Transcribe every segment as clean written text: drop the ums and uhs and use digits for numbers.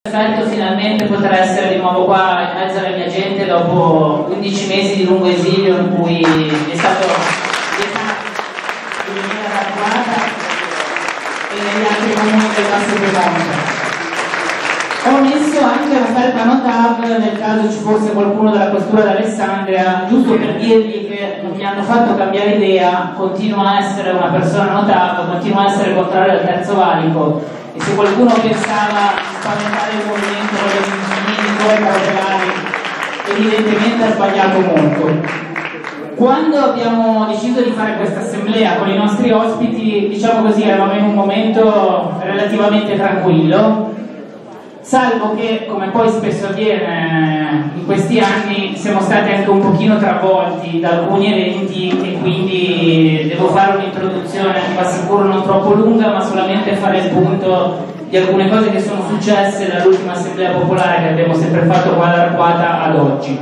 Perfetto, finalmente potrà essere di nuovo qua in mezzo alla mia gente dopo 11 mesi di lungo esilio in cui è stato vietato di venire evacuata e negli altri comuni del nostro Piemonte. Ho messo anche la felpa Notav nel caso ci fosse qualcuno della questura d'Alessandria, giusto per dirgli che non mi hanno fatto cambiare idea, continua a essere una persona Notav, continua a essere contrario al terzo valico. E se qualcuno pensava di spaventare il movimento degli cautelari, evidentemente ha sbagliato molto. Quando abbiamo deciso di fare questa assemblea con i nostri ospiti, diciamo così, eravamo in un momento relativamente tranquillo, salvo che, come poi spesso avviene in questi anni, siamo stati anche un pochino travolti da alcuni eventi e quindi devo fare un'introduzione, vi assicuro non troppo lunga, ma solamente fare il punto di alcune cose che sono successe dall'ultima assemblea popolare che abbiamo sempre fatto qua all'Arquata ad oggi.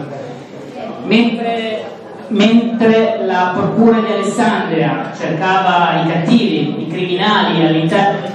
Mentre la procura di Alessandria cercava i cattivi, i criminali all'interno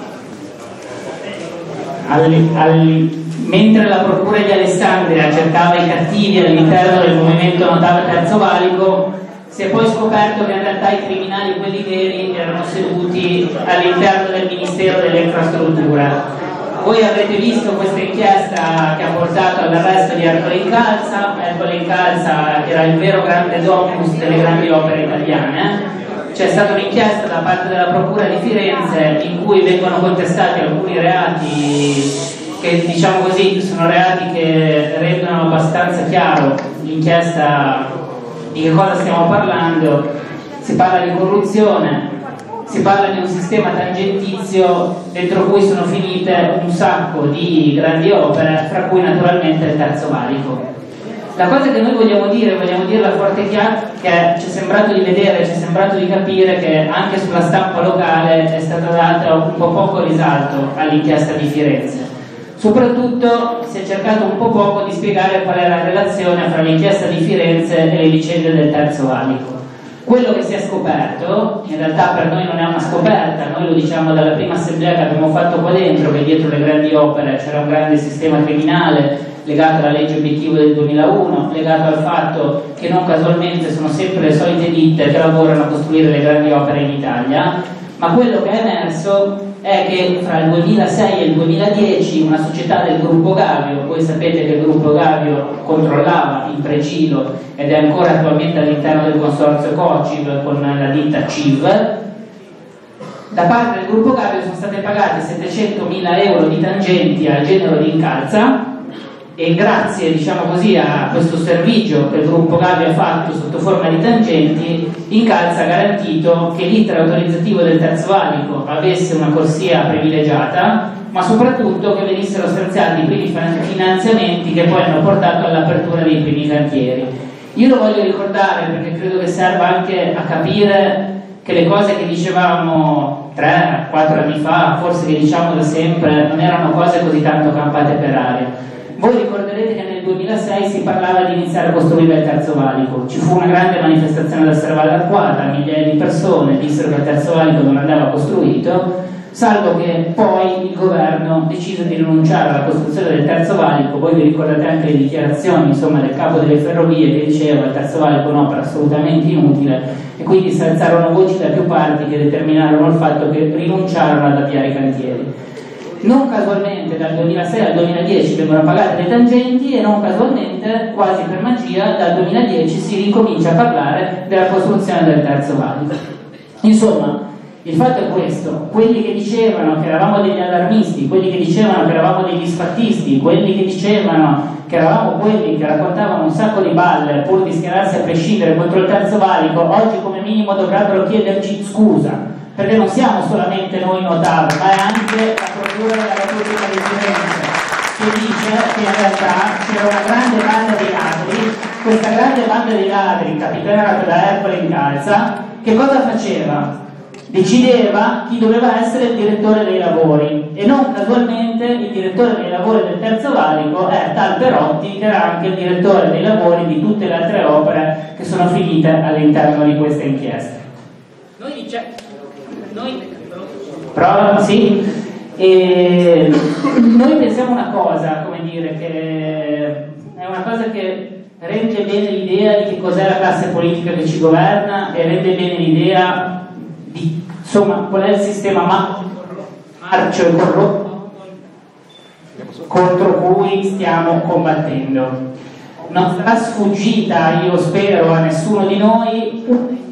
mentre la procura di Alessandria cercava i cattivi all'interno del movimento Notav Terzo Valico, si è poi scoperto che in realtà i criminali, quelli veri, erano seduti all'interno del Ministero delle Infrastrutture. Voi avrete visto questa inchiesta che ha portato all'arresto di Ercole Incalza. Ercole Incalza era il vero grande domus delle grandi opere italiane. C'è stata un'inchiesta da parte della Procura di Firenze in cui vengono contestati alcuni reati che, diciamo così, sono reati che rendono abbastanza chiaro l'inchiesta di che cosa stiamo parlando. Si parla di corruzione, si parla di un sistema tangentizio dentro cui sono finite un sacco di grandi opere, fra cui naturalmente il Terzo Valico. La cosa che noi vogliamo dirla forte e chiara, che ci è sembrato di vedere, ci è sembrato di capire che anche sulla stampa locale è stata data un po' poco risalto all'inchiesta di Firenze. Soprattutto si è cercato un po' poco di spiegare qual è la relazione fra l'inchiesta di Firenze e le vicende del Terzo Valico. Quello che si è scoperto, in realtà per noi non è una scoperta, noi lo diciamo dalla prima assemblea che abbiamo fatto qua dentro, che dietro le grandi opere c'era un grande sistema criminale legato alla legge obiettivo del 2001, legato al fatto che non casualmente sono sempre le solite ditte che lavorano a costruire le grandi opere in Italia, ma quello che è emerso è che fra il 2006 e il 2010 una società del gruppo Gavio, voi sapete che il gruppo Gavio controllava il Precilo ed è ancora attualmente all'interno del consorzio COCIV con la ditta CIV, da parte del gruppo Gavio sono state pagate 700.000 euro di tangenti al genero di Incalza e grazie, diciamo così, a questo servigio che il gruppo Gavio ha fatto sotto forma di tangenti, Incalza ha garantito che l'iter autorizzativo del Terzo Valico avesse una corsia privilegiata, ma soprattutto che venissero stanziati i primi finanziamenti che poi hanno portato all'apertura dei primi cantieri. Io lo voglio ricordare perché credo che serva anche a capire che le cose che dicevamo 3-4 anni fa, forse che diciamo da sempre, non erano cose così tanto campate per aria. Voi ricorderete che nel 2006 si parlava di iniziare a costruire il Terzo Valico, ci fu una grande manifestazione da Serravalle Arquata, migliaia di persone dissero che il Terzo Valico non andava costruito, salvo che poi il governo decise di rinunciare alla costruzione del Terzo Valico. Voi vi ricordate anche le dichiarazioni, insomma, del capo delle ferrovie che diceva che il Terzo Valico è un'opera assolutamente inutile e quindi si alzarono voci da più parti che determinarono il fatto che rinunciarono ad avviare i cantieri. Non casualmente dal 2006 al 2010 vengono pagate le tangenti e non casualmente, quasi per magia, dal 2010 si ricomincia a parlare della costruzione del Terzo Valico. Insomma, il fatto è questo: quelli che dicevano che eravamo degli allarmisti, quelli che dicevano che eravamo degli sfattisti, quelli che dicevano che eravamo quelli che raccontavano un sacco di balle pur di schierarsi a prescindere contro il Terzo Valico, oggi come minimo dovrebbero chiederci scusa, perché non siamo solamente noi Notav, ma è anche la Procura della Repubblica di Firenze che dice che in realtà c'era una grande banda di ladri. Questa grande banda di ladri, capitanata da Ercole Incalza, che cosa faceva? Decideva chi doveva essere il direttore dei lavori e non casualmente il direttore dei lavori del Terzo Valico è tal Perotti, che era anche il direttore dei lavori di tutte le altre opere che sono finite all'interno di questa inchiesta. Sì. E noi pensiamo una cosa, come dire, che è una cosa che rende bene l'idea di che cos'è la classe politica che ci governa e rende bene l'idea di, insomma, qual è il sistema marcio e corrotto contro cui stiamo combattendo. Non sarà sfuggita, io spero, a nessuno di noi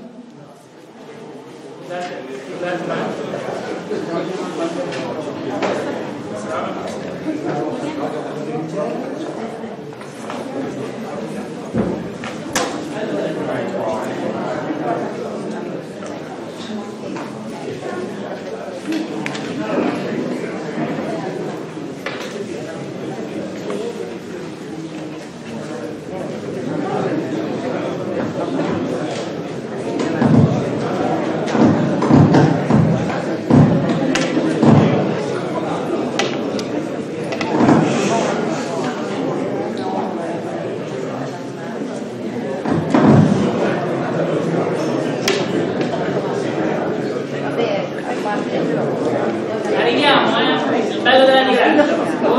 il bello della diretta,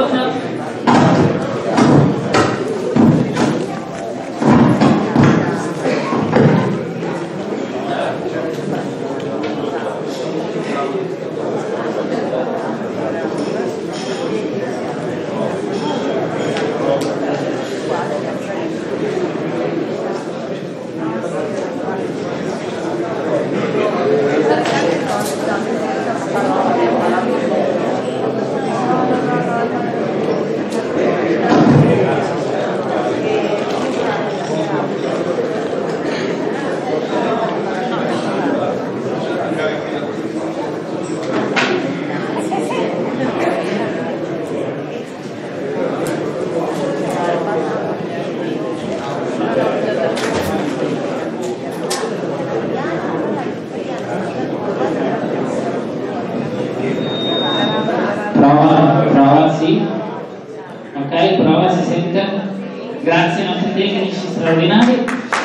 grazie ai nostri tecnici straordinari.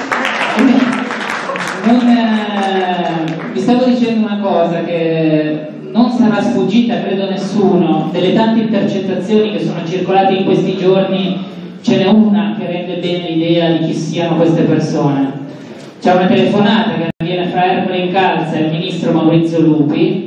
Vi stavo dicendo una cosa che non sarà sfuggita, credo, a nessuno. Delle tante intercettazioni che sono circolate in questi giorni, ce n'è una che rende bene l'idea di chi siano queste persone. C'è una telefonata che avviene fra Ercole Incalza e il ministro Maurizio Lupi.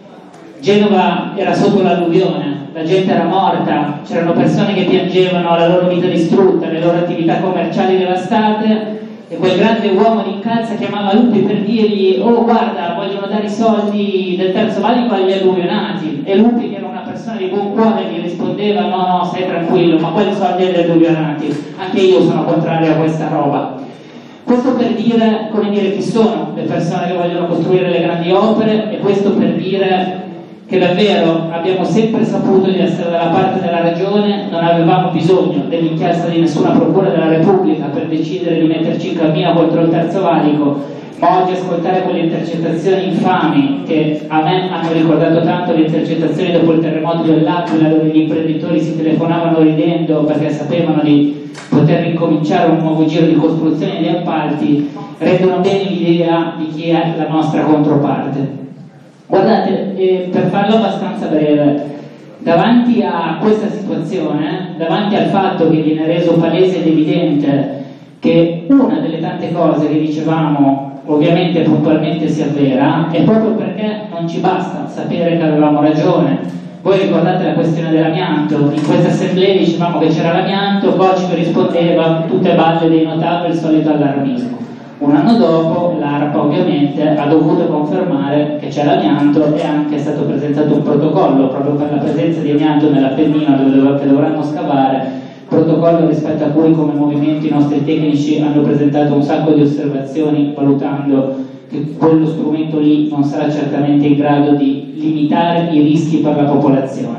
Genova era sotto l'alluvione, la gente era morta, c'erano persone che piangevano la loro vita distrutta, le loro attività commerciali devastate, e quel grande uomo di Incalza chiamava Lupi per dirgli: oh guarda, vogliono dare i soldi del terzo valico agli alluvionati. E Lupi, che era una persona di buon cuore, gli rispondeva: no, stai tranquillo, ma quali soldi agli alluvionati? Anche io sono contrario a questa roba. Questo per dire, come dire, chi sono le persone che vogliono costruire le grandi opere, e questo per dire che davvero abbiamo sempre saputo di essere dalla parte della ragione, non avevamo bisogno dell'inchiesta di nessuna procura della Repubblica per decidere di metterci in cammino contro il terzo valico, ma oggi ascoltare quelle intercettazioni infami che a me hanno ricordato tanto le intercettazioni dopo il terremoto dell'Aquila, dove gli imprenditori si telefonavano ridendo perché sapevano di poter ricominciare un nuovo giro di costruzione di appalti, rendono bene l'idea di chi è la nostra controparte. Guardate, per farlo abbastanza breve, davanti a questa situazione, davanti al fatto che viene reso palese ed evidente che una delle tante cose che dicevamo ovviamente puntualmente si avvera, è proprio perché non ci basta sapere che avevamo ragione. Voi ricordate la questione dell'amianto? In queste assemblee dicevamo che c'era l'amianto, Coci rispondeva: tutte balle dei notabili, il solito allarmismo. Un anno dopo l'ARPA ovviamente ha dovuto confermare che c'è l'amianto, e anche è stato presentato un protocollo proprio per la presenza di amianto nell'Appennino che dovranno scavare, protocollo rispetto a cui come movimento i nostri tecnici hanno presentato un sacco di osservazioni, valutando che quello strumento lì non sarà certamente in grado di limitare i rischi per la popolazione.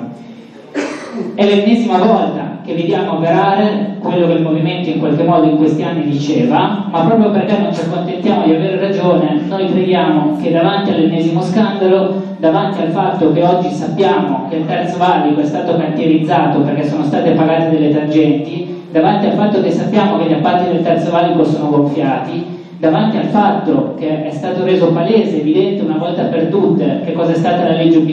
È l'ennesima volta che vediamo avverare quello che il movimento in qualche modo in questi anni diceva, ma proprio perché non ci accontentiamo di avere ragione, noi crediamo che davanti all'ennesimo scandalo, davanti al fatto che oggi sappiamo che il terzo valico è stato cantierizzato perché sono state pagate delle tangenti, davanti al fatto che sappiamo che gli appalti del terzo valico sono gonfiati, davanti al fatto che è stato reso palese, evidente una volta per tutte che cosa è stata la legge obiettivo in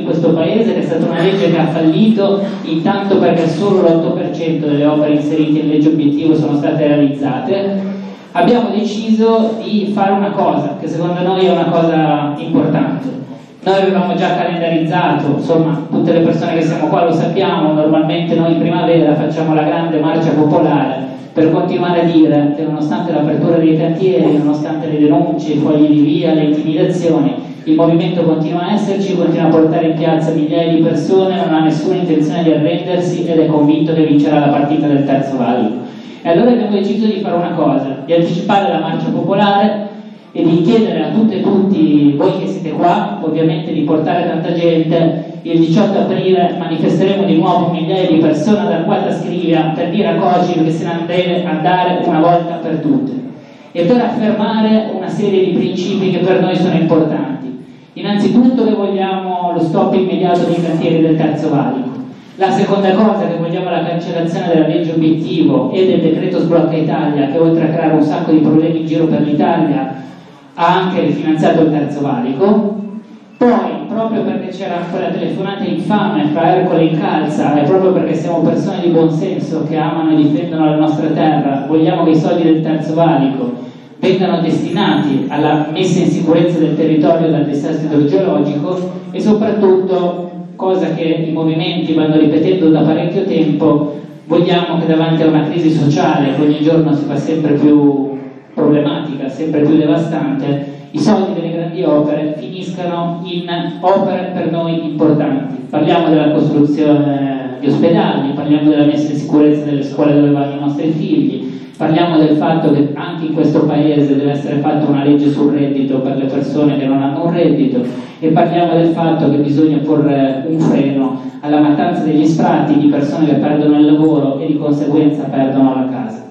questo paese, che è stata una legge che ha fallito intanto perché solo l'8% delle opere inserite in legge obiettivo sono state realizzate. Abbiamo deciso di fare una cosa che secondo noi è una cosa importante. Noi avevamo già calendarizzato, insomma tutte le persone che siamo qua lo sappiamo, normalmente noi in primavera facciamo la grande marcia popolare per continuare a dire che nonostante l'apertura dei cantieri, nonostante le denunce, i fogli di via, le intimidazioni, il movimento continua a esserci, continua a portare in piazza migliaia di persone, non ha nessuna intenzione di arrendersi ed è convinto che vincerà la partita del terzo valico. E allora abbiamo deciso di fare una cosa, di anticipare la marcia popolare e di chiedere a tutte e tutti voi che siete qua, ovviamente di portare tanta gente. Il 18 aprile manifesteremo di nuovo migliaia di persone ad Arquata Scrivia per dire a Cocil che se ne deve andare una volta per tutte e per affermare una serie di principi che per noi sono importanti. Innanzitutto che vogliamo lo stop immediato dei cantieri del terzo valico. La seconda cosa, che vogliamo la cancellazione della legge obiettivo e del decreto sblocca Italia, che oltre a creare un sacco di problemi in giro per l'Italia ha anche rifinanziato il terzo valico. Poi, proprio perché c'era quella telefonata infame fra Ercole e Incalza e proprio perché siamo persone di buon senso che amano e difendono la nostra terra, vogliamo che i soldi del terzo valico vengano destinati alla messa in sicurezza del territorio dal dissesto idrogeologico e soprattutto, cosa che i movimenti vanno ripetendo da parecchio tempo, vogliamo che davanti a una crisi sociale che ogni giorno si fa sempre più problematica, sempre più devastante, i soldi delle grandi opere finiscano in opere per noi importanti. Parliamo della costruzione di ospedali, parliamo della messa in sicurezza delle scuole dove vanno i nostri figli, parliamo del fatto che anche in questo paese deve essere fatta una legge sul reddito per le persone che non hanno un reddito e parliamo del fatto che bisogna porre un freno alla mattanza degli sfratti di persone che perdono il lavoro e di conseguenza perdono la casa.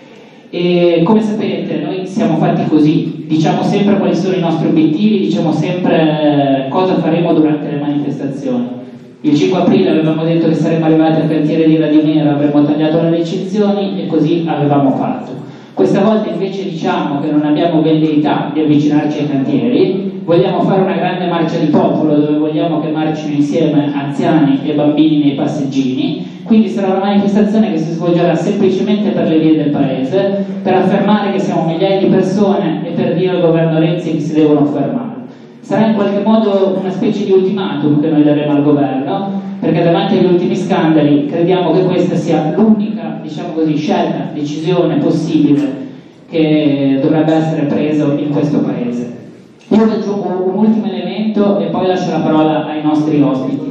E come sapete noi siamo fatti così, diciamo sempre quali sono i nostri obiettivi, diciamo sempre cosa faremo durante le manifestazioni. Il 5 aprile avevamo detto che saremmo arrivati al cantiere di Radimero, avremmo tagliato le recinzioni e così avevamo fatto. Questa volta invece diciamo che non abbiamo velleità di avvicinarci ai cantieri, vogliamo fare una grande marcia di popolo dove vogliamo che marcino insieme anziani e bambini nei passeggini, quindi sarà una manifestazione che si svolgerà semplicemente per le vie del paese, per affermare che siamo migliaia di persone e per dire al governo Renzi che si devono fermare. Sarà in qualche modo una specie di ultimatum che noi daremo al governo, perché davanti agli ultimi scandali crediamo che questa sia l'unica, diciamo così, scelta, decisione possibile che dovrebbe essere presa in questo paese. Io aggiungo un ultimo elemento e poi lascio la parola ai nostri ospiti.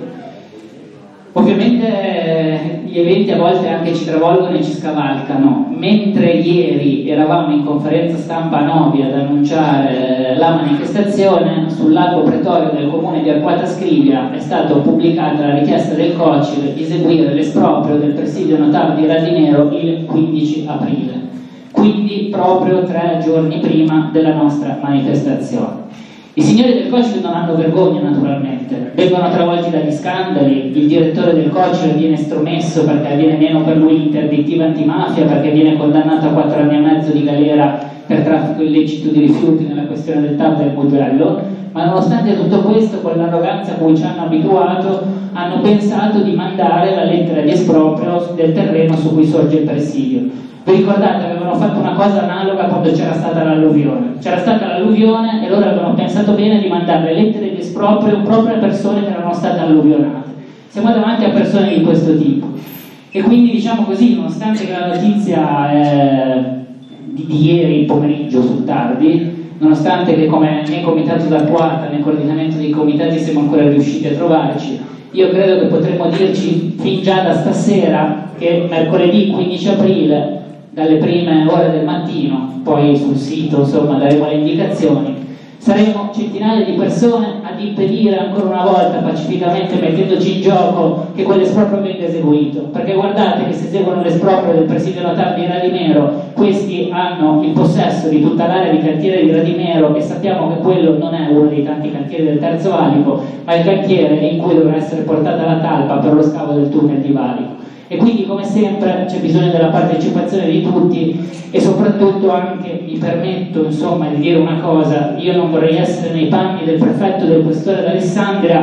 Ovviamente gli eventi a volte anche ci travolgono e ci scavalcano. Mentre ieri eravamo in conferenza stampa a Novi ad annunciare la manifestazione, sull'albo pretorio del comune di Arquata Scrivia è stata pubblicata la richiesta del COCIR di eseguire l'esproprio del presidio notabile di Radinero il 15 aprile, quindi proprio 3 giorni prima della nostra manifestazione. I signori del COCIR non hanno vergogna naturalmente, vengono travolti dagli scandali, il direttore del COCIR viene estromesso perché viene meno per lui l'interdittiva antimafia, perché viene condannato a 4 anni e mezzo di galera per traffico illecito di rifiuti nella questione del TAP del Mugello, ma nonostante tutto questo, con l'arroganza a cui ci hanno abituato, hanno pensato di mandare la lettera di esproprio del terreno su cui sorge il presidio. Vi ricordate, avevano fatto una cosa analoga quando c'era stata l'alluvione. C'era stata l'alluvione e loro avevano pensato bene di mandare lettere di esproprio proprio a persone che erano state alluvionate. Siamo davanti a persone di questo tipo. E quindi, diciamo così, nonostante che la notizia di ieri pomeriggio sul tardi, nonostante che come né comitato d'Arquata né coordinamento dei comitati siamo ancora riusciti a trovarci, io credo che potremmo dirci fin già da stasera che mercoledì 15 aprile dalle prime ore del mattino, poi sul sito insomma daremo le indicazioni, saremo centinaia di persone ad impedire ancora una volta pacificamente, mettendoci in gioco, che quell'esproprio venga eseguito, perché guardate che se eseguono l'esproprio del presidio notabile di Radimero, questi hanno il possesso di tutta l'area di cantiere di Radimero e sappiamo che quello non è uno dei tanti cantieri del terzo valico, ma il cantiere in cui dovrà essere portata la talpa per lo scavo del tunnel di valico. E quindi, come sempre, c'è bisogno della partecipazione di tutti e soprattutto anche, mi permetto insomma di dire una cosa, io non vorrei essere nei panni del prefetto del questore d'Alessandria,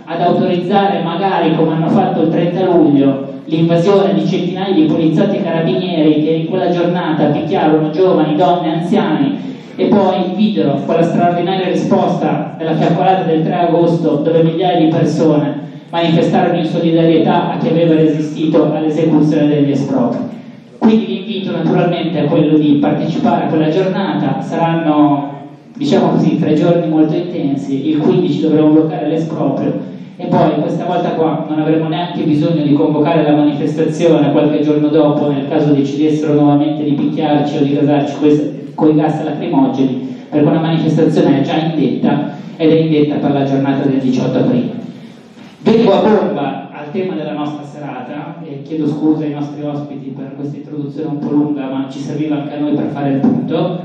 ad autorizzare magari, come hanno fatto il 30 luglio, l'invasione di centinaia di poliziotti e carabinieri che in quella giornata picchiarono giovani, donne, anziani, e poi videro quella straordinaria risposta della fiaccolata del 3 agosto, dove migliaia di persone manifestarono in solidarietà a chi aveva resistito all'esecuzione degli espropri. Quindi l'invito naturalmente è quello di partecipare a quella giornata. Saranno, diciamo così, 3 giorni molto intensi. Il 15 dovremo bloccare l'esproprio e poi questa volta qua non avremo neanche bisogno di convocare la manifestazione qualche giorno dopo nel caso decidessero nuovamente di picchiarci o di gasarci con i gas lacrimogeni, perché una manifestazione è già indetta ed è indetta per la giornata del 18 aprile. Vengo a bomba al tema della nostra serata e chiedo scusa ai nostri ospiti per questa introduzione un po' lunga, ma ci serviva anche a noi per fare il punto.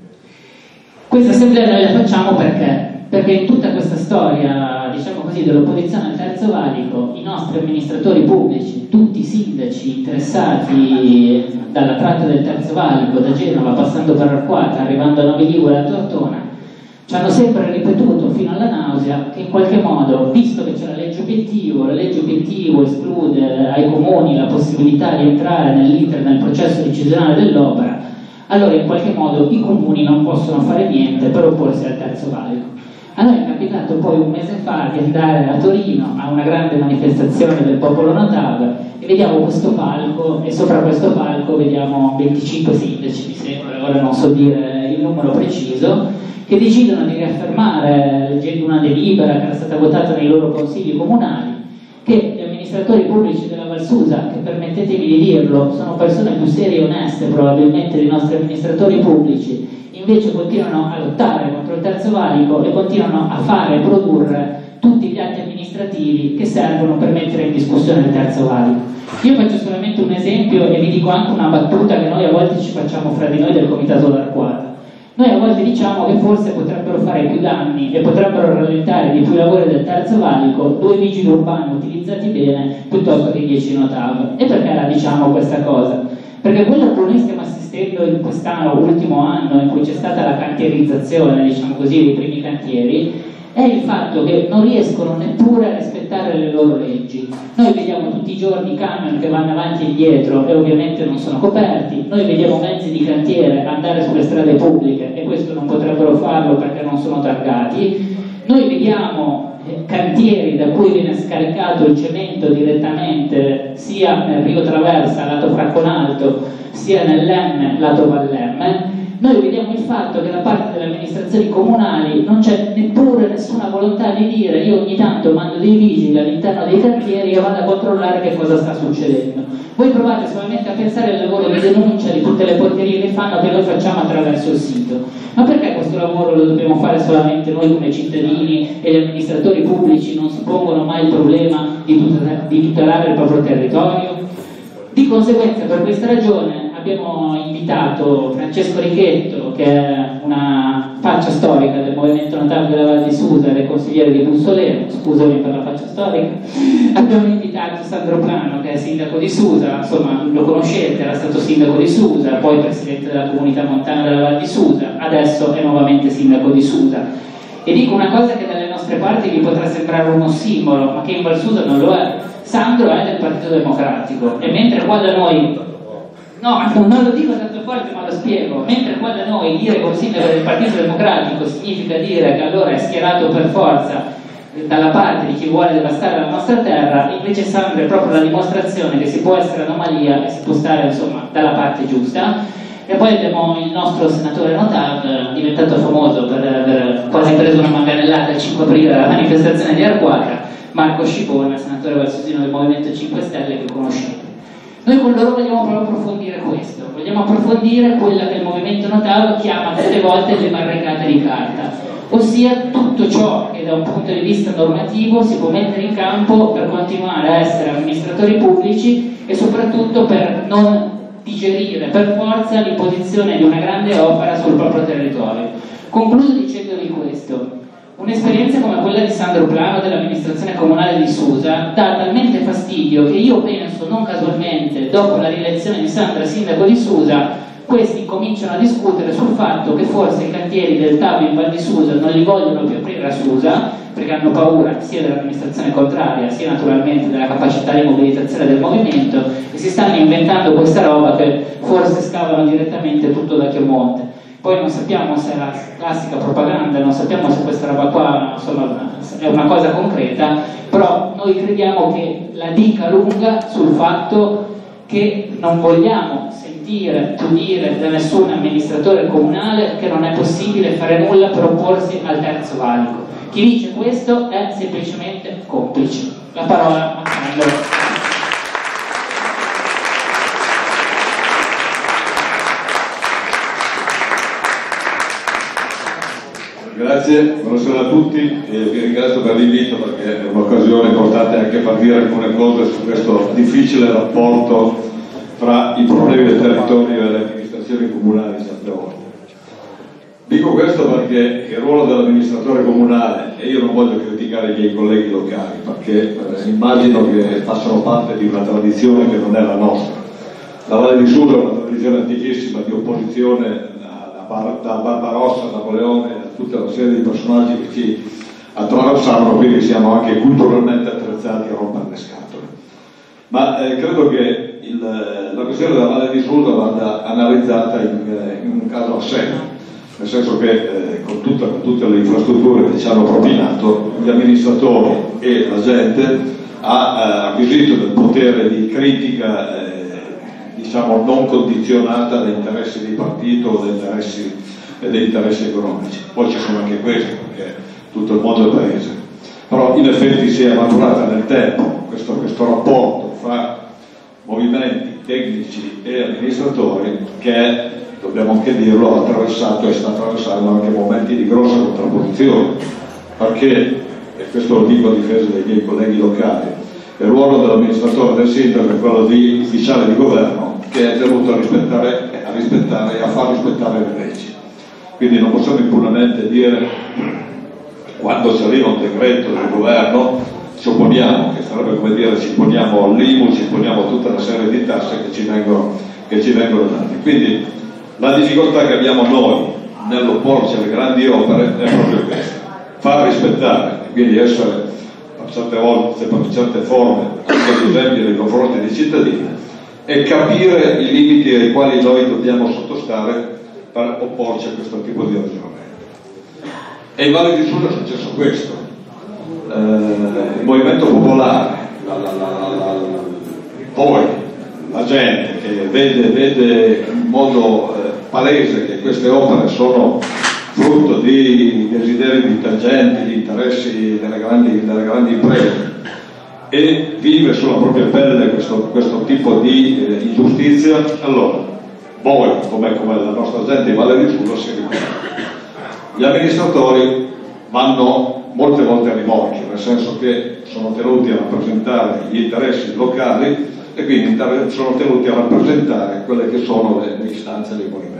Questa assemblea noi la facciamo perché in tutta questa storia, diciamo così, dell'opposizione al terzo valico, i nostri amministratori pubblici, tutti i sindaci interessati dalla tratta del terzo valico, da Genova passando per Arquata, arrivando a Novi Ligure e a Tortona, ci hanno sempre ripetuto fino alla nausea che in qualche modo, visto che c'è la legge obiettivo esclude ai comuni la possibilità di entrare nell'iter, nel processo decisionale dell'opera, allora in qualche modo i comuni non possono fare niente per opporsi al terzo valico. A noi è capitato poi un mese fa di andare a Torino a una grande manifestazione del popolo Notav e vediamo questo palco e sopra questo palco vediamo 25 sindaci, mi sembra, ora non so dire il numero preciso, che decidono di riaffermare, leggendo una delibera che era stata votata nei loro consigli comunali, che gli amministratori pubblici della Val Susa, che permettetemi di dirlo, sono persone più serie e oneste probabilmente dei nostri amministratori pubblici, invece continuano a lottare contro il terzo valico e continuano a fare e produrre tutti gli atti amministrativi che servono per mettere in discussione il terzo valico. Io faccio solamente un esempio e vi dico anche una battuta che noi a volte ci facciamo fra di noi del Comitato d'Arquata. Noi a volte diciamo che forse potrebbero fare più danni e potrebbero rallentare di più i lavori del terzo valico 2 vigili urbani utilizzati bene piuttosto che 10 Notav. E perché la diciamo questa cosa? Perché quello che noi stiamo assistendo in quest'anno, ultimo anno, in cui c'è stata la cantierizzazione, diciamo così, dei primi cantieri, è il fatto che non riescono neppure a rispettare le loro leggi. Noi vediamo tutti i giorni camion che vanno avanti e indietro e ovviamente non sono coperti, noi vediamo mezzi di cantiere andare sulle strade pubbliche e questo non potrebbero farlo perché non sono targati, noi vediamo cantieri da cui viene scaricato il cemento direttamente sia nel Rio Traversa lato Fracconalto sia nell'Emme lato Vallemme. Noi vediamo il fatto che da parte delle amministrazioni comunali non c'è neppure nessuna volontà di dire io ogni tanto mando dei vigili all'interno dei cantieri e vado a controllare che cosa sta succedendo. Voi provate solamente a pensare al lavoro di denuncia di tutte le porcherie che fanno che noi facciamo attraverso il sito. Ma perché questo lavoro lo dobbiamo fare solamente noi come cittadini e gli amministratori pubblici non si pongono mai il problema di tutelare il proprio territorio? Di conseguenza, per questa ragione abbiamo invitato Francesco Richetto, che è una faccia storica del movimento Notav della Val di Susa ed è consigliere di Bussoleno, scusami per la faccia storica. Abbiamo invitato Sandro Plano, che è sindaco di Susa, insomma lo conoscete, era stato sindaco di Susa, poi presidente della comunità montana della Val di Susa, adesso è nuovamente sindaco di Susa. E dico una cosa che dalle nostre parti vi potrà sembrare uno simbolo, ma che in Val Susa non lo è. Sandro è del Partito Democratico e mentre qua da noi, no, non lo dico tanto forte ma lo spiego, mentre qua da noi dire che un sindaco del Partito Democratico significa dire che allora è schierato per forza dalla parte di chi vuole devastare la nostra terra, invece Sandro è proprio la dimostrazione che si può essere anomalia e si può stare insomma dalla parte giusta. E poi abbiamo il nostro senatore Notav, diventato famoso per aver quasi preso una manganellata il 5 aprile alla manifestazione di Arquata, Marco Scibona, senatore valsusino del Movimento 5 Stelle, che conoscete. Noi con loro vogliamo proprio approfondire questo, vogliamo approfondire quella che il Movimento Notav chiama tutte volte le barricate di carta, ossia tutto ciò che da un punto di vista normativo si può mettere in campo per continuare a essere amministratori pubblici e soprattutto per non digerire per forza l'imposizione di una grande opera sul proprio territorio. Concludo dicendovi questo. Un'esperienza come quella di Sandro Plano dell'amministrazione comunale di Susa dà talmente fastidio che io penso, non casualmente, dopo la rielezione di Sandra sindaco di Susa, questi cominciano a discutere sul fatto che forse i cantieri del TAV in Val di Susa non li vogliono più aprire a Susa perché hanno paura sia dell'amministrazione contraria sia naturalmente della capacità di mobilitazione del movimento, e si stanno inventando questa roba che forse scavano direttamente tutto da Chiomonte. Poi non sappiamo se è la classica propaganda, non sappiamo se questa roba qua insomma, è una cosa concreta, però noi crediamo che la dica lunga sul fatto che non vogliamo sentire dire da nessun amministratore comunale che non è possibile fare nulla per opporsi al terzo valico. Chi dice questo è semplicemente complice. La parola a Carlo. Grazie, buonasera a tutti e vi ringrazio per l'invito perché è un'occasione importante anche per dire alcune cose su questo difficile rapporto tra i problemi del territorio e le amministrazioni comunali certe volte. Dico questo perché il ruolo dell'amministratore comunale, e io non voglio criticare i miei colleghi locali perché immagino che facciano parte di una tradizione che non è la nostra. La Valle di Susa è una tradizione antichissima di opposizione da Barbarossa, Napoleone, a tutta una serie di personaggi che ci attraversavano, quindi siamo anche culturalmente attrezzati a rompere le scatole. Ma credo che la questione della Valle di Susa vada analizzata in un caso a sé, nel senso che con tutte le infrastrutture che ci hanno propinato, gli amministratori e la gente ha acquisito del potere di critica diciamo non condizionata da interessi di partito o da interessi economici. Poi ci sono anche questi, perché tutto il mondo è paese. Però in effetti si è maturata nel tempo questo rapporto fra movimenti tecnici e amministratori che, dobbiamo anche dirlo, ha attraversato e sta attraversando anche momenti di grossa contrapposizione, perché, e questo lo dico a difesa dei miei colleghi locali, il ruolo dell'amministratore e del sindaco è quello di ufficiale di governo che è tenuto a rispettare e a far rispettare le leggi. Quindi non possiamo impunemente dire, quando ci arriva un decreto del governo, ci opponiamo, che sarebbe come dire ci opponiamo all'IMU, ci opponiamo a tutta una serie di tasse che ci vengono date. Quindi la difficoltà che abbiamo noi nell'opporci alle grandi opere è proprio questa: far rispettare, quindi essere certe volte, per certe forme, anche esempio nei confronti dei cittadini, e capire i limiti ai quali noi dobbiamo sottostare per opporci a questo tipo di ragionamento. E in Valle di Susa è successo questo. Il movimento popolare, poi la gente che vede in modo palese che queste opere sono frutto di desideri di tangenti, di interessi delle grandi imprese, e vive sulla propria pelle questo tipo di ingiustizia, allora voi, come la nostra gente in Valle di Susa, si ricorda. Gli amministratori vanno molte volte a rimorchio, nel senso che sono tenuti a rappresentare gli interessi locali e quindi sono tenuti a rappresentare quelle che sono le istanze dei movimenti.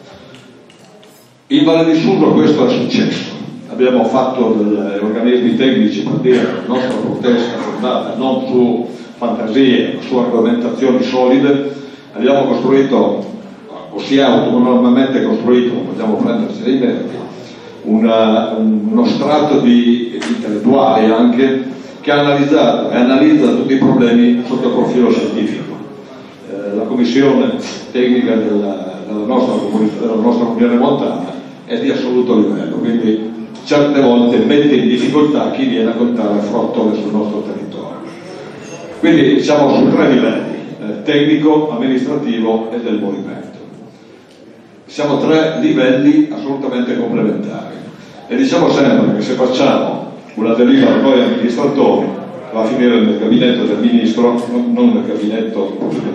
In Valle di Susa questo è successo. Abbiamo fatto degli organismi tecnici per dire la nostra protesta fondata non su fantasie, ma su argomentazioni solide. Abbiamo costruito, o si è autonomamente costruito, non vogliamo prenderci dei meriti, uno strato di intellettuali anche che ha analizzato e analizza tutti i problemi sotto il profilo scientifico. La commissione tecnica della nostra Unione Montana è di assoluto livello, quindi certe volte mette in difficoltà chi viene a contare frottole sul nostro territorio. Quindi siamo su 3 livelli, tecnico, amministrativo e del movimento. Siamo 3 livelli assolutamente complementari e diciamo sempre che se facciamo una delibera noi amministratori va a finire nel gabinetto del ministro, non nel gabinetto,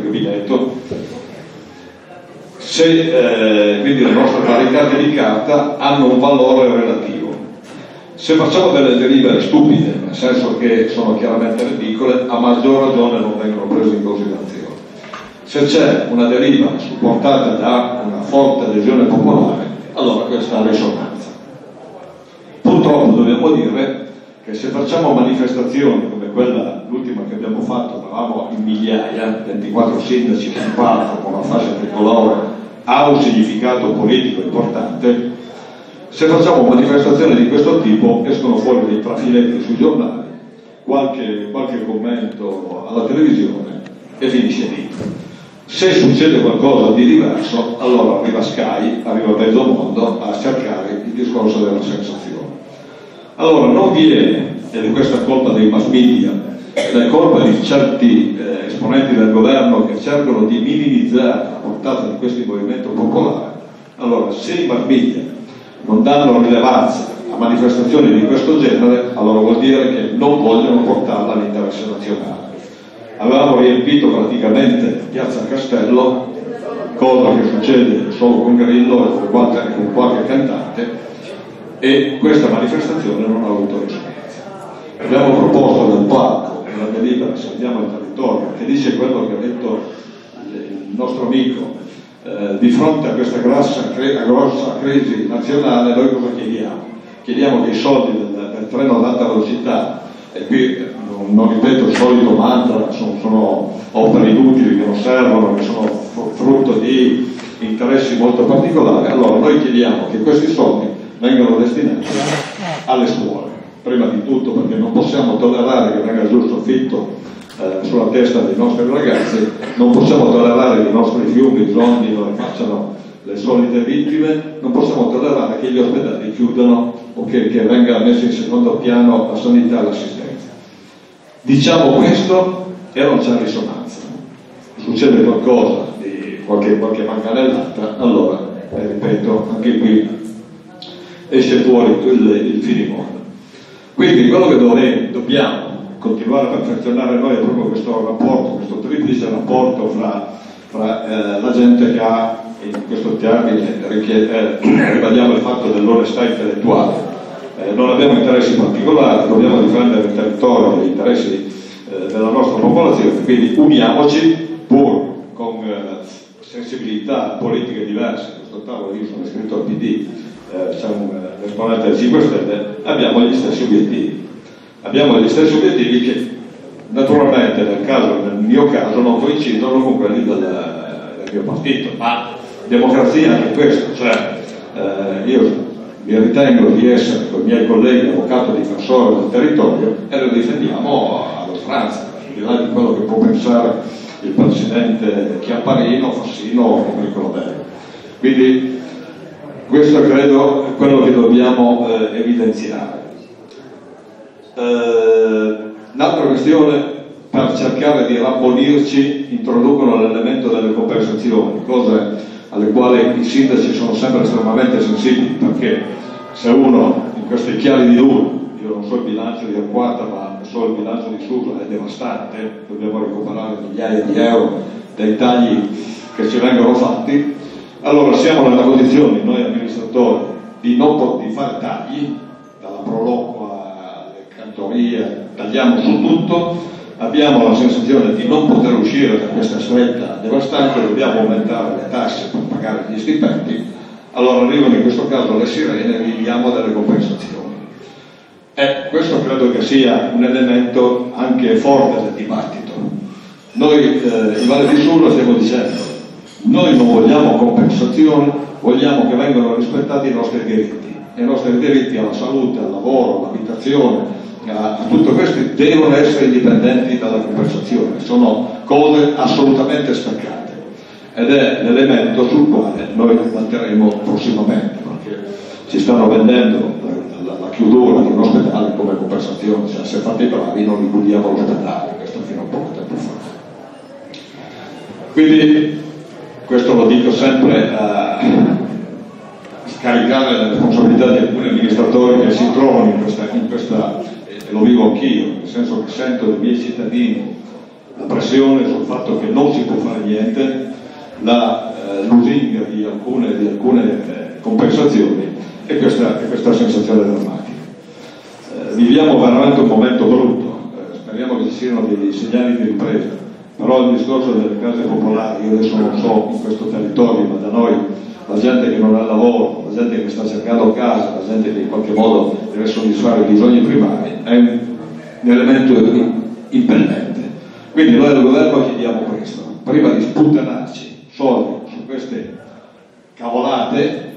quindi le nostre barricate di carta hanno un valore relativo. Se facciamo delle delibere stupide, nel senso che sono chiaramente ridicole, a maggior ragione non vengono prese in considerazione. Se c'è una delibera supportata da una forte adesione popolare, allora questa ha risonanza. Purtroppo dobbiamo dire che se facciamo manifestazioni come quella, l'ultima che abbiamo fatto, eravamo in migliaia, 24 sindaci sul palco con la fascia tricolore, ha un significato politico importante. Se facciamo manifestazioni di questo tipo escono fuori dei trafiletti sui giornali, qualche commento alla televisione e finisce lì. Se succede qualcosa di diverso, allora arriva Sky, arriva mezzo mondo a cercare il discorso della sensazione. Allora non viene, ed è questa colpa dei mass media, è colpa di certi esponenti del governo che cercano di minimizzare la portata di questo movimento popolare. Allora, se i mass media non danno rilevanza a manifestazioni di questo genere, allora vuol dire che non vogliono portarla all'interesse nazionale. Avevamo riempito praticamente Piazza Castello, cosa che succede solo con Grillo e con qualche cantante, e questa manifestazione non ha avuto risonanza. Abbiamo proposto dal palco una delibera, se andiamo al territorio, che dice quello che ha detto il nostro amico. Di fronte a questa grossa crisi nazionale noi cosa chiediamo? Chiediamo che i soldi del treno ad alta velocità, e qui non ripeto il solito mantra, sono opere inutili che non servono, che sono frutto di interessi molto particolari, allora noi chiediamo che questi soldi vengano destinati alle scuole, prima di tutto perché non possiamo tollerare che venga giù il soffitto sulla testa dei nostri ragazzi, non possiamo tollerare che i nostri fiumi, zondi dove facciano le solite vittime, non possiamo tollerare che gli ospedali chiudano o che venga messo in secondo piano la sanità e l'assistenza. Diciamo questo e non c'è risonanza. Succede qualcosa di qualche manganellata, allora, ripeto, anche qui esce fuori il finimondo. Quindi quello che dobbiamo continuare a perfezionare noi è proprio questo rapporto, questo triplice rapporto fra la gente che ha, in questo termine ribadiamo il fatto dell'onestà intellettuale. Non abbiamo interessi particolari, dobbiamo difendere il territorio e gli interessi della nostra popolazione, quindi uniamoci pur con sensibilità politiche diverse. In questo tavolo io sono iscritto al PD, c'è un esponente del 5 Stelle, abbiamo gli stessi obiettivi. Abbiamo gli stessi obiettivi che naturalmente nel mio caso non coincidono con quelli del mio partito, ma democrazia è anche questo, cioè io mi ritengo di essere con i miei colleghi avvocato difensore del territorio e lo difendiamo all'oltranza, al di là di quello che può pensare il presidente Chiapparino, Fassino o Enrico Lodelli. Quindi questo credo è quello che dobbiamo evidenziare. Un'altra questione, per cercare di rammonirci, introducono l'elemento delle compensazioni, cose alle quali i sindaci sono sempre estremamente sensibili, perché se uno in questi chiari di luna, io non so il bilancio di Arquata ma so il bilancio di Susa, è devastante, dobbiamo recuperare migliaia di euro dai tagli che ci vengono fatti, allora siamo nella condizione, noi amministratori, di fare tagli, dalla Prolocqua alle cantorie, tagliamo su tutto, abbiamo la sensazione di non poter uscire da questa stretta devastante, dobbiamo aumentare le tasse per pagare gli stipendi, allora arrivano in questo caso le sirene e gli diamo delle compensazioni. E questo credo che sia un elemento anche forte del dibattito. Noi in Valle di Susa stiamo dicendo, noi non vogliamo compensazioni, vogliamo che vengano rispettati i nostri diritti, e i nostri diritti alla salute, al lavoro, all'abitazione, a tutto questo devono essere indipendenti dalla compensazione, sono cose assolutamente staccate ed è l'elemento sul quale noi batteremo prossimamente, perché ci stanno vendendo la chiusura di un ospedale come compensazione, cioè se fate i bravi non richiudiamo l'ospedale, questo fino a poco tempo fa. Quindi questo lo dico sempre a scaricare le responsabilità di alcuni amministratori che si trovano in questa e lo vivo anch'io, nel senso che sento dai miei cittadini la pressione sul fatto che non si può fare niente, la lusinga di alcune compensazioni e questa sensazione drammatica. Viviamo veramente un momento brutto, speriamo che ci siano dei segnali di ripresa, però il discorso delle case popolari, io adesso non so in questo territorio, ma da noi la gente che non ha lavoro, la gente che sta cercando casa, la gente che in qualche modo deve soddisfare i bisogni primari, è un elemento impellente. Quindi noi al governo chiediamo questo, prima di sputtanarci soldi su queste cavolate,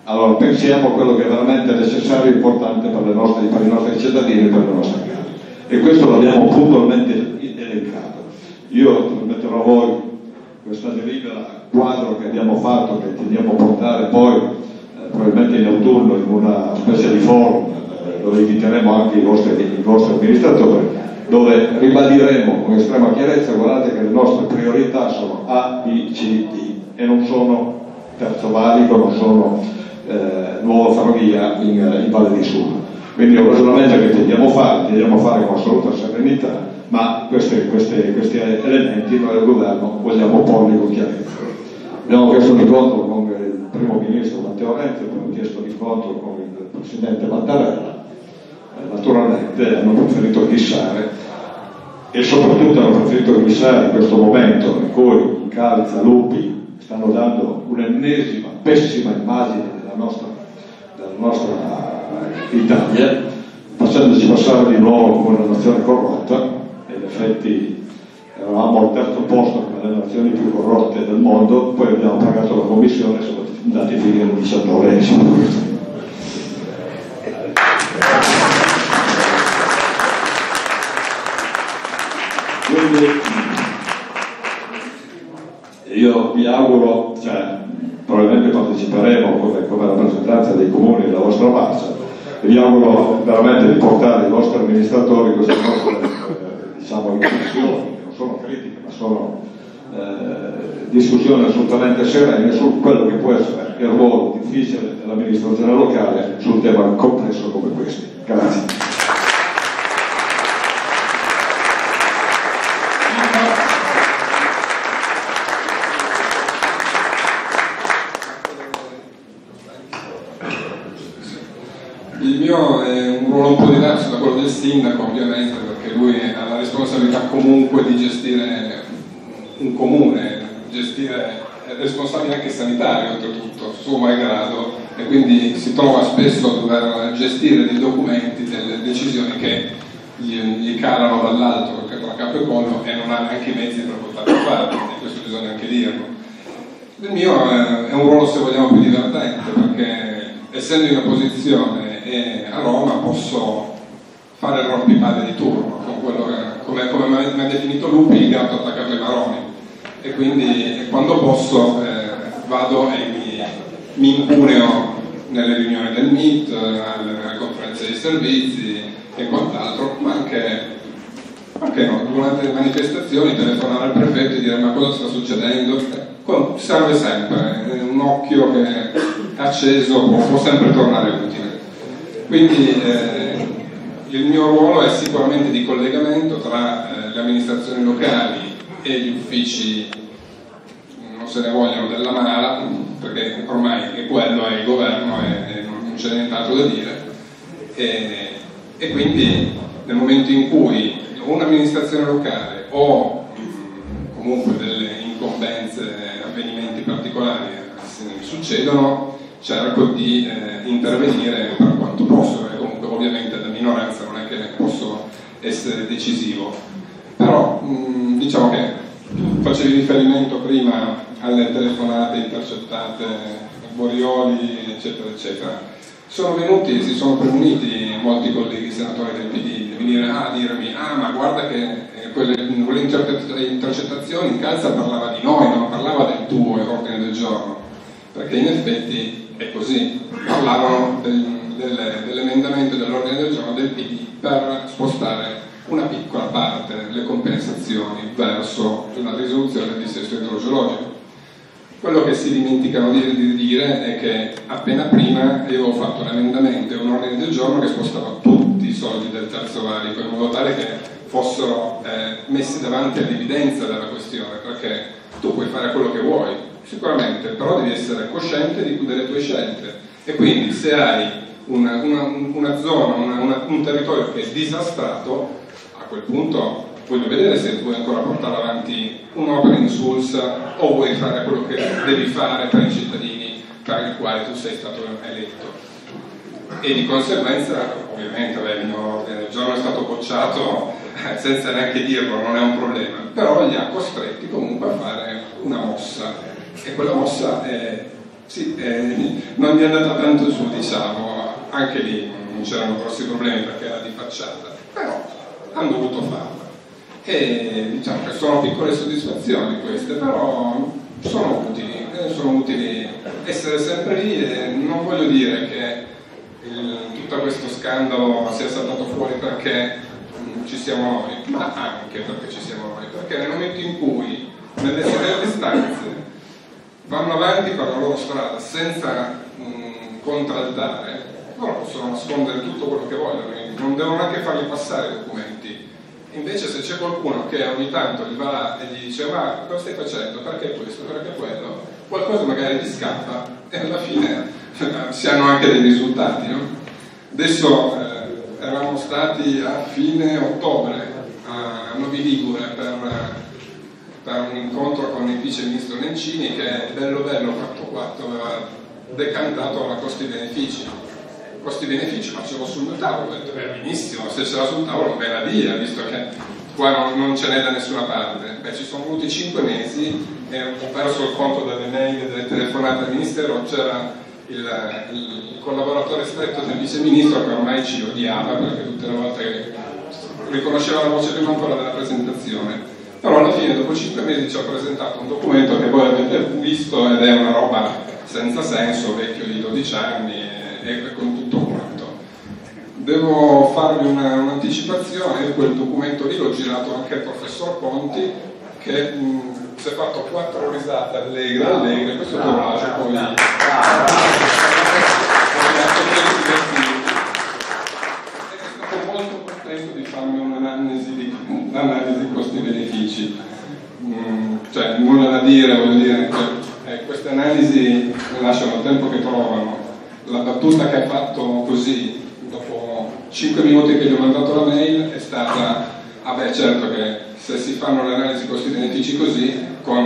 Allora pensiamo a quello che è veramente necessario e importante per i nostri cittadini e per le nostre case. E questo l'abbiamo puntualmente elencato. Io metterò a voi questa delibera quadro che abbiamo fatto, che intendiamo portare poi probabilmente in autunno in una specie di forum dove inviteremo anche i vostri amministratori, dove ribadiremo con estrema chiarezza: guardate che le nostre priorità sono A, B, C, D e non sono Terzo Valico, non sono nuova ferrovia in Valle di Susa. Quindi è un ragionamento che intendiamo fare con assoluta serenità, ma questi elementi noi al governo vogliamo porli con chiarezza. Abbiamo chiesto un incontro con il primo ministro Matteo Renzi, abbiamo chiesto l'incontro con il presidente Mattarella, naturalmente hanno preferito glissare, e soprattutto hanno preferito glissare in questo momento in cui in Calza, Lupi stanno dando un'ennesima pessima immagine della nostra Italia, facendoci passare di nuovo come una nazione corrotta, e in effetti eravamo al terzo posto come le nazioni più corrotte del mondo, poi abbiamo pagato la commissione e siamo andati a finire il 19esimo. Quindi io vi auguro, probabilmente parteciperemo come rappresentanza dei comuni della vostra marcia, e vi auguro veramente di portare i vostri amministratori queste nostre discussioni, che non sono critiche ma sono discussioni assolutamente serene su quello che può essere il ruolo difficile dell'amministrazione locale su un tema complesso come questo. Grazie. Il mio è un ruolo un po' diverso da quello del sindaco, ovviamente, perché lui ha la responsabilità comunque di gestire un comune, è responsabile anche sanitario oltretutto, suo malgrado, e quindi si trova spesso a dover gestire dei documenti, delle decisioni che gli calano dall'alto, perché tra capo e collo, e non ha neanche i mezzi per poterlo fare, e questo bisogna anche dirlo. Il mio è un ruolo, se vogliamo, più divertente, perché essendo in opposizione e a Roma posso fare il rompipalle di turno, con quello che, come mi ha definito Lupi, il gatto attaccato ai maroni, e quindi quando posso vado e mi impuneo nelle riunioni del MIT, nelle conferenze dei servizi e quant'altro, ma anche no, durante le manifestazioni telefonare al prefetto e dire: ma cosa sta succedendo? Serve sempre, un occhio che è acceso può sempre tornare utile. Quindi il mio ruolo è sicuramente di collegamento tra le amministrazioni locali e gli uffici, non se ne vogliono, della Mara, perché ormai è quello, è il governo e non c'è nient'altro da dire, e quindi nel momento in cui un'amministrazione locale o comunque delle incombenze, avvenimenti particolari succedono, cerco di intervenire per quanto posso, perché comunque ovviamente da minoranza non è che posso essere decisivo. Però diciamo che facevi riferimento prima alle telefonate intercettate, Borioli, eccetera eccetera. Sono venuti, si sono premuniti molti colleghi senatori del PD di venire a dirmi: ma guarda che quelle intercettazioni in Calza parlava di noi, non parlava del tuo ordine del giorno, perché in effetti è così, parlavano dell'emendamento dell'ordine del giorno del PD per spostare una piccola parte delle compensazioni verso una risoluzione del dissesto idrogeologico. Quello che si dimenticano di dire è che appena prima io avevo fatto un emendamento e un ordine del giorno che spostava tutti i soldi del terzo valico, in modo tale che fossero messi davanti all'evidenza della questione, perché tu puoi fare quello che vuoi, sicuramente, però devi essere cosciente delle tue scelte, e quindi se hai una zona, un territorio che è disastrato, a quel punto voglio vedere se vuoi ancora portare avanti un'opera insulsa o vuoi fare quello che devi fare per i cittadini per i quali tu sei stato eletto. E di conseguenza, ovviamente, il mio ordine del giorno è stato bocciato senza neanche dirlo, non è un problema, però li ha costretti comunque a fare una mossa, e quella mossa è sì, non gli è andata tanto su, diciamo, anche lì non c'erano grossi problemi perché era di facciata, però hanno dovuto farla. E diciamo che sono piccole soddisfazioni queste, però sono utili essere sempre lì, e non voglio dire che tutto questo scandalo sia saltato fuori perché ci siamo noi, ma anche perché ci siamo noi, perché nel momento in cui nelle istanze vanno avanti per la loro strada senza contraltare, loro possono nascondere tutto quello che vogliono, non devono neanche fargli passare i documenti. Invece se c'è qualcuno che ogni tanto gli va là e gli dice ma cosa stai facendo, perché questo, perché quello, qualcosa magari gli scappa e alla fine si hanno anche dei risultati, no? Adesso eravamo stati a fine ottobre a Novi Ligure per un incontro con il vice ministro Nencini, che bello fatto qua, aveva decantato la costi-benefici, ma ce l'ho sul mio tavolo, ho detto benissimo, se ce l'ha sul tavolo me la dia, visto che qua non ce n'è da nessuna parte. Ci sono voluti 5 mesi e ho perso il conto delle mail e delle telefonate al ministero. C'era il collaboratore stretto del vice ministro che ormai ci odiava perché tutte le volte riconosceva la voce prima ancora della presentazione, però alla fine dopo 5 mesi ci ha presentato un documento che voi avete visto ed è una roba senza senso, vecchio di 12 anni e con tutto quanto. Devo farvi un'anticipazione. Io quel documento lì l'ho girato anche al professor Conti, che si è fatto 4 risate allegre, questo toraggio poi è stato molto contento di farmi un'analisi costi-benefici. Cioè nulla da dire, voglio dire che queste analisi lasciano il tempo che trovano. La battuta che ha fatto così dopo 5 minuti che gli ho mandato la mail è stata: ah beh, certo che se si fanno le analisi costi-benefici così, con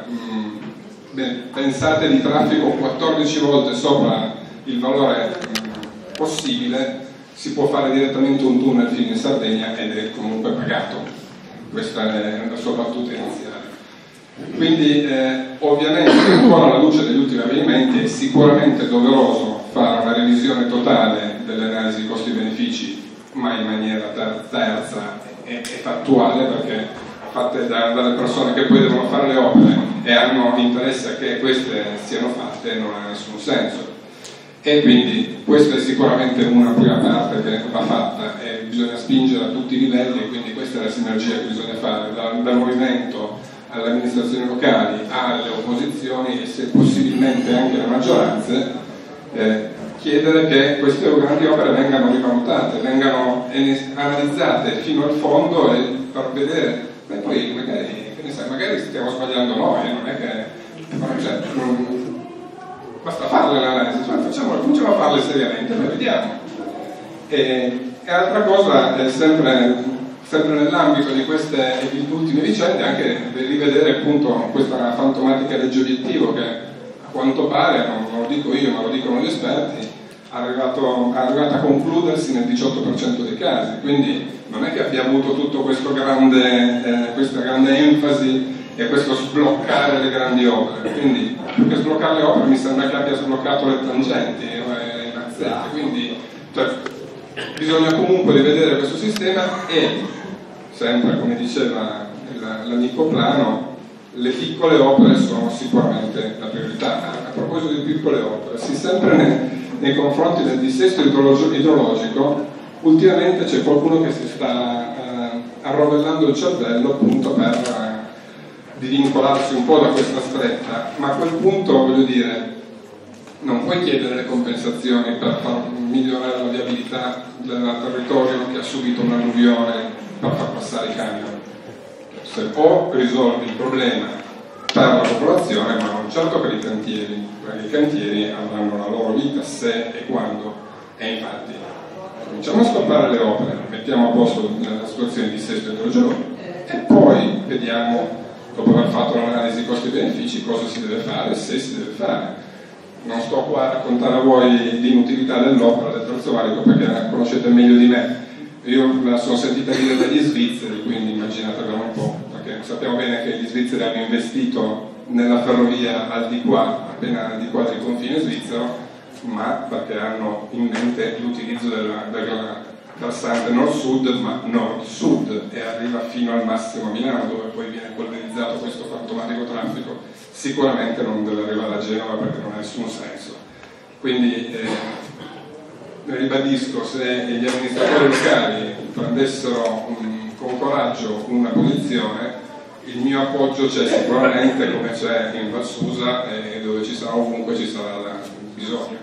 pensate di traffico 14 volte sopra il valore possibile, si può fare direttamente un tunnel fino in Sardegna ed è comunque pagato. Questa è la sua battuta iniziale. Quindi ovviamente, ancora alla luce degli ultimi avvenimenti, è sicuramente doveroso fare una revisione totale delle analisi costi-benefici, ma in maniera terza e fattuale, perché fatte dalle persone che poi devono fare le opere e hanno interesse a che queste siano fatte, non ha nessun senso. E quindi questa è sicuramente una prima parte che va fatta e bisogna spingere a tutti i livelli, e quindi questa è la sinergia che bisogna fare dal movimento alle amministrazioni locali, alle opposizioni e se possibilmente anche alle maggioranze, chiedere che queste grandi opere vengano rivalutate, vengano analizzate fino al fondo e per vedere, beh, poi magari stiamo sbagliando noi, non è che basta farle l'analisi, cominciamo a farle seriamente, poi vediamo. E altra cosa, sempre nell'ambito di queste ultime vicende, anche rivedere appunto questa fantomatica legge obiettivo che a quanto pare, non lo dico io ma lo dicono gli esperti, è arrivata a concludersi nel 18% dei casi, quindi non è che abbia avuto tutto questa grande enfasi e questo sbloccare le grandi opere. Quindi più che sbloccare le opere mi sembra che abbia sbloccato le tangenti e i mazzetti, quindi bisogna comunque rivedere questo sistema e, sempre come diceva l'amico Plano, le piccole opere sono sicuramente la priorità. A proposito di piccole opere, sempre nei confronti del dissesto idrologico, ultimamente c'è qualcuno che si sta arrovellando il cervello appunto per divincolarsi un po' da questa stretta, ma a quel punto, voglio dire, non puoi chiedere le compensazioni per far migliorare la viabilità del territorio che ha subito un'alluvione per far passare i camion. Se o risolvi il problema per la popolazione, ma non certo per i cantieri, perché i cantieri avranno la loro vita se e quando, e infatti cominciamo a stoppare le opere, mettiamo a posto la situazione di dissesto idrogeologico e poi vediamo, dopo aver fatto l'analisi costi-benefici, cosa si deve fare, se si deve fare. Non sto qua a raccontare a voi l'inutilità dell'opera del Terzo Valico perché la conoscete meglio di me. Io me la sono sentita dire dagli svizzeri, quindi immaginatevela un po', perché sappiamo bene che gli svizzeri hanno investito nella ferrovia al di qua, appena al di qua del confine svizzero, ma perché hanno in mente l'utilizzo della versante nord-sud, ma nord-sud, e arriva fino al massimo a Milano, dove poi viene polverizzato questo fantomatico traffico. Sicuramente non deve arrivare a Genova, perché non ha nessun senso. Quindi ribadisco, se gli amministratori locali prendessero con coraggio una posizione, il mio appoggio c'è sicuramente, come c'è in Valsusa, e dove ci sarà, ovunque ci sarà bisogno.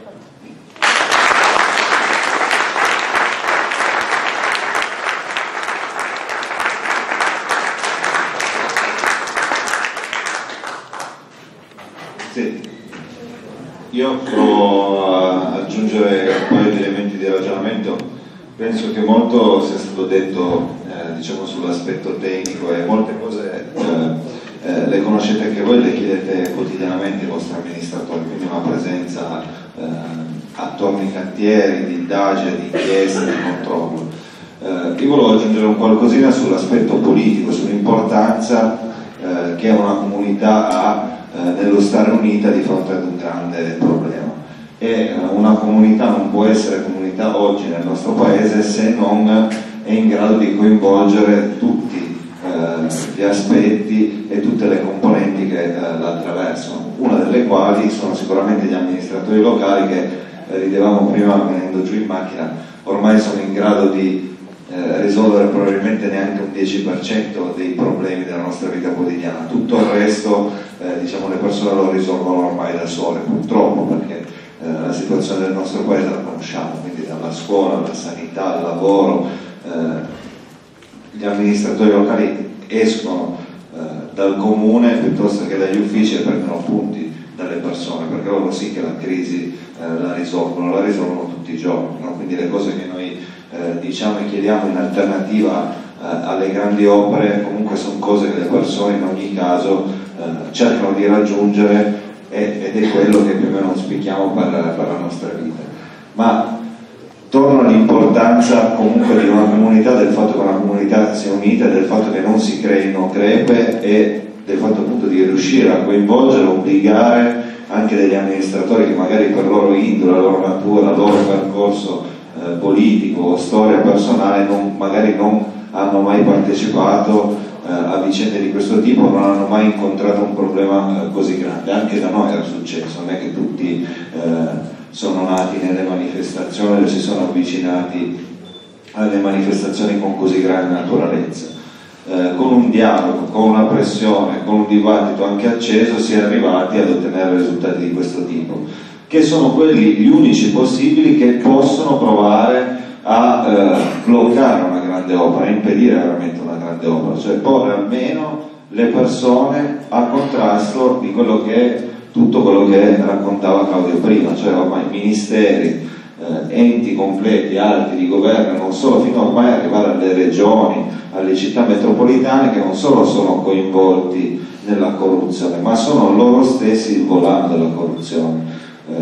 Sì. Io provo a aggiungere un paio di elementi di ragionamento. Penso che molto sia stato detto diciamo sull'aspetto tecnico, e molte cose le conoscete anche voi, le chiedete quotidianamente ai vostri amministratori, quindi una presenza attorno ai cantieri, di indagine, di inchieste, di controllo. Io volevo aggiungere un qualcosina sull'aspetto politico, sull'importanza che una comunità ha nello stare unita di fronte ad un grande problema. E una comunità non può essere comunità oggi nel nostro paese se non è in grado di coinvolgere tutti gli aspetti e tutte le componenti che la attraversano, una delle quali sono sicuramente gli amministratori locali che, ridevamo prima venendo giù in macchina, ormai sono in grado di risolvere probabilmente neanche un 10% dei problemi della nostra vita quotidiana. Tutto il resto diciamo le persone lo risolvono ormai da sole, purtroppo, perché la situazione del nostro paese la conosciamo, quindi dalla scuola, alla sanità, al lavoro. Gli amministratori locali escono dal comune piuttosto che dagli uffici e prendono appunti dalle persone, perché loro sì che la crisi la risolvono tutti i giorni, no? Quindi le cose che noi diciamo e chiediamo in alternativa alle grandi opere comunque sono cose che le persone in ogni caso cercano di raggiungere, ed è quello che più o meno auspichiamo per la nostra vita. Ma torno all'importanza comunque di una comunità, del fatto che una comunità sia unita, del fatto che non si creino crepe, e del fatto appunto di riuscire a coinvolgere, obbligare anche degli amministratori che magari per loro indole, la loro natura, il loro percorso politico o storia personale magari non hanno mai partecipato a vicende di questo tipo, non hanno mai incontrato un problema così grande. Anche da noi era successo, non è che tutti sono nati nelle manifestazioni o si sono avvicinati alle manifestazioni con così grande naturalezza. Con un dialogo, con una pressione, con un dibattito anche acceso si è arrivati ad ottenere risultati di questo tipo, che sono quelli gli unici possibili che possono provare a bloccare una grande opera, a impedire veramente una grande opera, cioè porre almeno le persone a contrasto di quello che è tutto quello che raccontava Claudio prima, cioè ormai ministeri, enti completi, alti di governo, non solo, fino ormai ad arrivare alle regioni, alle città metropolitane, che non solo sono coinvolti nella corruzione, ma sono loro stessi il volano della corruzione.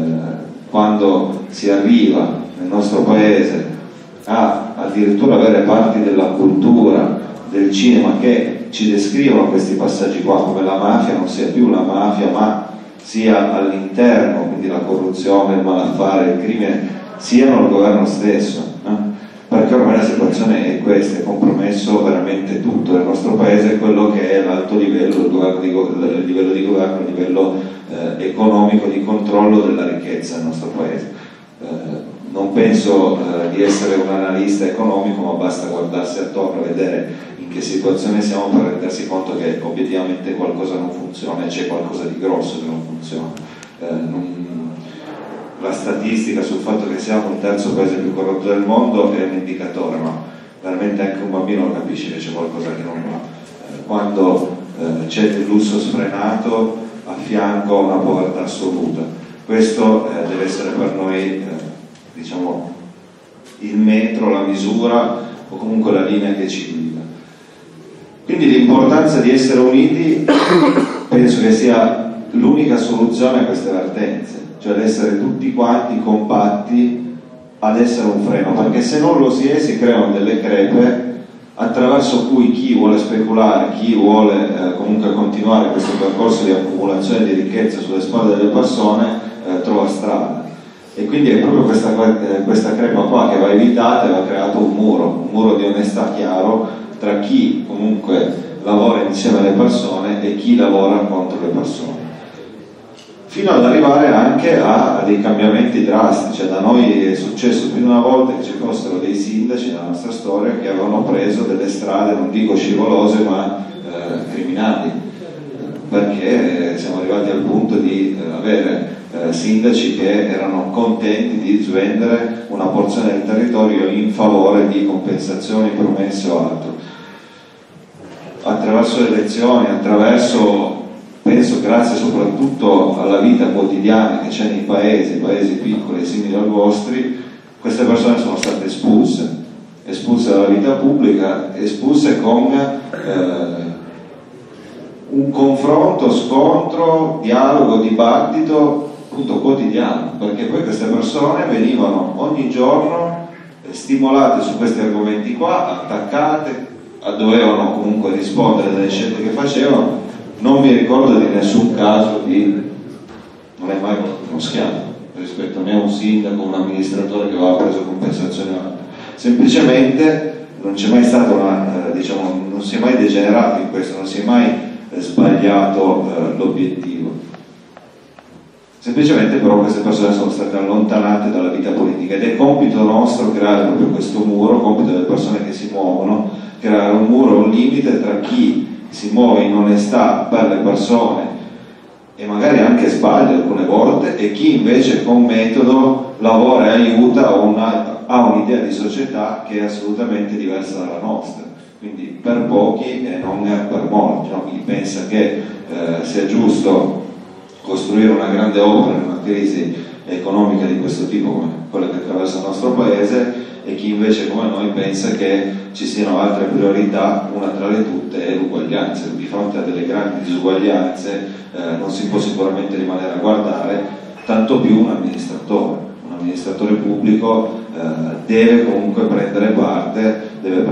Quando si arriva nel nostro paese a addirittura avere parti della cultura, del cinema, che ci descrivono questi passaggi qua, come la mafia non sia più la mafia, ma sia all'interno, quindi la corruzione, il malaffare, il crimine, siano il governo stesso, no? Perché ormai la situazione è questa, è compromesso veramente tutto nel nostro paese, quello che è l'alto livello, il livello di governo, il livello economico, di controllo della ricchezza nel nostro paese. Non penso di essere un analista economico, ma basta guardarsi attorno e vedere in che situazione siamo per rendersi conto che obiettivamente qualcosa non funziona, e c'è qualcosa di grosso che non funziona. La statistica sul fatto che siamo il terzo paese più corrotto del mondo è un indicatore, ma veramente anche un bambino lo capisce che c'è qualcosa che non va. Quando c'è il lusso sfrenato a fianco a una povertà assoluta, questo deve essere per noi diciamo il metro, la misura o comunque la linea che ci guida. Quindi l'importanza di essere uniti penso che sia l'unica soluzione a queste vertenze, cioè l'essere tutti quanti compatti ad essere un freno, perché se non lo si è si creano delle crepe attraverso cui chi vuole speculare, chi vuole comunque continuare questo percorso di accumulazione di ricchezza sulle spalle delle persone trova strada. E quindi è proprio questa crepa qua che va evitata e va creato un muro di onestà chiaro tra chi comunque lavora insieme alle persone e chi lavora contro le persone, fino ad arrivare anche a dei cambiamenti drastici. Da noi è successo più di una volta che ci fossero dei sindaci nella nostra storia che avevano preso delle strade, non dico scivolose, ma criminali, perché siamo arrivati al punto di avere sindaci che erano contenti di svendere una porzione del territorio in favore di compensazioni, promesse o altro. Attraverso le elezioni, penso grazie soprattutto alla vita quotidiana che c'è nei paesi piccoli e simili ai vostri, queste persone sono state espulse dalla vita pubblica, espulse con un confronto, scontro, dialogo, dibattito appunto quotidiano, perché poi queste persone venivano ogni giorno stimolate su questi argomenti qua, attaccate, dovevano comunque rispondere delle scelte che facevano. Non mi ricordo di nessun caso non è mai uno schiaffo rispetto a un sindaco, un amministratore che aveva preso compensazione, semplicemente non c'è mai stato non si è mai degenerato in questo, non si è mai sbagliato l'obiettivo. Semplicemente però queste persone sono state allontanate dalla vita politica ed è compito nostro creare proprio questo muro, compito delle persone che si muovono, creare un muro, un limite tra chi si muove in onestà per le persone e magari anche sbaglia alcune volte e chi invece con metodo lavora e aiuta ha un'idea di società che è assolutamente diversa dalla nostra, quindi per pochi e non per molti, no? Chi pensa che sia giusto costruire una grande opera in una crisi economica di questo tipo come quella che attraversa il nostro paese, e chi invece come noi pensa che ci siano altre priorità, una tra le tutte è l'uguaglianza. Di fronte a delle grandi disuguaglianze non si può sicuramente rimanere a guardare, tanto più un amministratore pubblico deve comunque prendere parte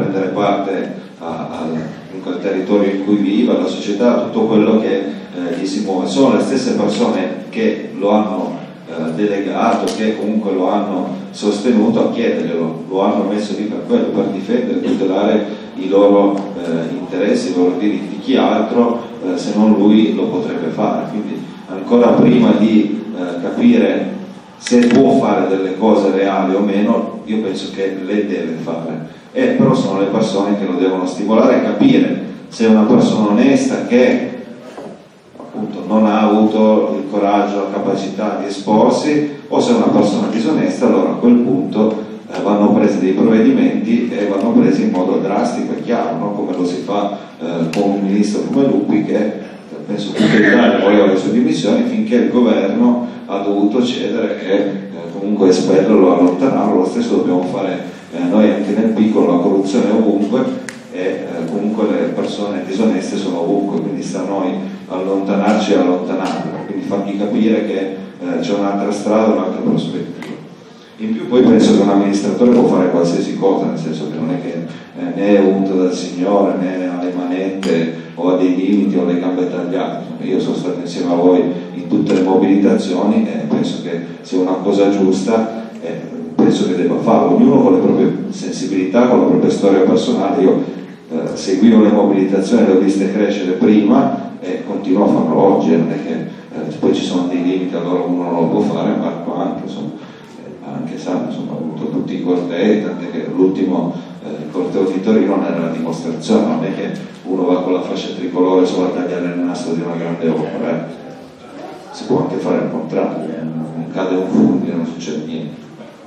in quel territorio in cui vive, alla società, a tutto quello che gli si muove. Sono le stesse persone che lo hanno delegato, che comunque lo hanno sostenuto a chiederglielo, lo hanno messo lì per quello, per difendere, tutelare i loro interessi, i loro diritti. Chi altro se non lui lo potrebbe fare? Quindi ancora prima di capire se può fare delle cose reali o meno, io penso che le deve fare, però sono le persone che lo devono stimolare a capire se è una persona onesta che appunto non ha avuto il coraggio, la capacità di esporsi, o se è una persona disonesta. Allora a quel punto vanno presi dei provvedimenti e vanno presi in modo drastico e chiaro, no? Come lo si fa con un ministro come Lupi, che penso che l'Italia voleva le sue dimissioni finché il governo ha dovuto cedere e comunque espellerlo, allontanarlo. Lo stesso dobbiamo fare noi anche nel piccolo. La corruzione è ovunque e comunque le persone disoneste sono ovunque, quindi sta a noi allontanarci e allontanarlo, quindi fargli capire che c'è un'altra strada, un'altra prospettiva. In più poi penso che un amministratore può fare qualsiasi cosa, nel senso che non è che né è unto dal Signore, né ha le manette o ha dei limiti o le gambe tagliate. Io sono stato insieme a voi in tutte le mobilitazioni e penso che sia una cosa giusta e penso che debba farlo, ognuno con le proprie sensibilità, con la propria storia personale. Io seguivo le mobilitazioni, le ho viste crescere prima e continuo a farlo oggi, non è che poi ci sono dei limiti, allora uno non lo può fare. Marco anche, insomma, anche Sam, insomma, ha avuto tutti i cortei, tant'è che l'ultimo corteo di Torino non era la dimostrazione, non è che uno va con la fascia tricolore solo a tagliare il nastro di una grande opera, si può anche fare il contrario, non cade un fulmine, non succede niente.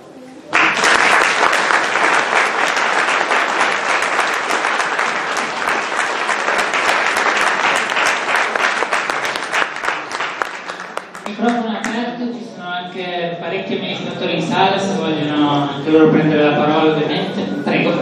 Microfono aperto, ci sono anche parecchi amministratori in sala, se vogliono anche loro prendere la parola ovviamente. Prego.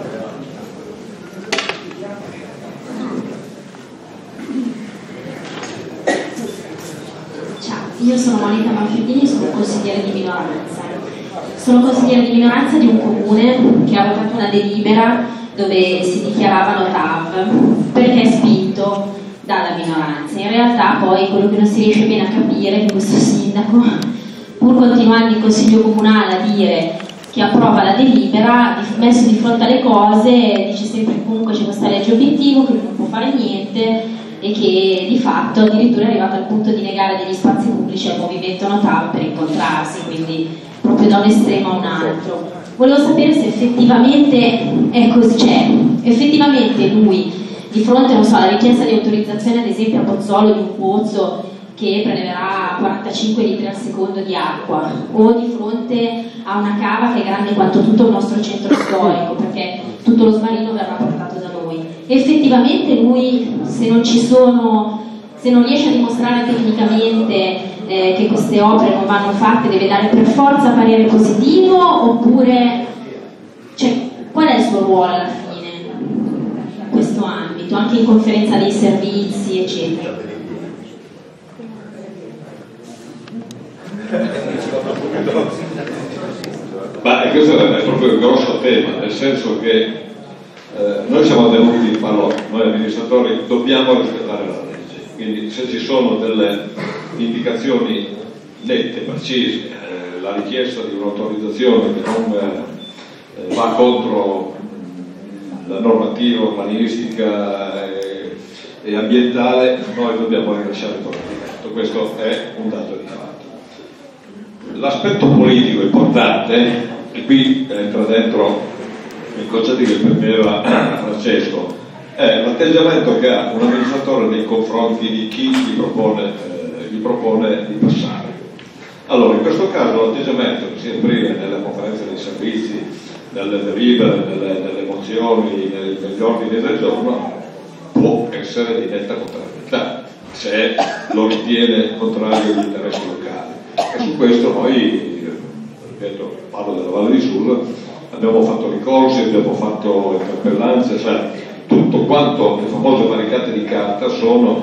Ciao, io sono Monica Manfredini, sono consigliere di minoranza. Sono consigliere di minoranza di un comune che ha votato una delibera dove si dichiaravano TAV, perché è spinto dalla minoranza. In realtà poi quello che non si riesce bene a capire è che questo sindaco, pur continuando in consiglio comunale a dire che approva la delibera, messo di fronte alle cose dice sempre che comunque c'è questa legge obiettivo, che non può fare niente e che di fatto addirittura è arrivato al punto di negare degli spazi pubblici al movimento Notav per incontrarsi, quindi proprio da un estremo a un altro. Volevo sapere se effettivamente è così, cioè effettivamente lui di fronte, non so, alla richiesta di autorizzazione ad esempio a Pozzolo di un pozzo che preleverà 45 litri al secondo di acqua, o di fronte a una cava che è grande quanto tutto il nostro centro storico, perché tutto lo Smarino verrà portato da noi. Effettivamente lui, se non riesce a dimostrare tecnicamente che queste opere non vanno fatte, deve dare per forza parere positivo, oppure qual è il suo ruolo alla fine in questo ambito, anche in conferenza dei servizi, eccetera? Ma questo è proprio il grosso tema, nel senso che noi siamo tenuti di parole, noi amministratori dobbiamo rispettare la legge, quindi se ci sono delle indicazioni nette, precise, la richiesta di un'autorizzazione che non va contro la normativa urbanistica e ambientale, noi dobbiamo rilasciare il provvedimento. Questo è un dato di fatto. L'aspetto politico importante, e qui entra dentro il concetto che premeva Francesco, è l'atteggiamento che ha un amministratore nei confronti di chi gli propone di passare. Allora, in questo caso l'atteggiamento che si esprime nelle conferenze dei servizi, nelle delibere, nelle mozioni, negli ordini del giorno, può essere di netta contrarietà, se lo ritiene contrario agli interessi locali. E su questo noi, ripeto, parlo della Valle di Susa, abbiamo fatto ricorsi, abbiamo fatto interpellanze, cioè tutto quanto le famose barricate di carta sono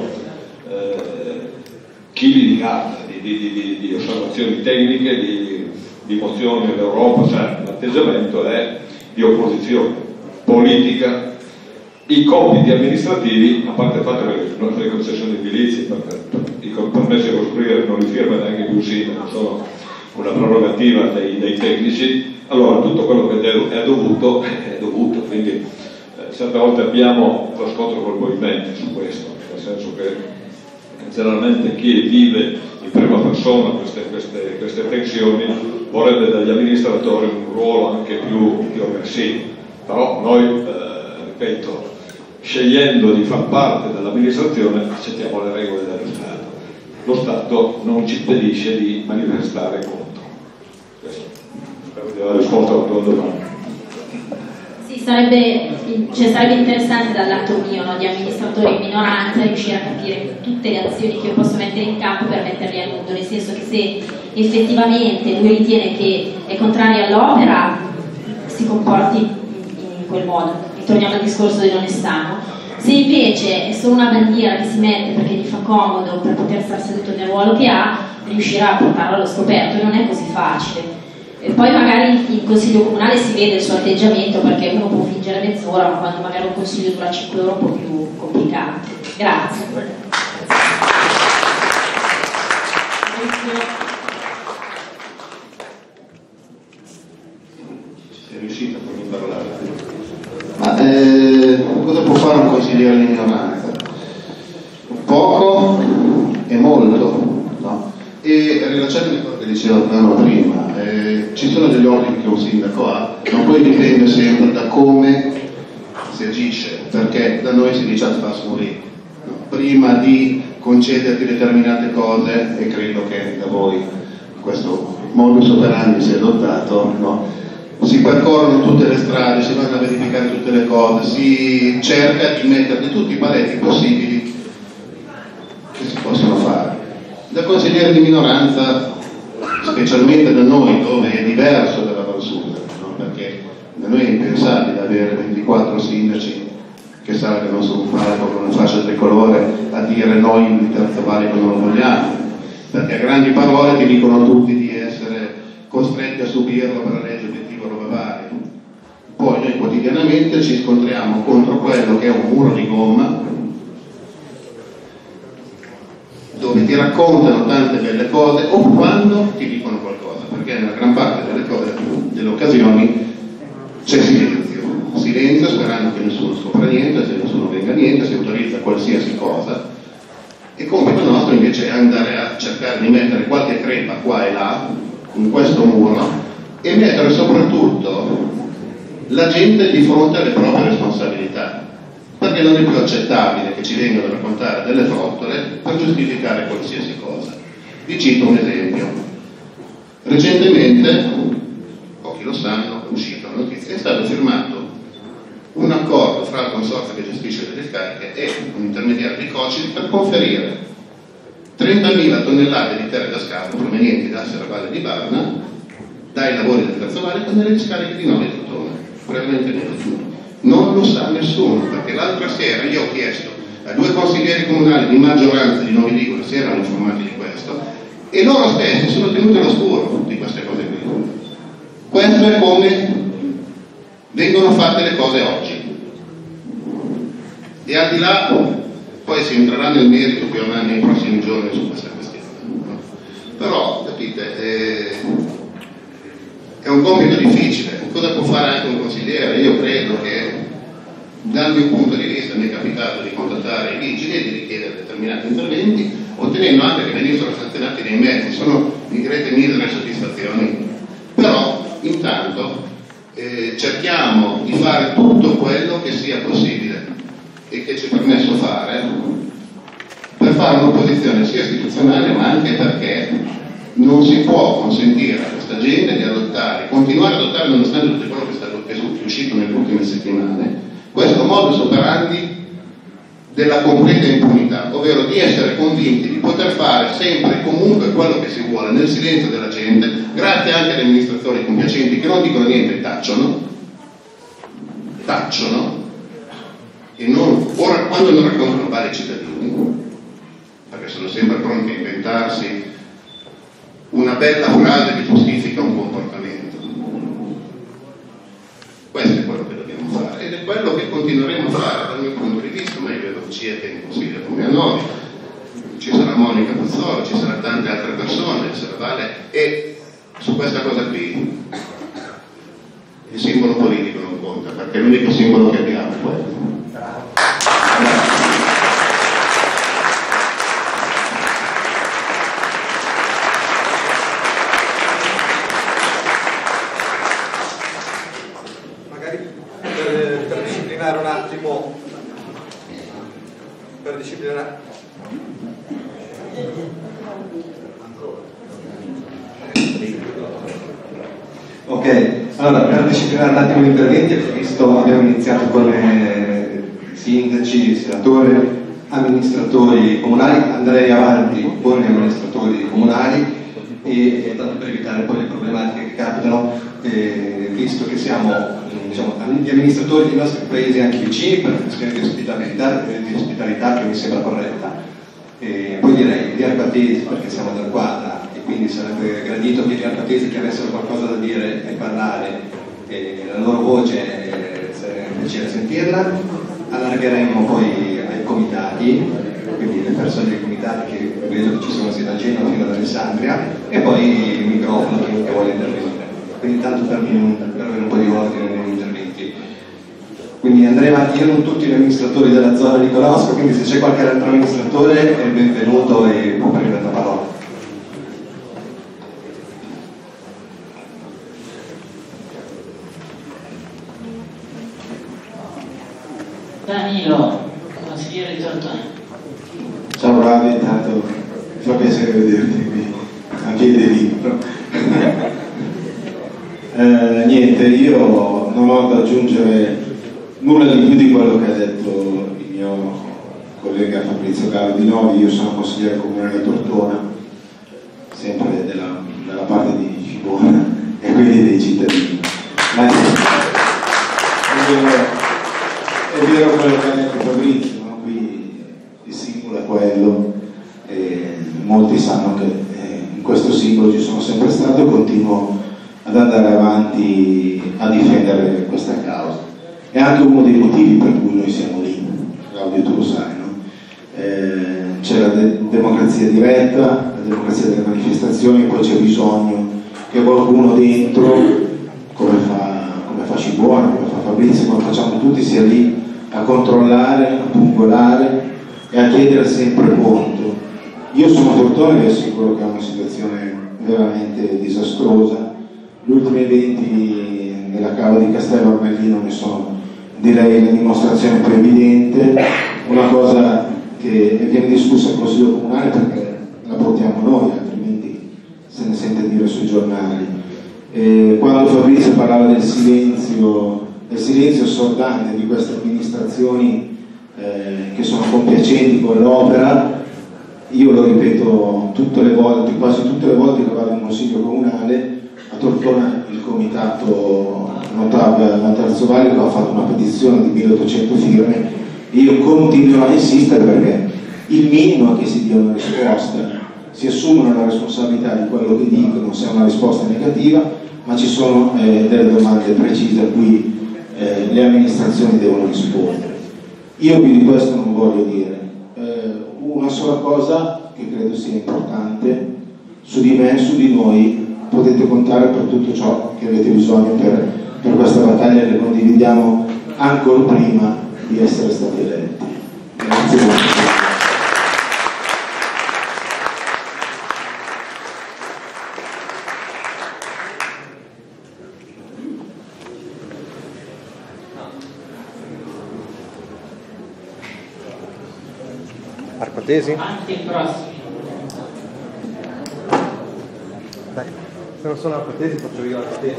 chili di carta, di osservazioni tecniche, di mozioni all'Europa, cioè l'atteggiamento è di opposizione politica. I compiti amministrativi, a parte il fatto che le concessioni edilizie, i permessi di costruire non li firma neanche più sindaco, sono una prerogativa dei tecnici, allora tutto quello che è dovuto, quindi certe volte abbiamo lo scontro col movimento su questo, nel senso che generalmente chi vive in prima persona queste tensioni vorrebbe dagli amministratori un ruolo anche più aggressivo, però noi, ripeto, scegliendo di far parte dell'amministrazione accettiamo le regole dello Stato. Lo Stato non ci impedisce di manifestare contro. Questo. Spero di aver risposto alla tua domanda. Sì, sarebbe interessante dal lato mio, no, di amministratore in minoranza, riuscire a capire tutte le azioni che io posso mettere in campo per metterli a nudo, nel senso che se effettivamente lui ritiene che è contrario all'opera, si comporti in quel modo. Torniamo al discorso dell'onestà. Se invece è solo una bandiera che si mette perché gli fa comodo per poter stare seduto nel ruolo che ha, riuscirà a portarlo allo scoperto, e non è così facile. E poi magari in consiglio comunale si vede il suo atteggiamento, perché uno può fingere mezz'ora, ma quando magari un consiglio dura 5 ore è un po' più complicato. Grazie. Sei riuscito a farmi parlare? Cosa può fare un consigliere di minoranza? Poco e molto, no? E rilasciando quello che dicevamo prima, ci sono degli ordini che un sindaco ha, ma poi dipende sempre da come si agisce, perché da noi si dice fas morire, no? Prima di concederti determinate cose, e credo che da voi questo modus operandi sia adottato, no? Si percorrono tutte le strade, si vanno a verificare tutte le cose, si cerca di mettere tutti i paletti possibili che si possono fare. Da consigliere di minoranza, specialmente da noi, dove è diverso dalla Val Susa, no? Perché da noi è impensabile avere 24 sindaci che salgano su un palco con una fascia tricolore a dire noi il terzo valico non lo vogliamo, perché a grandi parole ti dicono tutti di essere costretti a subirlo per la legge obiettivo roba varia. Poi noi quotidianamente ci scontriamo contro quello che è un muro di gomma, dove ti raccontano tante belle cose o quando ti dicono qualcosa, perché nella gran parte delle occasioni c'è silenzio sperando che nessuno scopra niente, se nessuno venga niente, si autorizza qualsiasi cosa, e compito nostro invece è andare a cercare di mettere qualche crepa qua e là in questo muro e mettere soprattutto la gente di fronte alle proprie responsabilità, perché non è più accettabile che ci vengano a raccontare delle frottole per giustificare qualsiasi cosa. Vi cito un esempio. Recentemente, pochi lo sanno, è uscita la notizia, è stato firmato un accordo fra il consorzio che gestisce le discariche e un intermediario di Cocci per conferire 30.000 tonnellate di terre da scavo provenienti da Serravalle di Barna dai lavori del Terzo Valico nelle discariche di Novi Tortona, prevalentemente nessuno. Non lo sa nessuno, perché l'altra sera io ho chiesto a 2 consiglieri comunali di maggioranza di Novi Ligure se erano informati di questo, e loro stessi sono tenuti all'oscuro di queste cose qui. Questo è come vengono fatte le cose oggi. E al di là, poi si entrerà nel merito più avanti nei prossimi giorni su questa questione. Però, capite, è un compito difficile. Cosa può fare anche un consigliere? Io credo che dal mio punto di vista mi è capitato di contattare i vigili e di richiedere determinati interventi, ottenendo anche che venissero sanzionati dei mezzi. Sono, direte, misere soddisfazioni, però intanto cerchiamo di fare tutto quello che sia possibile e che ci è permesso fare per fare un'opposizione sia istituzionale ma anche perché non si può consentire a questa gente di adottare, continuare ad adottare, nonostante tutto quello che è uscito nelle ultime settimane, questo modus operandi della completa impunità, ovvero di essere convinti di poter fare sempre e comunque quello che si vuole nel silenzio della gente, grazie anche agli amministratori compiacenti che non dicono niente, tacciono e non, ora quando non raccontano male ai cittadini, perché sono sempre pronti a inventarsi una bella frase che giustifica un comportamento. Questo è quello che dobbiamo fare ed è quello che continueremo a fare dal mio punto di vista, ma io vedo CIET in consiglio come a noi, ci sarà Monica Puzzolo, ci saranno tante altre persone, Serravalle, e su questa cosa qui il simbolo politico non conta, perché l'unico simbolo che abbiamo è quello. Per disciplinare un attimo, ok, allora per disciplinare un attimo gli interventi, abbiamo iniziato con sindaci, senatori, amministratori comunali, andrei avanti con gli amministratori comunali e tanto per evitare poi le problematiche che capitano, visto che siamo gli amministratori dei nostri paesi anche vicini per una questione di ospitalità che mi sembra corretta. Poi direi gli arpatesi, perché siamo dal Quadra e quindi sarebbe gradito che gli arpatesi che avessero qualcosa da dire e parlare, la loro voce sarebbe piacere sentirla. Allargheremo poi ai comitati, quindi le persone dei comitati che vedo che ci sono sia da Genova fino ad Alessandria, e poi il microfono che vuole intervenire. Quindi tanto per avere un po' di ordine negli interventi. Quindi andremo avanti, io non tutti gli amministratori della zona li conosco, quindi se c'è qualche altro amministratore è benvenuto e può prendere la parola. Danilo, consigliere di Tortona. Ciao Ravi, intanto mi fa piacere vederti qui, a piede libero. Niente, io non ho da aggiungere nulla di più di quello che ha detto il mio collega Fabrizio Galdinovi. Io sono consigliere comunale di Tortona, sempre dalla parte di Figona e quindi dei cittadini. Ma è vero quello che ha detto Fabrizio, no? Qui il simbolo è quello, e molti sanno che in questo simbolo ci sono sempre stato e continuo ad andare avanti a difendere questa causa. È anche uno dei motivi per cui noi siamo lì, Claudio, tu lo sai, no? C'è la democrazia diretta, la democrazia delle manifestazioni, poi c'è bisogno che qualcuno dentro, come fa Cibuona, come fa Fabrizio, come facciamo tutti, sia lì a controllare, a pungolare e a chiedere sempre conto. Io sono Tortone, vi assicuro che è una situazione veramente disastrosa. Gli ultimi eventi nella cava di Castello Armellino ne sono, direi, la dimostrazione più evidente, una cosa che viene discussa al Consiglio Comunale perché la portiamo noi, altrimenti se ne sente dire sui giornali. Quando Fabrizio parlava del silenzio assordante di queste amministrazioni che sono compiacenti con l'opera, io lo ripeto tutte le volte, quasi tutte le volte che vado in Consiglio Comunale. A Tortona il comitato Notav Terzo Valico ha fatto una petizione di 1800 firme e io continuo a insistere perché il minimo è che si dia una risposta, si assumono la responsabilità di quello che dicono, se è una risposta negativa, ma ci sono delle domande precise a cui le amministrazioni devono rispondere. Io più di questo non voglio dire. Una sola cosa che credo sia importante: su di me, su di noi potete contare per tutto ciò che avete bisogno per questa battaglia che condividiamo ancora prima di essere stati eletti. Grazie molto. Arcotesi? Anche il prossimo. Dai, se non sono Arcotesi faccio io Arcotesi.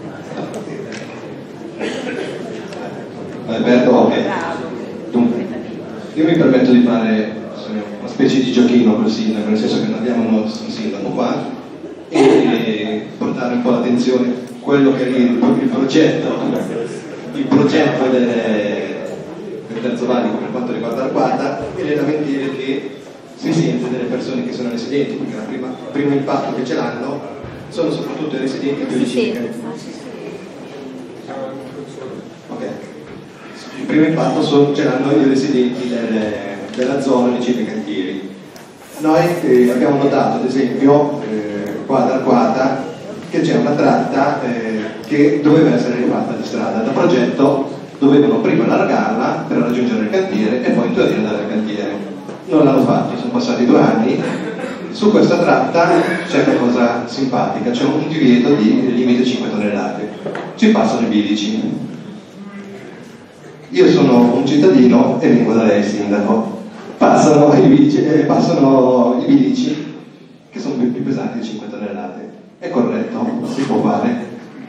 Alberto, ok. Dunque, io mi permetto di fare una specie di giochino col sindaco, nel senso che non abbiamo un sindaco qua, e portare un po' l'attenzione quello che è il progetto del Terzo Valico per quanto riguarda Arquata e le lamentele che si sente delle persone che sono residenti, perché il primo impatto che ce l'hanno sono soprattutto i residenti più vicini. Ok. Il primo impatto ce l'hanno i residenti della zona di Cive Cantieri. Noi abbiamo notato, ad esempio, qua ad Arquata, che c'è una tratta che doveva essere rifatta di strada. Da progetto dovevano prima allargarla per raggiungere il cantiere e poi in teoria andare al cantiere. Non l'hanno fatto, sono passati 2 anni. Su questa tratta c'è una cosa simpatica, c'è un divieto di limite 5 tonnellate. Ci passano i bilici. Io sono un cittadino e vengo da lei, sindaco. Passano i bilici che sono più pesanti di 5 tonnellate. È corretto? Si può fare?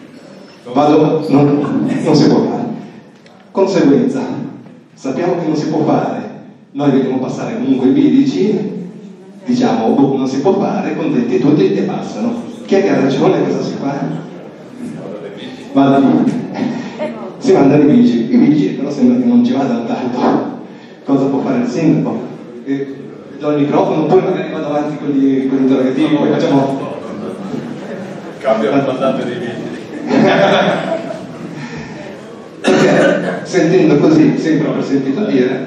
Non si può fare. Conseguenza, sappiamo che non si può fare, noi vediamo passare comunque i bilici, diciamo non si può fare, contenti tutti e passano. Chi è che ha ragione? Cosa si fa? Si mandano i bilici però sembra che non ci vadano tanto. Cosa può fare il sindaco? Do il microfono, poi magari vado avanti con gli interrogativi, poi facciamo... Cambia la mandata dei bilici. Perché sentendo così, sempre per sentito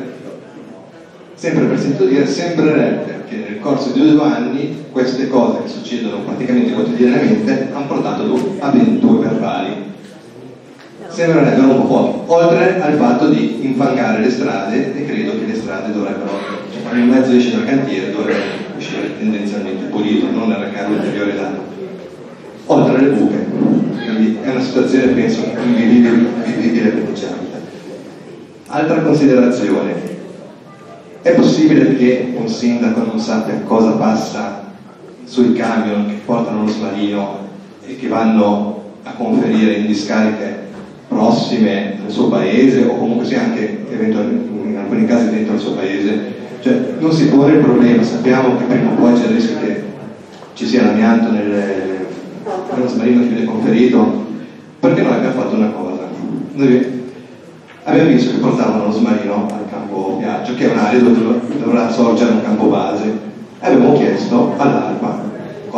dire, sembrerebbe che nel corso di 2 anni queste cose che succedono praticamente quotidianamente hanno portato a 22 verbali. Sembrerebbero un po' pochi, oltre al fatto di infangare le strade, e credo che le strade dovrebbero, in mezzo esce dal cantiere, dovrebbero uscire tendenzialmente pulito, non arrecare ulteriore danno. Oltre alle buche, quindi è una situazione penso invivibile per gente. Altra considerazione: è possibile che un sindaco non sappia cosa passa sui camion che portano lo smalino e che vanno a conferire in discariche prossime al suo paese o comunque sia anche in alcuni casi dentro il suo paese? Cioè non si pone il problema, sappiamo che prima o poi c'è il rischio che ci sia l'amianto nello smalino che viene conferito, perché noi abbiamo fatto una cosa. Noi abbiamo visto che portavano lo smalino al campo Piaggio, che è un'area dove dovrà sorgere un campo base, e abbiamo chiesto all'ARPA, cosa che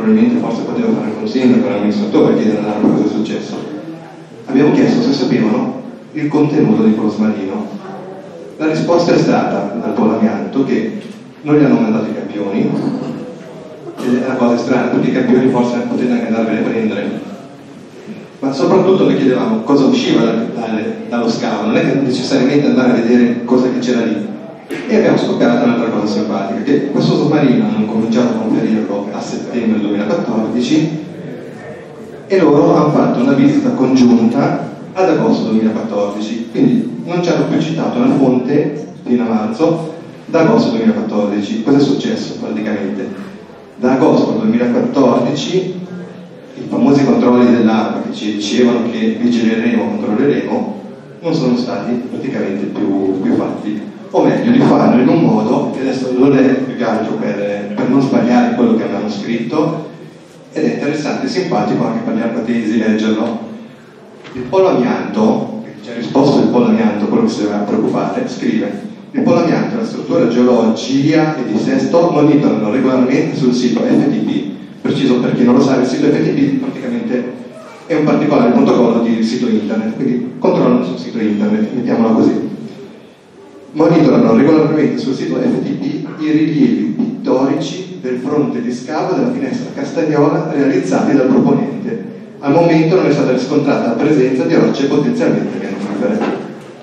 probabilmente forse poteva fare anche un sindaco, l'amministratore, chiedere all'ARPA cosa è successo. Abbiamo chiesto se sapevano il contenuto di quello smarrino. La risposta è stata dal Polo Amianto che non gli hanno mandato i campioni, ed è una cosa strana perché i campioni forse potete anche andarvene a prendere, ma soprattutto noi chiedevamo cosa usciva dallo scavo, non è che necessariamente andare a vedere cosa che c'era lì. E abbiamo scoperto un'altra cosa simpatica, che questo sottomarino hanno cominciato a conferirlo a settembre 2014 e loro hanno fatto una visita congiunta ad agosto 2014, quindi non ci hanno più citato una fonte fino a marzo. Da agosto 2014 cosa è successo praticamente? Da agosto 2014 i famosi controlli dell'ARPA che ci dicevano che vigileremo, controlleremo, non sono stati praticamente più fatti, o meglio li fanno in un modo che adesso lo leggo più che altro per non sbagliare quello che avevano scritto, ed è interessante e simpatico anche per gli arpatesi leggerlo. Il Polo Amianto, che ci ha risposto il Polo Amianto, quello che si doveva preoccupare, scrive: il Polo Amianto e la struttura geologica e di Sesto monitorano regolarmente sul sito FTP. Preciso, per chi non lo sa, il sito FTP praticamente è un particolare protocollo di sito internet, quindi controllano sul sito internet, mettiamola così. Monitorano regolarmente sul sito FTP i rilievi pittorici del fronte di scavo della finestra castagnola realizzati dal proponente. Al momento non è stata riscontrata la presenza di rocce potenzialmente pianifere.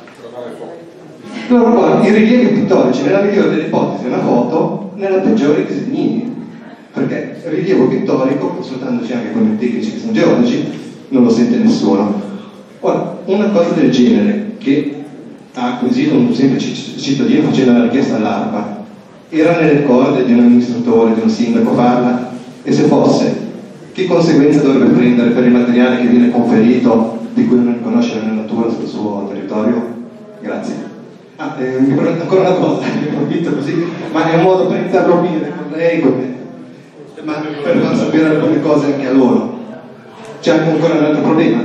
Loro i rilievi pittorici, nella migliore delle ipotesi una foto, nella peggiore i disegnini, perché il rilievo pittorico, consultandoci anche con i tecnici che sono geologi, non lo sente nessuno. Ora, una cosa del genere che ha acquisito un semplice cittadino facendo la richiesta all'ARPA era nelle corde di un amministratore, di un sindaco farla? E se fosse, che conseguenze dovrebbe prendere per il materiale che viene conferito di cui non riconosce la natura sul suo territorio? Grazie. Mi prendo ancora una cosa, mi approfitto così, ma è un modo per interrompere con lei, ma per far sapere alcune cose anche a loro. C'è anche ancora un altro problema.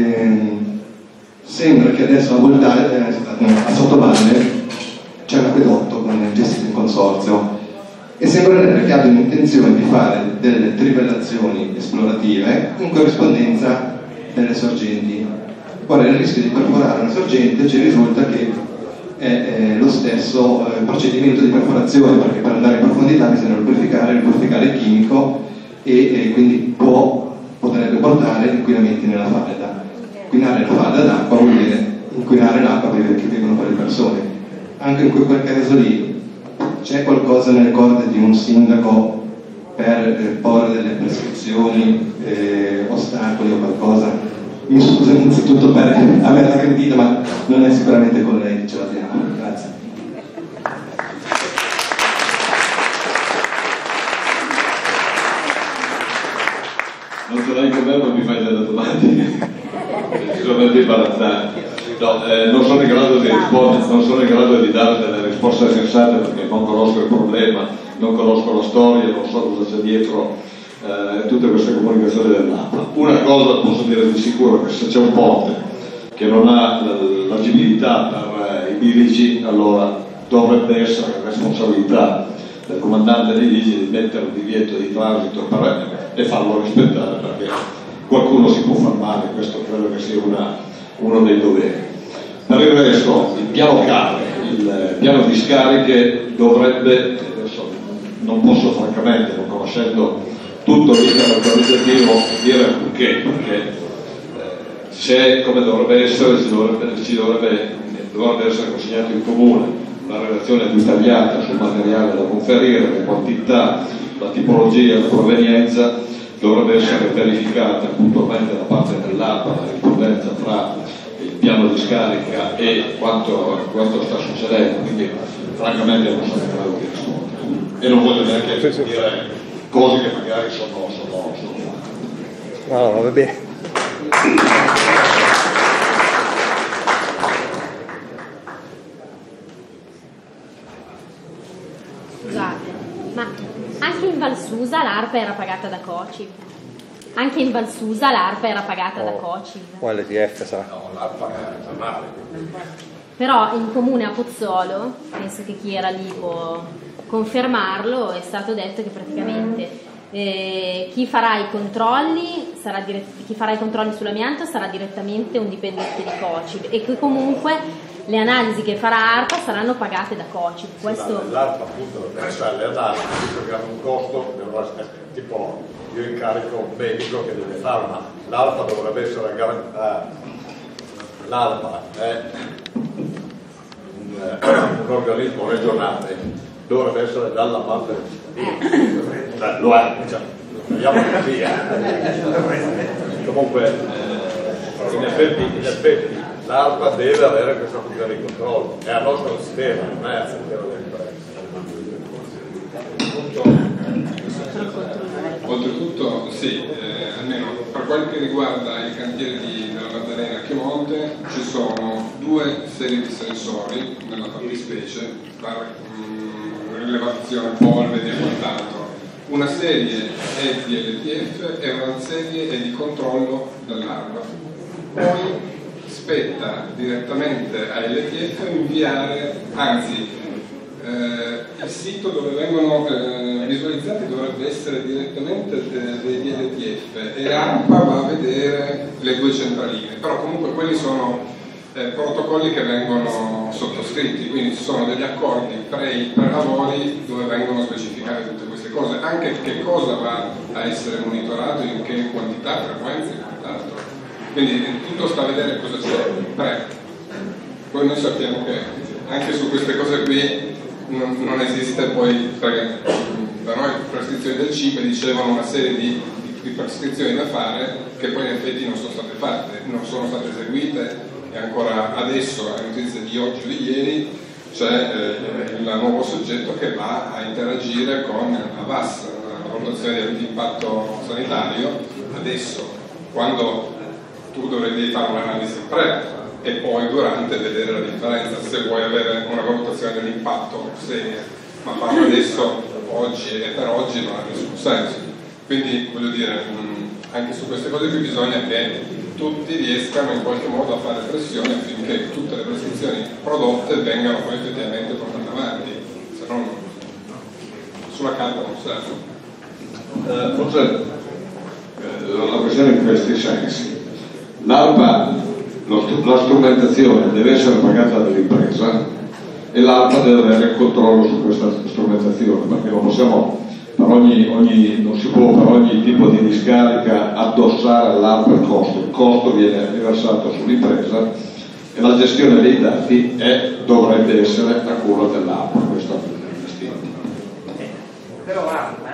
Sembra che adesso a Voltare, a Sottovalle, c'è un acquedotto gestito in consorzio e sembrerebbe che abbiano intenzione di fare delle trivellazioni esplorative in corrispondenza delle sorgenti. Ora, il rischio di perforare una sorgente ci risulta che è lo stesso procedimento di perforazione, perché per andare in profondità bisogna lubrificare il chimico e quindi potrebbe portare inquinamenti nella falda. Inquinare la falda d'acqua vuol dire inquinare l'acqua che bevono per le persone. Anche in quel caso lì c'è qualcosa nelle corde di un sindaco per porre delle prescrizioni, ostacoli o qualcosa. Mi scuso innanzitutto per averla aggredita, ma non è sicuramente con lei che ce l'abbiamo. Grazie. Non ce l'hai con me, ma mi fai delle domande decisamente imbarazzanti. No, non sono in grado di rispondere, non sono in grado di dare delle risposte sensate perché non conosco il problema, non conosco la storia, non so cosa c'è dietro tutte queste comunicazioni dell'ARPA. Una cosa posso dire di sicuro, che se c'è un ponte che non ha l'agibilità per i bilici, allora dovrebbe essere responsabilità del comandante dei vigili di mettere un divieto di transito e farlo rispettare, perché qualcuno si può far male. Questo credo che sia uno dei doveri. Per il resto, il piano cave, il piano di scariche dovrebbe, adesso non posso francamente, non conoscendo tutto l'iter organizzativo, dire perché se come dovrebbe essere dovrebbe essere consegnato in comune una relazione dettagliata sul materiale da conferire, le quantità, la tipologia, la provenienza, dovrebbe essere verificata puntualmente da parte dell'ARPA la rispondenza tra il piano di scarica e quanto sta succedendo, quindi francamente non sono in grado di rispondere e non voglio neanche dire cose che magari sono no, va bene. Scusate, ma anche in Valsusa l'ARPA era pagata da COCIV. Anche in Valsusa l'ARPA era pagata da COCIV. O LTF sarà. No, l'ARPA è male. Però in comune a Pozzolo, penso che chi era lì può confermarlo, è stato detto che praticamente Chi farà i controlli sull'amianto sarà direttamente un dipendente di COCIV e che comunque le analisi che farà ARPA saranno pagate da COCIV. Questo... L'ARPA appunto deve fare le analisi, visto che hanno un costo, tipo io incarico un medico che deve fare, ma l'ARPA dovrebbe essere l'ARPA è un organismo regionale, dovrebbe essere dalla parte del cittadino, lo è, diciamo, vediamo così. Comunque in effetti l'ARPA deve avere questa funzione di controllo, è al nostro sistema, non è al sistema dell'impresa. Oltretutto, sì, almeno per quel che riguarda i cantieri della Maddalena a Chiemonte ci sono 2 serie di sensori nella fattispecie per rilevazione polveri e quant'altro. Una serie è di LTF e una serie è di controllo dell'ARPA. Poi spetta direttamente a LTF inviare, anzi il sito dove vengono visualizzati dovrebbe essere direttamente degli LTF e ARPA va a vedere le 2 centraline, però comunque quelli sono protocolli che vengono sottoscritti, quindi ci sono degli accordi pre-lavori dove vengono specificate tutte queste cose, anche che cosa va a essere monitorato, in che quantità, frequenza e quant'altro. Quindi tutto sta a vedere cosa c'è pre. Poi noi sappiamo che anche su queste cose qui non esiste poi, perché da noi le prescrizioni del CIPE dicevano una serie di prescrizioni da fare che poi in effetti non sono state fatte, non sono state eseguite e ancora adesso, a notizia di oggi o di ieri, c'è il nuovo soggetto che va a interagire con la VAS, la valutazione di impatto sanitario, adesso, quando tu devi fare un'analisi pre e poi durante vedere la differenza, se vuoi avere una valutazione dell'impatto seria, ma farlo adesso, oggi e per oggi non ha nessun senso. Quindi voglio dire, anche su queste cose qui bisogna che tutti riescano in qualche modo a fare pressione affinché tutte le prescrizioni prodotte vengano poi effettivamente portate avanti, se no sulla carta non serve. Forse la questione in questi sensi, l'ARPA, la strumentazione deve essere pagata dall'impresa e l'ARPA deve avere il controllo su questa strumentazione, perché non possiamo non si può per ogni tipo di discarica addossare all'ARPA il costo viene riversato sull'impresa e la gestione dei dati dovrebbe essere a cura dell'ARPA, questo è distinto. Però ARPA,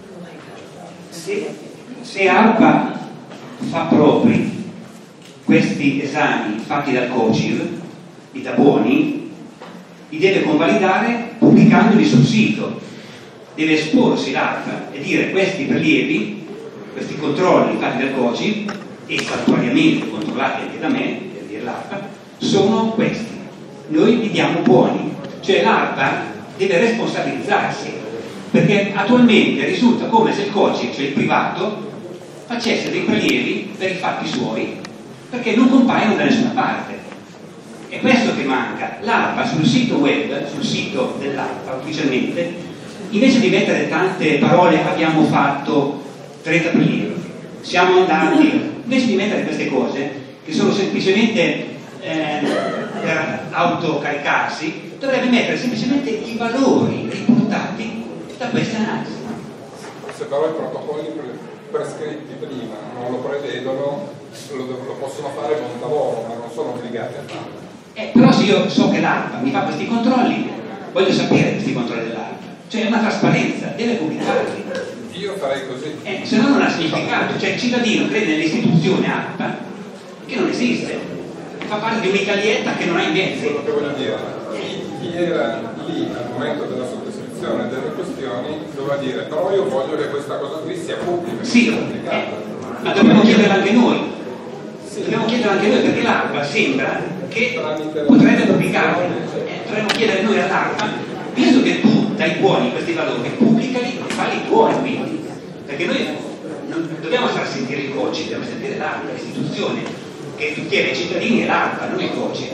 se ARPA fa propri questi esami fatti dal COCIV, i taboni, li deve convalidare pubblicandoli sul sito. Deve esporsi l'ARPA e dire questi prelievi, questi controlli fatti dal COCIV e saltuariamente controllati anche da me, per dire l'ARPA, sono questi. Noi li diamo buoni, cioè l'ARPA deve responsabilizzarsi, perché attualmente risulta come se il COCIV, cioè il privato, facesse dei prelievi per i fatti suoi, perché non compaiono da nessuna parte. È questo che manca. L'ARPA sul sito web, sul sito dell'ARPA ufficialmente, invece di mettere tante parole abbiamo fatto 30 prelievi, siamo andati, invece di mettere queste cose che sono semplicemente per autocaricarsi, dovrebbe mettere semplicemente i valori riportati da queste analisi. Se però i protocolli prescritti prima non lo prevedono, lo possono fare con lavoro, ma non sono obbligati a farlo. Però se io so che l'ARPA mi fa questi controlli, voglio sapere questi controlli dell'ARPA. Cioè è una trasparenza, deve pubblicarli. Io farei così. Se no non ha significato. Cioè il cittadino crede nell'istituzione ARPA che non esiste. Fa parte di un'italietta che non ha invece. Quello che voglio dire, chi era lì al momento della sottoscrizione delle questioni doveva dire però io voglio che questa cosa qui sia pubblica. Sì, ma dobbiamo chiederla anche noi. Sì. Dobbiamo chiederla anche noi perché l'ARPA sembra che potrebbe pubblicarli. Dovremmo chiedere noi all'ARPA, visto che tu dai buoni questi valori, pubblicali e falli buoni, quindi. Perché noi non dobbiamo far sentire il COCIV, dobbiamo sentire l'ARPA, l'istituzione che tutela i cittadini e l'ARPA, non il COCIV.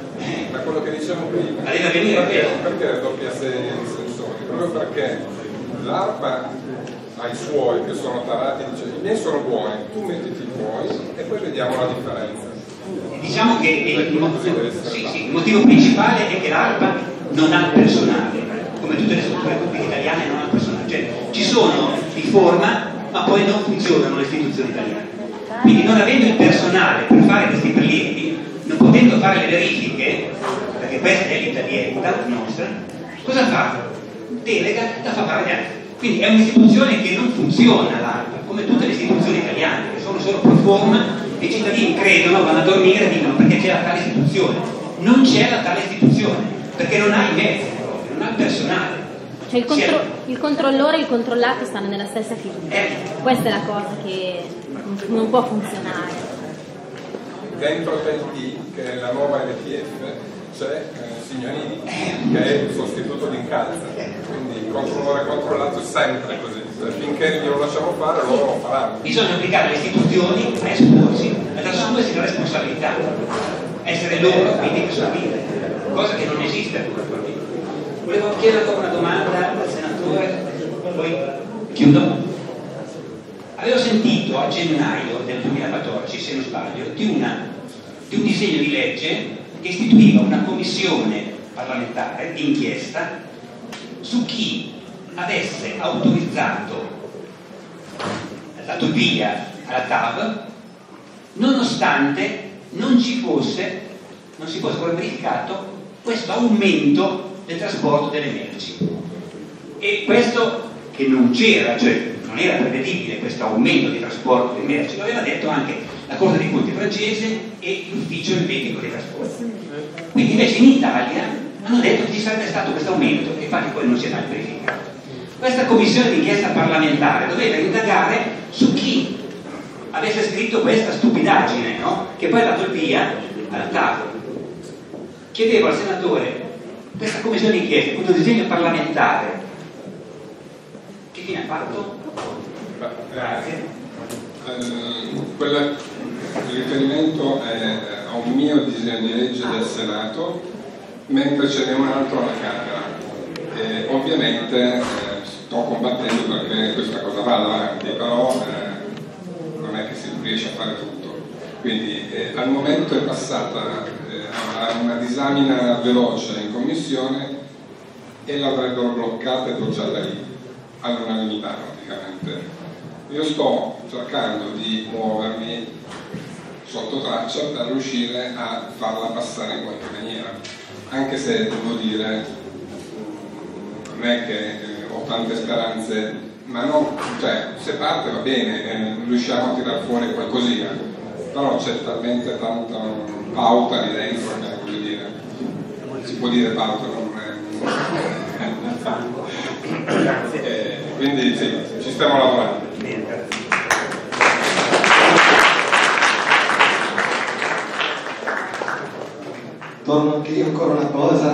Ma quello che dicevo prima, deve avvenire perché la doppia serie di sensori? Proprio perché l'ARPA ha i suoi che sono tarati, dice i miei sono buoni, tu mettiti i tuoi e poi vediamo la differenza. Diciamo che il motivo principale è che l'ARPA non ha personale, come tutte le strutture pubbliche italiane non ha personale, cioè ci sono di forma ma poi non funzionano le istituzioni italiane. Quindi non avendo il personale per fare questi prelievi, non potendo fare le verifiche, perché questa è l'italietta nostra, cosa fa? Delega la fa fare agli altri. Quindi è un'istituzione che non funziona l'ARPA, come tutte le istituzioni italiane, che sono solo pro forma e i cittadini credono, vanno a dormire e dicono perché c'è la tale istituzione. Non c'è la tale istituzione, perché non ha i mezzi, non ha il personale. Cioè il controllore e il controllato stanno nella stessa figura. Questa è la cosa che non può funzionare. Dentro TELT, che è la nuova LTF, c'è Signorini, che è il sostituto di Incalza, quindi il controllore controllato è sempre così, finché glielo lasciamo fare loro lo faranno. Bisogna obbligare le istituzioni a esporsi, ad assumersi la responsabilità, essere loro quindi che sopravvive, cosa che non esiste. Volevo chiedere ancora una domanda al senatore, poi chiudo. Avevo sentito a gennaio del 2014, se non sbaglio, di un disegno di legge che istituiva una commissione parlamentare di inchiesta su chi avesse autorizzato, dato il via alla TAV, nonostante non si fosse verificato questo aumento del trasporto delle merci. E questo che non c'era, cioè non era prevedibile questo aumento di trasporto delle merci, lo aveva detto anche la Corte dei Conti francese e l'Ufficio Elvetico dei Trasporti. Quindi invece in Italia hanno detto che ci sarebbe stato questo aumento, e infatti poi non si è mai verificato. Questa commissione d'inchiesta parlamentare doveva indagare su chi avesse scritto questa stupidaggine, no? Che poi ha dato il via al TAV. Chiedevo al senatore, questa commissione d'inchiesta, questo disegno parlamentare, che fine ha fatto? Grazie. Il riferimento è a un mio disegno di legge del Senato, mentre ce n'è un altro alla Camera. Ovviamente sto combattendo perché questa cosa vada avanti, però non è che si riesce a fare tutto. Quindi al momento è passata a una disamina veloce in commissione e l'avrebbero bloccata e bocciata lì, all'unanimità praticamente. Io sto cercando di muovermi sotto traccia per riuscire a farla passare in qualche maniera, anche se devo dire non è che ho tante speranze, ma no, cioè se parte va bene, riusciamo a tirar fuori qualcosina, però c'è talmente tanta pauta lì dentro che voglio dire, si può dire pauta, non è quindi sì, ci stiamo lavorando. Torno anche io ancora una cosa,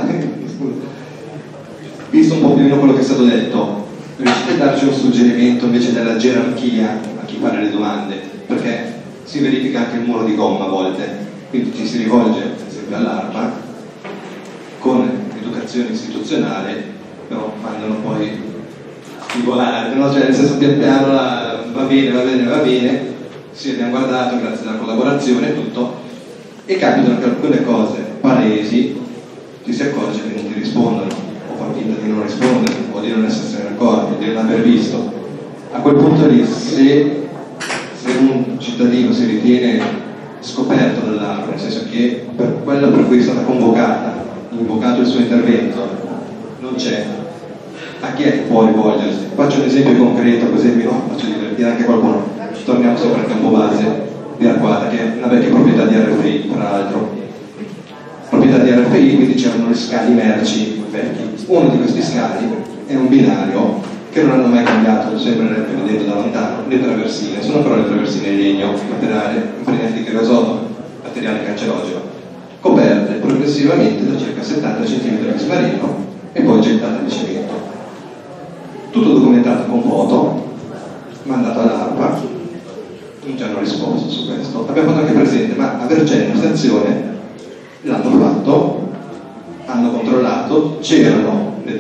visto un po' più o meno quello che è stato detto, riuscite a darci un suggerimento invece della gerarchia a chi fa le domande, perché si verifica anche il muro di gomma a volte, quindi ci si rivolge ad esempio all'ARPA con educazione istituzionale, però mandano poi stimolare, no? Cioè nel senso pian piano va bene, sì abbiamo guardato grazie alla collaborazione e tutto, e capitano che alcune cose palesi ti si accorge che non ti rispondono, o fa finta di non rispondere, o di non essersene accorti, o di non aver visto. A quel punto lì, se un cittadino si ritiene scoperto dall'ARPA, nel senso che per quello per cui è stata invocato il suo intervento, non c'è, a chi è che può rivolgersi? Faccio un esempio concreto così mi faccio divertire anche qualcuno. Torniamo sempre al campo base di Arquata, che è una vecchia proprietà di RFI, tra l'altro. Proprietà di RFI, quindi c'erano gli scali merci vecchi. Uno di questi scali è un binario che non hanno mai cambiato, sembrerebbe vedendo da lontano, le traversine, sono però le traversine in legno, materiale impregnato di azoto, materiale cancerogeno, coperte progressivamente da circa 70 cm di smarino e poi gettate di cemento. Tutto documentato con foto, mandato all'ARPA, non ci hanno risposto su questo. Abbiamo fatto anche presente, ma a Vercelli stazione l'hanno fatto, hanno controllato, c'erano le traversine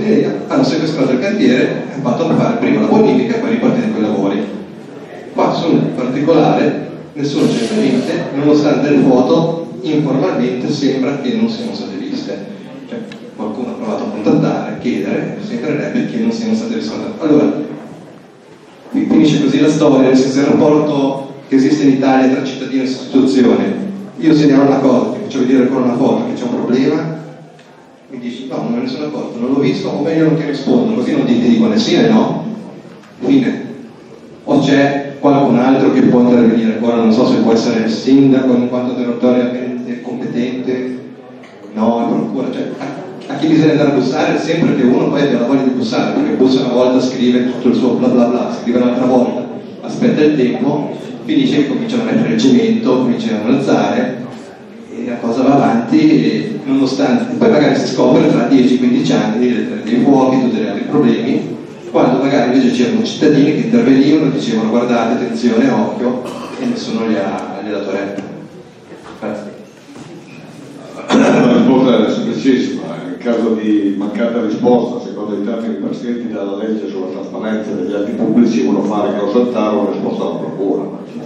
Portineria, hanno sequestrato il cantiere e fatto fare prima la bonifica e poi ripartire con i lavori. Qua sul particolare nessuno c'è niente, nonostante le foto informalmente sembra che non siano state viste. Cioè, qualcuno ha provato a contattare, a chiedere, sembrerebbe che non siano state risolte. Allora, finisce così la storia, nel senso il rapporto che esiste in Italia tra cittadino e istituzione. Io segnalo una cosa, ti faccio vedere con una foto che c'è un problema, mi dici no, non me ne sono accorto, non l'ho visto, o meglio non ti rispondo, così non ti dico né sì né no. Fine. O c'è qualcun altro che può intervenire, ora non so se può essere il sindaco in quanto territorialmente competente, no, la procura, cioè a chi bisogna andare a bussare sempre che uno poi abbia la voglia di bussare, perché bussa una volta, scrive tutto il suo bla bla bla, scrive un'altra volta, aspetta il tempo, finisce che cominciano a mettere il cemento, cominciano ad alzare e la cosa va avanti e nonostante, poi magari si scopre tra 10-15 anni dei fuochi, tutti gli altri problemi, quando magari invece c'erano cittadini che intervenivano e dicevano guardate, attenzione, occhio, e nessuno gli ha dato retta. Grazie. La risposta è semplicissima. In caso di mancata risposta, secondo i termini prescritti dalla legge sulla trasparenza degli atti pubblici, uno fa ricorso al TAR o risposta alla procura.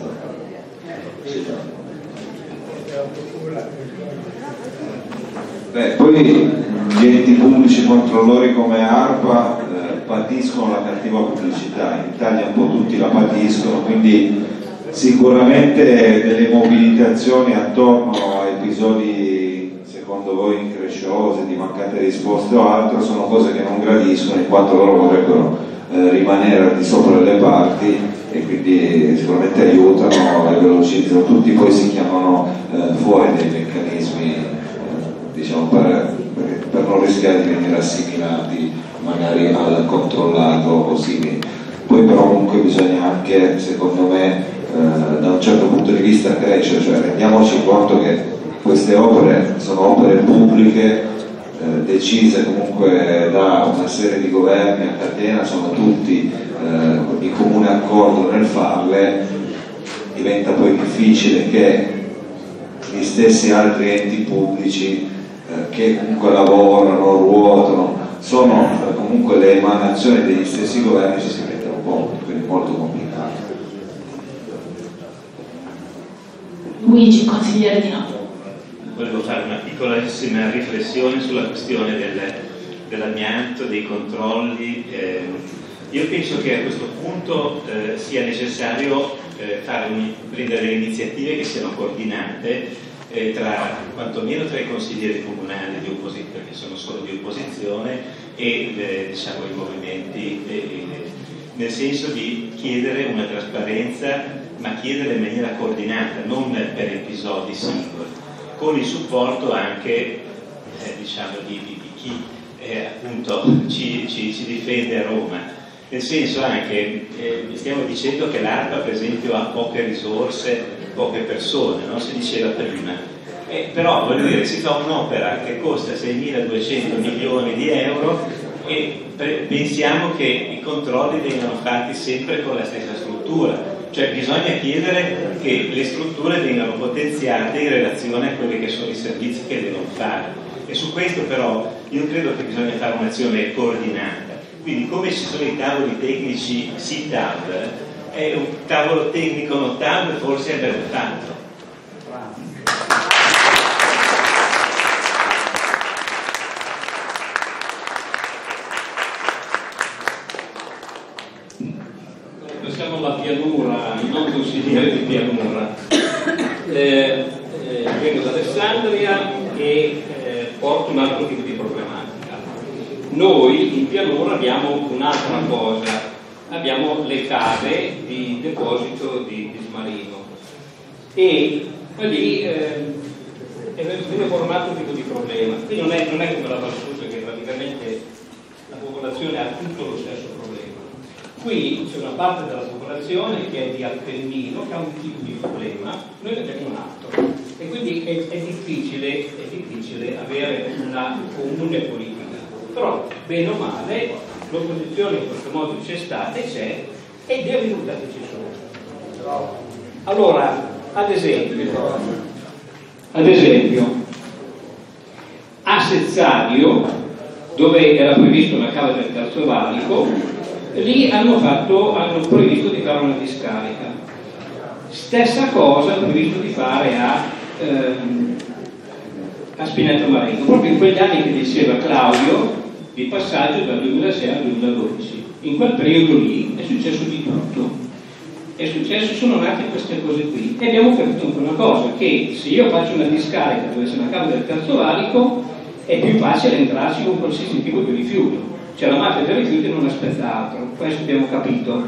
Poi gli enti pubblici controllori come ARPA patiscono la cattiva pubblicità, in Italia un po' tutti la patiscono, quindi sicuramente delle mobilitazioni attorno a episodi secondo voi incresciosi, di mancate risposte o altro, sono cose che non gradiscono in quanto loro vorrebbero rimanere al di sopra delle parti e quindi sicuramente aiutano e velocizzano, tutti poi si chiamano fuori dai meccanismi diciamo per non rischiare di venire assimilati magari al controllato o simili. Poi però comunque bisogna anche, secondo me, da un certo punto di vista crescere, cioè rendiamoci conto che queste opere sono opere pubbliche, decise comunque da una serie di governi a catena, sono tutti di comune accordo nel farle, diventa poi difficile che gli stessi altri enti pubblici che comunque lavorano, ruotano, sono comunque le emanazioni degli stessi governi, ci si mette un po', quindi molto complicato. Luigi, consigliere di no. Volevo fare una piccolissima riflessione sulla questione dell'amianto, dei controlli. Io penso che a questo punto sia necessario prendere delle iniziative che siano coordinate quantomeno tra i consiglieri comunali di opposizione, perché sono solo di opposizione, e diciamo i movimenti, nel senso di chiedere una trasparenza, ma chiedere in maniera coordinata, non per episodi singoli, con il supporto anche diciamo di chi appunto ci difende a Roma. Nel senso anche, stiamo dicendo che l'ARPA per esempio ha poche risorse, poche persone, no? Si diceva prima, però voglio dire, si fa un'opera che costa 6.200 milioni di euro e pensiamo che i controlli vengano fatti sempre con la stessa struttura, cioè bisogna chiedere che le strutture vengano potenziate in relazione a quelli che sono i servizi che devono fare, e su questo però io credo che bisogna fare un'azione coordinata. Quindi come ci sono i tavoli tecnici SITAV, un tavolo tecnico notabile forse andrebbe fatto. Passiamo alla pianura, non consigliere di pianura. Vengo da Alessandria e porto un altro tipo di problematica. Noi in pianura abbiamo un'altra cosa, abbiamo le cave di deposito di smarino e lì viene formato un tipo di problema. Qui non è come la Valsusa, che praticamente la popolazione ha tutto lo stesso problema. Qui c'è una parte della popolazione che è di Appennino, che ha un tipo di problema, noi ne abbiamo un altro, e quindi è difficile avere una comune politica. Però, bene o male, l'opposizione in questo modo c'è stata e c'è, e dei risultati ci sono. Allora, ad esempio a Sezzario dove era previsto una cava del Terzo Valico, lì hanno previsto di fare una discarica. Stessa cosa previsto di fare a Spinetto Marengo, proprio in quegli anni che diceva Claudio, di passaggio dal 2006 al 2012. In quel periodo lì è successo di tutto. Sono nate queste cose qui e abbiamo capito una cosa, che se io faccio una discarica dove c'è una cava del Terzo Valico è più facile entrarci con qualsiasi tipo di rifiuto, cioè la mafia dei rifiuti non aspetta altro, questo abbiamo capito.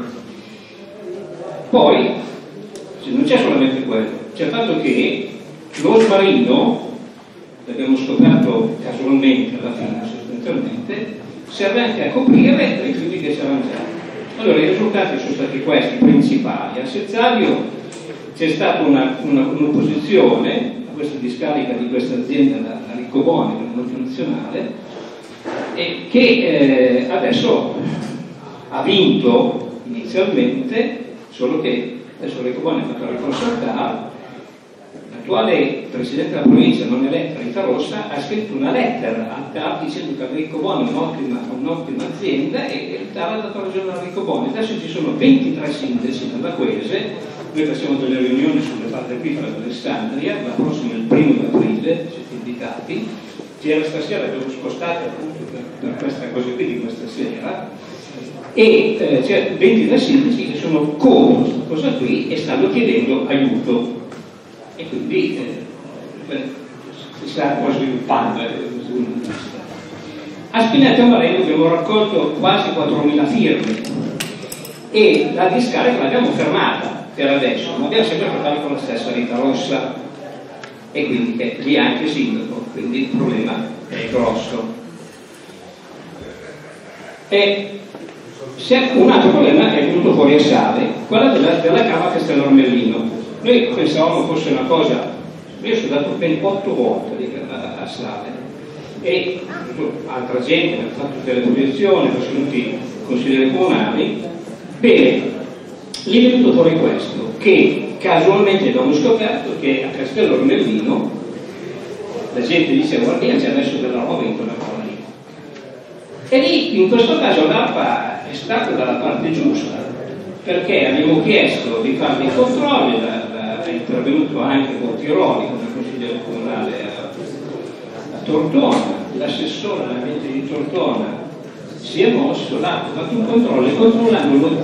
Poi non c'è solamente quello, c'è il fatto che lo smarino, l'abbiamo scoperto casualmente alla fine sostanzialmente, serve anche a coprire i rifiuti che c'erano già. Allora i risultati sono stati questi principali. A Sezzario c'è stata un'opposizione a questa discarica di questa azienda, la Riccoboni, la multinazionale, e che adesso ha vinto inizialmente, solo che adesso Riccoboni ha fatto la ricorso al TAR. L'attuale presidente della provincia non eletta, Rita Rossa, ha scritto una lettera al TAR dicendo che Riccoboni è un'ottima azienda e il TAR ha dato ragione a Riccoboni. Adesso ci sono 23 sindaci nella Quese, noi facciamo delle riunioni sulle parti acquifere ad Alessandria, la prossima è il 1° aprile, siete indicati, c'era stasera, abbiamo spostato appunto per questa cosa qui di questa sera, e c'è 23 sindaci che sono contro questa cosa qui e stanno chiedendo aiuto. E quindi si sta un po' sviluppando. A Spinetto Marengo abbiamo raccolto quasi 4.000 firme e la discarica l'abbiamo fermata per adesso, ma abbiamo sempre portato con la stessa Rita Rossa e quindi che lì è anche sindaco, quindi il problema è grosso. E un altro problema è venuto fuori a Sale, quella della cava Castello Armellino. Noi pensavamo fosse una cosa, io sono andato ben 8 volte a Sale e altra gente mi ha fatto delle proiezioni, sono venuti consiglieri comunali. Bene, lì è venuto fuori questo, che casualmente abbiamo scoperto che a Castello Armellino la gente diceva guarda ci ha messo della roba in quella cosa lì. E lì in questo caso l'ARPA è stata dalla parte giusta, perché abbiamo chiesto di fare dei controlli, è intervenuto anche Bottiroli come consigliere comunale a Tortona, l'assessore all'ambiente di Tortona si è mosso, ha fatto un controllo e controllando lo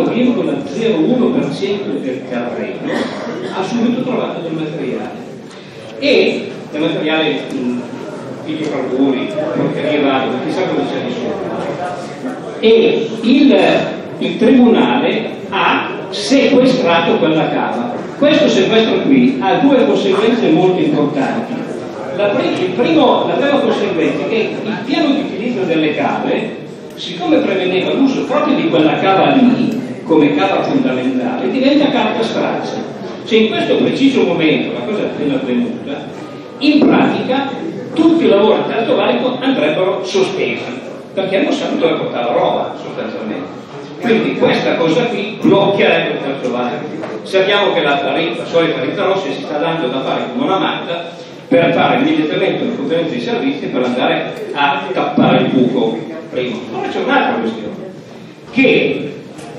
0,01% del terreno ha subito trovato del materiale e del materiale idrocarburi, porcherie varie, chissà cosa c'è di sopra. E il tribunale ha sequestrato quella cava. Questo sequestro qui ha due conseguenze molto importanti. La prima conseguenza è che il piano di utilizzo delle cave, siccome prevedeva l'uso proprio di quella cava lì come cava fondamentale, diventa carta straccia. Cioè in questo preciso momento, la cosa è appena avvenuta, in pratica tutti i lavori al Terzo Valico andrebbero sospesi, perché non sanno dove portare la roba sostanzialmente. Quindi questa cosa qui bloccherebbe il Terzo Valico. Sappiamo che la solita Rita Rossa si sta dando da fare come una matta per fare immediatamente una conferenza di servizi per andare a tappare il buco prima. Ora c'è un'altra questione, che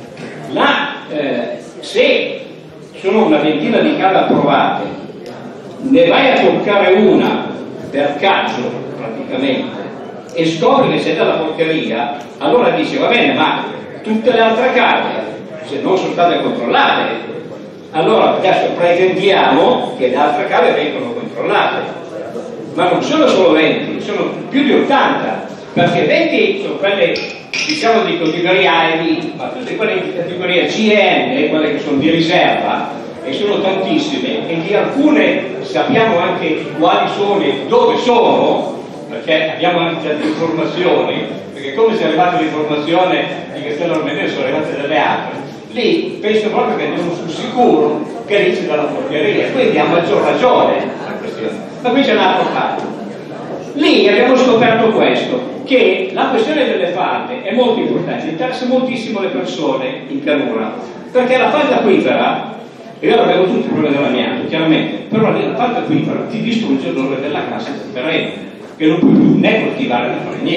se sono una ventina di cave approvate, ne vai a toccare una per caso praticamente e scopri che c'è della porcheria, allora dici va bene, ma tutte le altre cave se non sono state controllate, allora adesso pretendiamo che le altre cave vengano controllate, ma non sono solo 20, sono più di 80, perché 20 sono quelle diciamo di categoria A e B, ma tutte quelle di categoria C e N, quelle che sono di riserva, e sono tantissime, e di alcune sappiamo anche quali sono e dove sono, perché abbiamo anche già delle informazioni, perché come si è arrivata l'informazione di Castello Armellino sono arrivate delle altre. Lì penso proprio che andiamo sul sicuro che lì c'è dalla porcheria, quindi ha maggior ragione la questione. Ma qui c'è un altro fatto. Lì abbiamo scoperto questo, che la questione delle falde è molto importante, interessa moltissimo le persone in pianura, perché la falda acquifera, e ora abbiamo tutti il problema dell'amianto, chiaramente, però la falda acquifera ti distrugge l'odore della cassa del terreno, che non puoi più né coltivare né fare niente.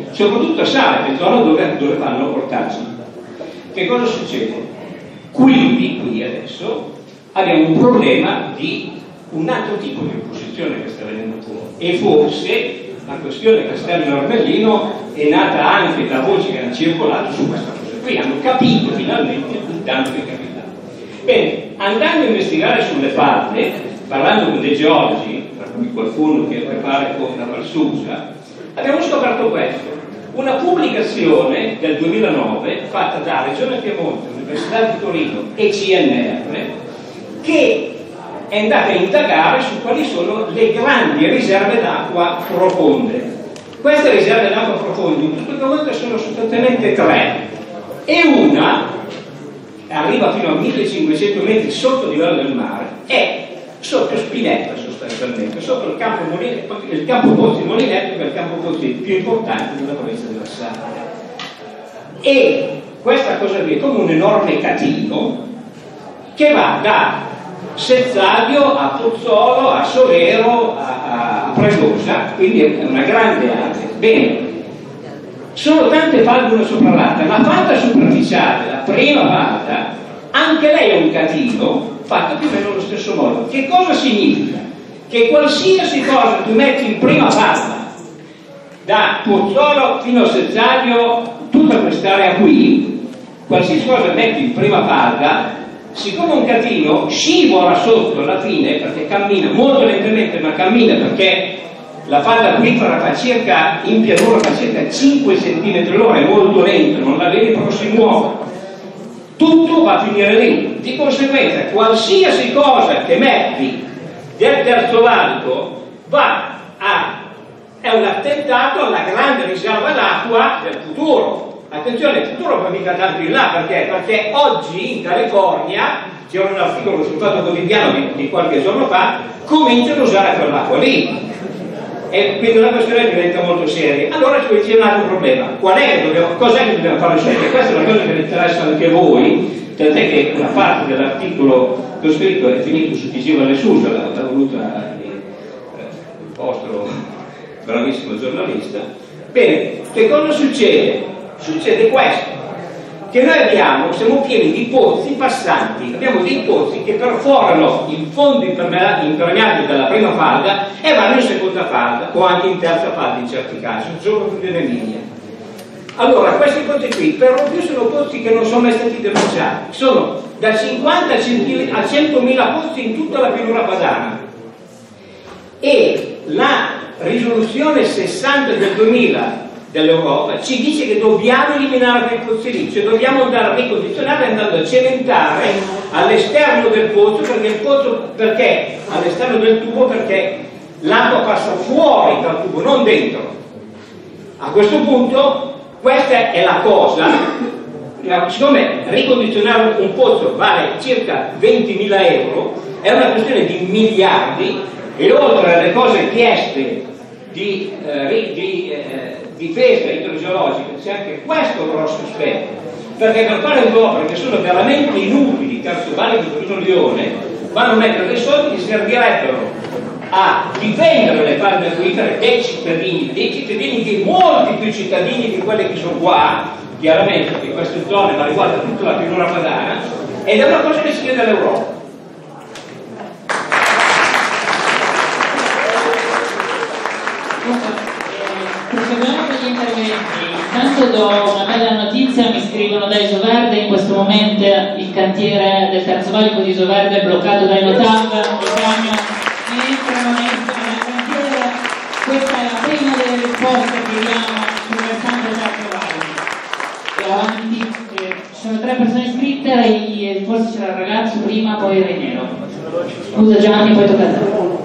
soprattutto a Sale, che zona dove fanno ortaggi. Che cosa succede? Qui adesso abbiamo un problema di un altro tipo di opposizione che sta venendo fuori, e forse la questione Castello Armellino è nata anche da voci che hanno circolato su questa cosa qui, hanno capito finalmente il danno che è capitato. Bene, andando a investigare sulle falde, parlando con dei geologi, tra cui qualcuno che prepara con la Valsusa, abbiamo scoperto questo: una pubblicazione del 2009 fatta da Regione Piemonte, Università di Torino e CNR, che è andata a indagare su quali sono le grandi riserve d'acqua profonde. Queste riserve d'acqua profonde in tutto il mondo sono sostanzialmente 3, e una arriva fino a 1500 metri sotto il livello del mare, è sotto Spinetta sostanzialmente, sotto il campo Pozzi Molinetto, che è il campo Pozzi più importante della provincia di Versailles. E questa cosa qui è come un enorme catino che va da Sezzavio a Pozzolo, a Solero, a Predosa, quindi è una grande area. Bene, sono tante falde una sopra l'altra. La falda superficiale, la prima falda, anche lei è un catino fatta più o meno allo stesso modo. Che cosa significa? Che qualsiasi cosa tu metti in prima falda, da Pozzolo fino a Sezzavio, tutta quest'area qui, qualsiasi cosa metti in prima falda, siccome un catino scivola sotto alla fine, perché cammina molto lentamente, ma cammina, perché la falda acquifera circa, in pianura fa circa 5 cm all'ora, è molto lento, non la vedi, però si muove, tutto va a finire lì. Di conseguenza qualsiasi cosa che metti del terzo valico è un attentato alla grande riserva d'acqua del futuro. Attenzione, il futuro va mica tanto in là, perché oggi in California, c'è un articolo sul Fatto Quotidiano di qualche giorno fa, cominciano a usare quell'acqua lì, e quindi una questione diventa molto seria. Allora c'è un altro problema: cos'è che dobbiamo fare sempre? Questa è una cosa che vi interessa anche a voi, tant'è che una parte dell'articolo che ho scritto è finito su Tisiva alle Susa, l'ha voluta il vostro bravissimo giornalista. Bene, che cosa succede? Succede questo, che noi siamo pieni di pozzi passanti, abbiamo dei pozzi che perforano il fondo impermeabile della prima falda e vanno in seconda falda, o anche in terza falda in certi casi, soprattutto in Emilia. Allora, questi pozzi qui per lo più sono pozzi che non sono mai stati denunciati, sono da 50 a 100.000 pozzi in tutta la pianura padana, e la risoluzione 60 del 2000 dell'Europa ci dice che dobbiamo eliminare quei pozzi lì, cioè dobbiamo andare a ricondizionare andando a cementare all'esterno del pozzo, perché all'esterno del tubo, perché l'acqua passa fuori dal tubo, non dentro. A questo punto questa è la cosa, siccome ricondizionare un pozzo vale circa 20.000 euro, è una questione di miliardi, e oltre alle cose chieste di difesa idrogeologica c'è anche questo grosso aspetto, perché per fare due opere che sono veramente inutili, Terzo Valico e Torino Lione, vanno a mettere dei soldi che servirebbero a difendere le falde acquifere dei cittadini, che molti più cittadini di quelli che sono qua, chiaramente, perché queste zone ma riguarda tutta la pianura padana, ed è una cosa che si chiede all'Europa. Proseguiamo con gli interventi. Intanto do una bella notizia: mi scrivono da Isoverde, in questo momento il cantiere del Terzo Valico di Isoverde è bloccato dai Notav, il camion entrano nel cantiere. Questa è la prima delle risposte che diamo sul versante del Terzo Valico. E avanti, ci sono 3 persone iscritte, forse c'era il ragazzo prima, poi il Reniero. Scusa Gianni, poi tocca a te.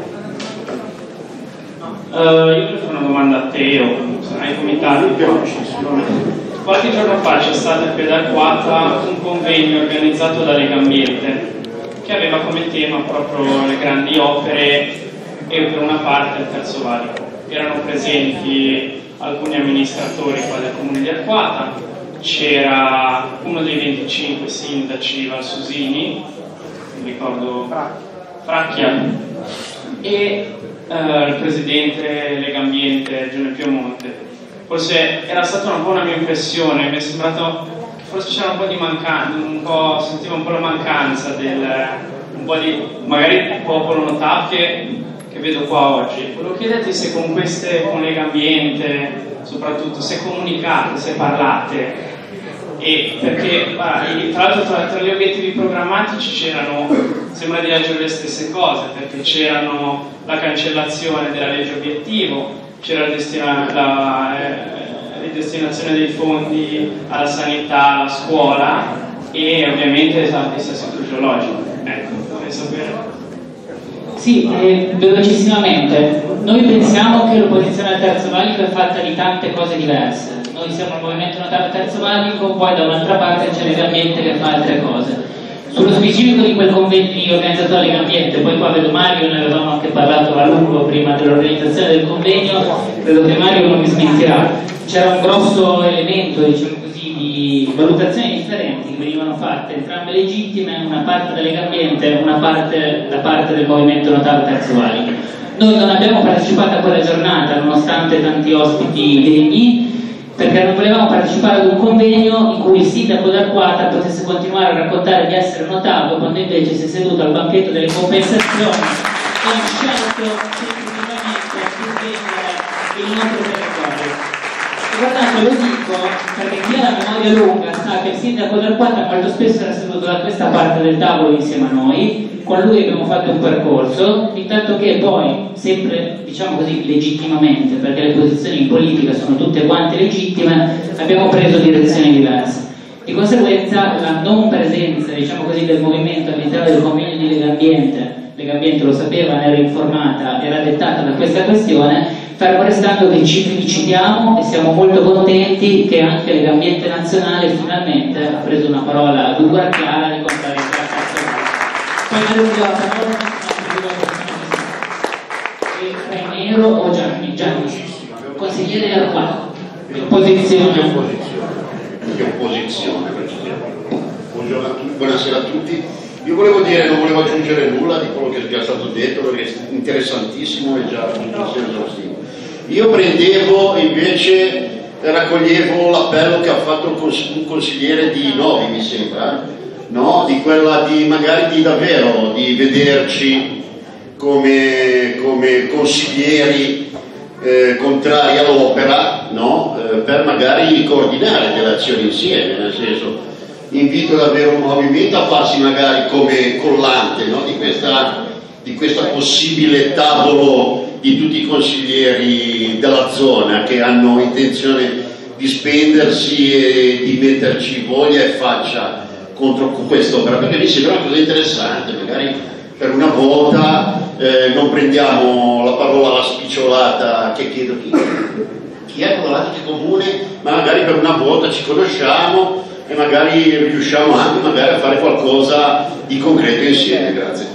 Io voglio fare una domanda a te, o sarai comitato. Qualche giorno fa c'è stato qui ad Arquata un convegno organizzato da Legambiente che aveva come tema proprio le grandi opere e per una parte il Terzo Valico. Erano presenti alcuni amministratori qua del comune di Arquata, c'era uno dei 25 sindaci valsusini, mi ricordo Fracchia, e il presidente Legambiente Regione Piemonte. forse era stata un po' una mia impressione, mi è sembrato che forse c'era un po' di mancanza, sentivo un po' la mancanza un po' di magari popolo NOTAV che vedo qua oggi. Volevo chiederti se con Legambiente soprattutto, se comunicate, se parlate, e perché tra l'altro tra gli obiettivi programmatici sembra di leggere le stesse cose, perché c'erano la cancellazione della legge obiettivo, c'era la destinazione dei fondi alla sanità, alla scuola e ovviamente il dissesto idrogeologico. Ecco, vorrei sapere. Sì, velocissimamente. Noi pensiamo che l'opposizione al terzo valico è fatta di tante cose diverse. Noi siamo il movimento NOTAV terzo valico, poi da un'altra parte c'è Legambiente che fa altre cose. Sullo specifico di quel convegno organizzato da Legambiente, poi qua vedo Mario, ne avevamo anche parlato a lungo prima dell'organizzazione del convegno, credo che Mario non mi smentirà. C'era un grosso elemento, diciamo così, di valutazioni differenti che venivano fatte, entrambe legittime, una parte da Legambiente, una parte da parte del movimento NOTAV terzo valico. Noi non abbiamo partecipato a quella giornata, nonostante tanti ospiti degni, perché non volevamo partecipare ad un convegno in cui il sindaco d'Arquata potesse continuare a raccontare di essere notato quando invece si è seduto al banchetto delle compensazioni e ha scelto definitivamente di difendere il nostro territorio. E guardate, lo dico perché chi ha la memoria lunga sa che il sindaco d'Arquata molto spesso era seduto da questa parte del tavolo insieme a noi, con lui abbiamo fatto un percorso, intanto che poi, sempre diciamo così legittimamente, perché le posizioni in politica sono tutte quante legittime, abbiamo preso direzioni diverse. Di conseguenza la non presenza, diciamo così, del movimento all'interno del convegno di Legambiente lo sapeva, ne era informata, era dettata da questa questione, fermo restando che ci felicitiamo e siamo molto contenti che anche Legambiente Nazionale finalmente ha preso una parola dura e chiara di contrarietà nazionale. Poi la parola Nero o Gianni, consigliere Arquata, opposizione. Che opposizione, buonasera a tutti. Io non volevo aggiungere nulla di quello che è già stato detto perché è interessantissimo e già esaustivo. Io prendevo invece, raccoglievo l'appello che ha fatto un consigliere di Novi, mi sembra, no? Di quella di magari di davvero di vederci come consiglieri contrari all'opera, no? Per magari coordinare delle azioni insieme, nel senso invito davvero un movimento a farsi magari come collante, no? di questa possibile tavolo di tutti i consiglieri della zona che hanno intenzione di spendersi e di metterci voglia e faccia contro quest'opera, perché mi sembra una cosa interessante, magari per una volta non prendiamo la parola alla spicciolata che chiedo chi è con l'Atica Comune, ma magari per una volta ci conosciamo e magari riusciamo anche magari a fare qualcosa di concreto insieme. Grazie.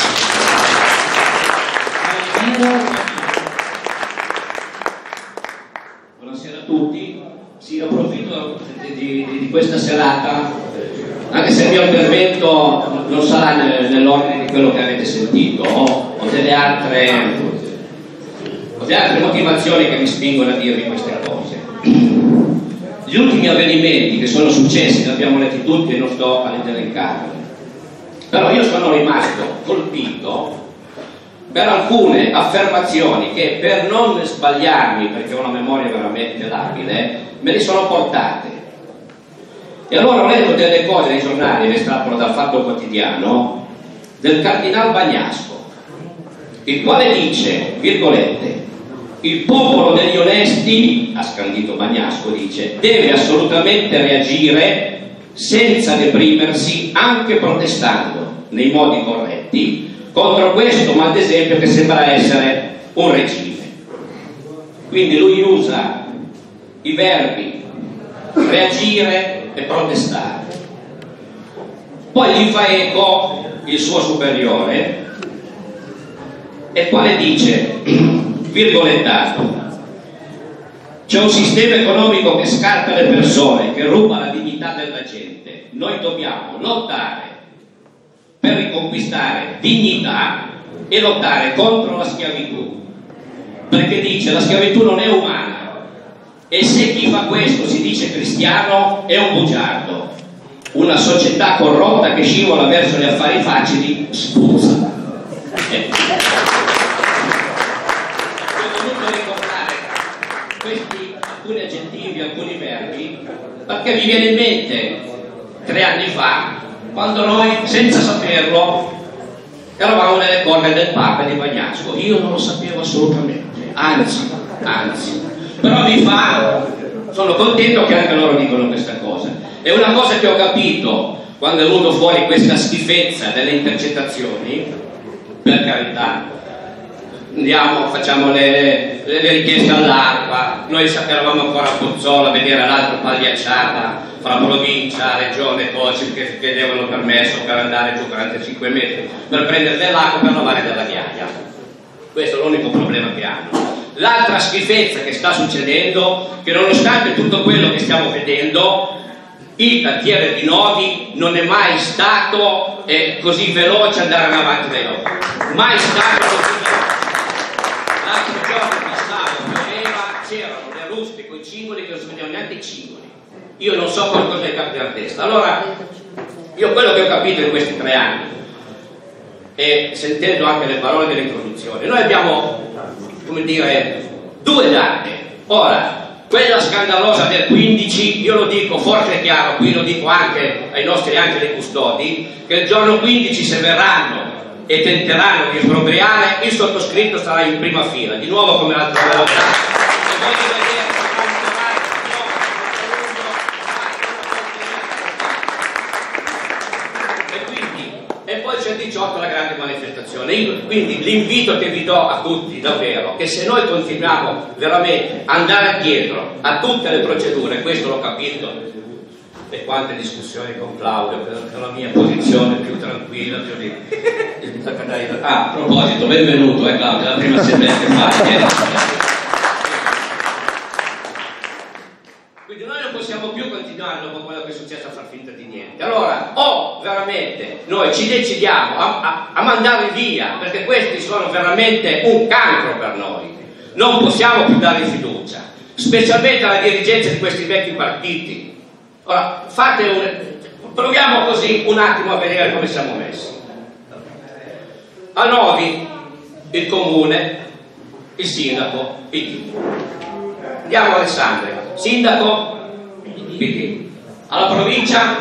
Buonasera a tutti. Sì, approfitto di questa serata, anche se il mio intervento non sarà nell'ordine di quello che avete sentito, ho delle altre motivazioni che mi spingono a dirvi queste cose. Gli ultimi avvenimenti che sono successi, li abbiamo letti tutti e non sto ad elencarli, però io sono rimasto colpito per alcune affermazioni che, per non sbagliarmi, perché ho una memoria veramente labile, me li sono portate. E allora ho letto delle cose nei giornali, ne estrapolo dal Fatto Quotidiano, del cardinal Bagnasco, il quale dice, virgolette, il popolo degli onesti, ha scandito Bagnasco, dice, deve assolutamente reagire senza deprimersi, anche protestando nei modi corretti contro questo maldesempio che sembra essere un regime. Quindi lui usa i verbi reagire e protestare. Poi gli fa eco il suo superiore, il quale dice, virgolettato, c'è un sistema economico che scarta le persone, che ruba la dignità della gente. Noi dobbiamo lottare per riconquistare dignità e lottare contro la schiavitù, perché dice la schiavitù non è umana, E se chi fa questo si dice cristiano è un bugiardo. Una società corrotta che scivola verso gli affari facili spuzza. Ho voluto ricordare questi alcuni aggettivi, alcuni verbi, perché mi viene in mente 3 anni fa, quando noi, senza saperlo, eravamo nelle corne del Papa di Bagnasco. Io non lo sapevo assolutamente, anzi, però sono contento che anche loro dicono questa cosa. E una cosa che ho capito quando è venuto fuori questa schifezza delle intercettazioni, per carità, andiamo, facciamo le richieste all'ARPA, noi eravamo ancora a Pozzola a vedere l'altra pagliacciata fra provincia, regione, COCIV che chiedevano permesso per andare giù 45 metri per prendere dell'acqua per lavare della ghiaia. Questo è l'unico problema che hanno. L'altra schifezza che sta succedendo, che nonostante tutto quello che stiamo vedendo, il cantiere di Novi non è mai stato così veloce andare avanti dai lavori, mai stato così veloce. L'altro giorno passavo, c'erano le ruspe con i cingoli che non si vedevano neanche i cingoli. Io non so qualcosa di capire a testa. Allora, io quello che ho capito in questi 3 anni, e sentendo anche le parole dell'introduzione, noi abbiamo, come dire, 2 date. Ora, quella scandalosa del 15, io lo dico forte e chiaro, qui lo dico anche ai nostri angeli custodi, che il giorno 15 se verranno e tenteranno di espropriare, il sottoscritto sarà in prima fila, di nuovo come l'altra volta. E voglio vedere e poi c'è il 18 la grande manifestazione. Quindi l'invito che vi do a tutti davvero, che se noi continuiamo veramente a andare dietro a tutte le procedure, questo l'ho capito, e quante discussioni con Claudio per la mia posizione più tranquilla, più di... Ah, a proposito, benvenuto Claudio, la prima assemblea che fai. Quindi noi non possiamo più continuare dopo quello che è successo a far finta di niente. Allora, o veramente noi ci decidiamo a mandarli via, perché questi sono veramente un cancro per noi, non possiamo più dare fiducia, specialmente alla dirigenza di questi vecchi partiti. Ora, proviamo così un attimo a vedere come siamo messi. A Novi, il comune, il sindaco, PD. Andiamo a Alessandria. Sindaco PD. Alla provincia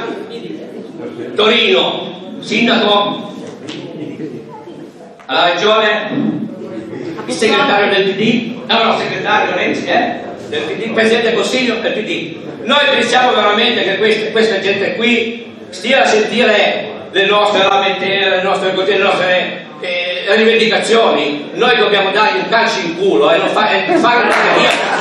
Torino, sindaco. Alla regione il segretario del PD, no, segretario Renzi, del PD, presidente del Consiglio del PD. Noi pensiamo veramente che questa gente qui stia a sentire le nostre lamentele, le nostre rivendicazioni. Noi dobbiamo dargli un calcio in culo e non fare una via.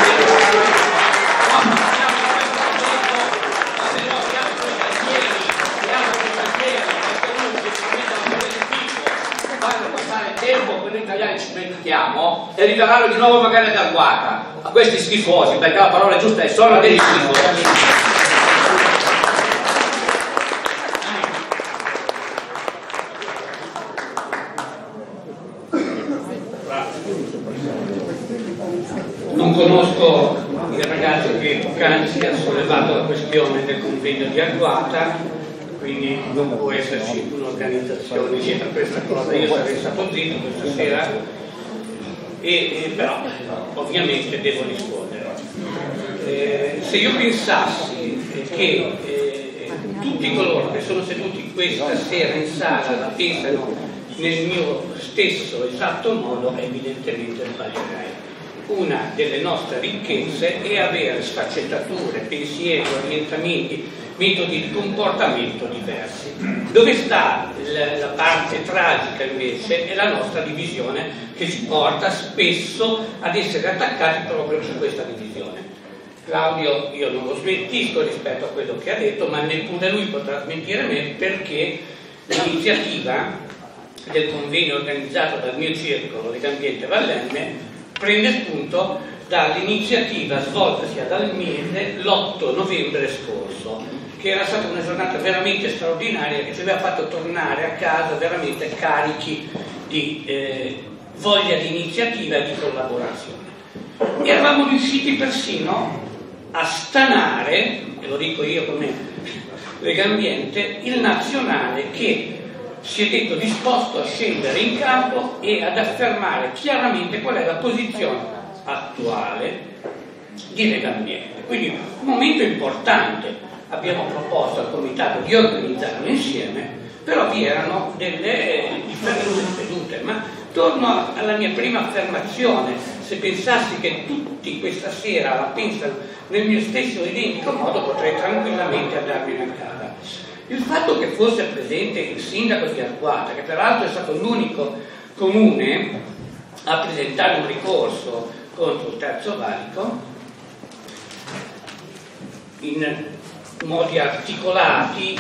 E riverranno di nuovo magari ad Arguata a questi schifosi, perché la parola giusta è solo degli schifosi. Non conosco il ragazzo che poc'anzi ha sollevato la questione del convegno di Arguata, quindi non può esserci un'organizzazione dietro a questa cosa. Io sarei stato zitto questa sera, però ovviamente devo rispondere. Se io pensassi che tutti coloro che sono seduti questa sera in sala la pensano nel mio stesso esatto modo, evidentemente sbaglierei. Una delle nostre ricchezze è avere sfaccettature, pensieri, orientamenti, metodi di comportamento diversi. Dove sta la parte tragica invece è la nostra divisione, che ci porta spesso ad essere attaccati proprio su questa divisione. Claudio io non lo smentisco rispetto a quello che ha detto, ma neppure lui potrà smentire me, perché l'iniziativa del convegno organizzato dal mio circolo Legambiente Vallemme prende spunto dall'iniziativa svoltasi ad Almere l'8 novembre scorso, che era stata una giornata veramente straordinaria, che ci aveva fatto tornare a casa veramente carichi di voglia di iniziativa e di collaborazione. Eravamo riusciti persino a stanare, e lo dico io come Legambiente, il nazionale che si è detto disposto a scendere in campo e ad affermare chiaramente qual è la posizione attuale di Legambiente. Quindi un momento importante. Abbiamo proposto al comitato di organizzarlo insieme, però vi erano delle differenze vedute. Ma torno alla mia prima affermazione: se pensassi che tutti questa sera la pensano nel mio stesso identico modo, potrei tranquillamente andarmene a casa. Il fatto che fosse presente il sindaco di Arquata, che peraltro è stato l'unico comune a presentare un ricorso contro il Terzo Valico in modi articolati,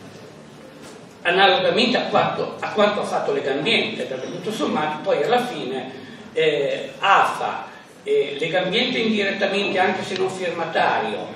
analogamente a quanto ha fatto Legambiente, perché tutto sommato poi alla fine AFA, Legambiente indirettamente anche se non firmatario,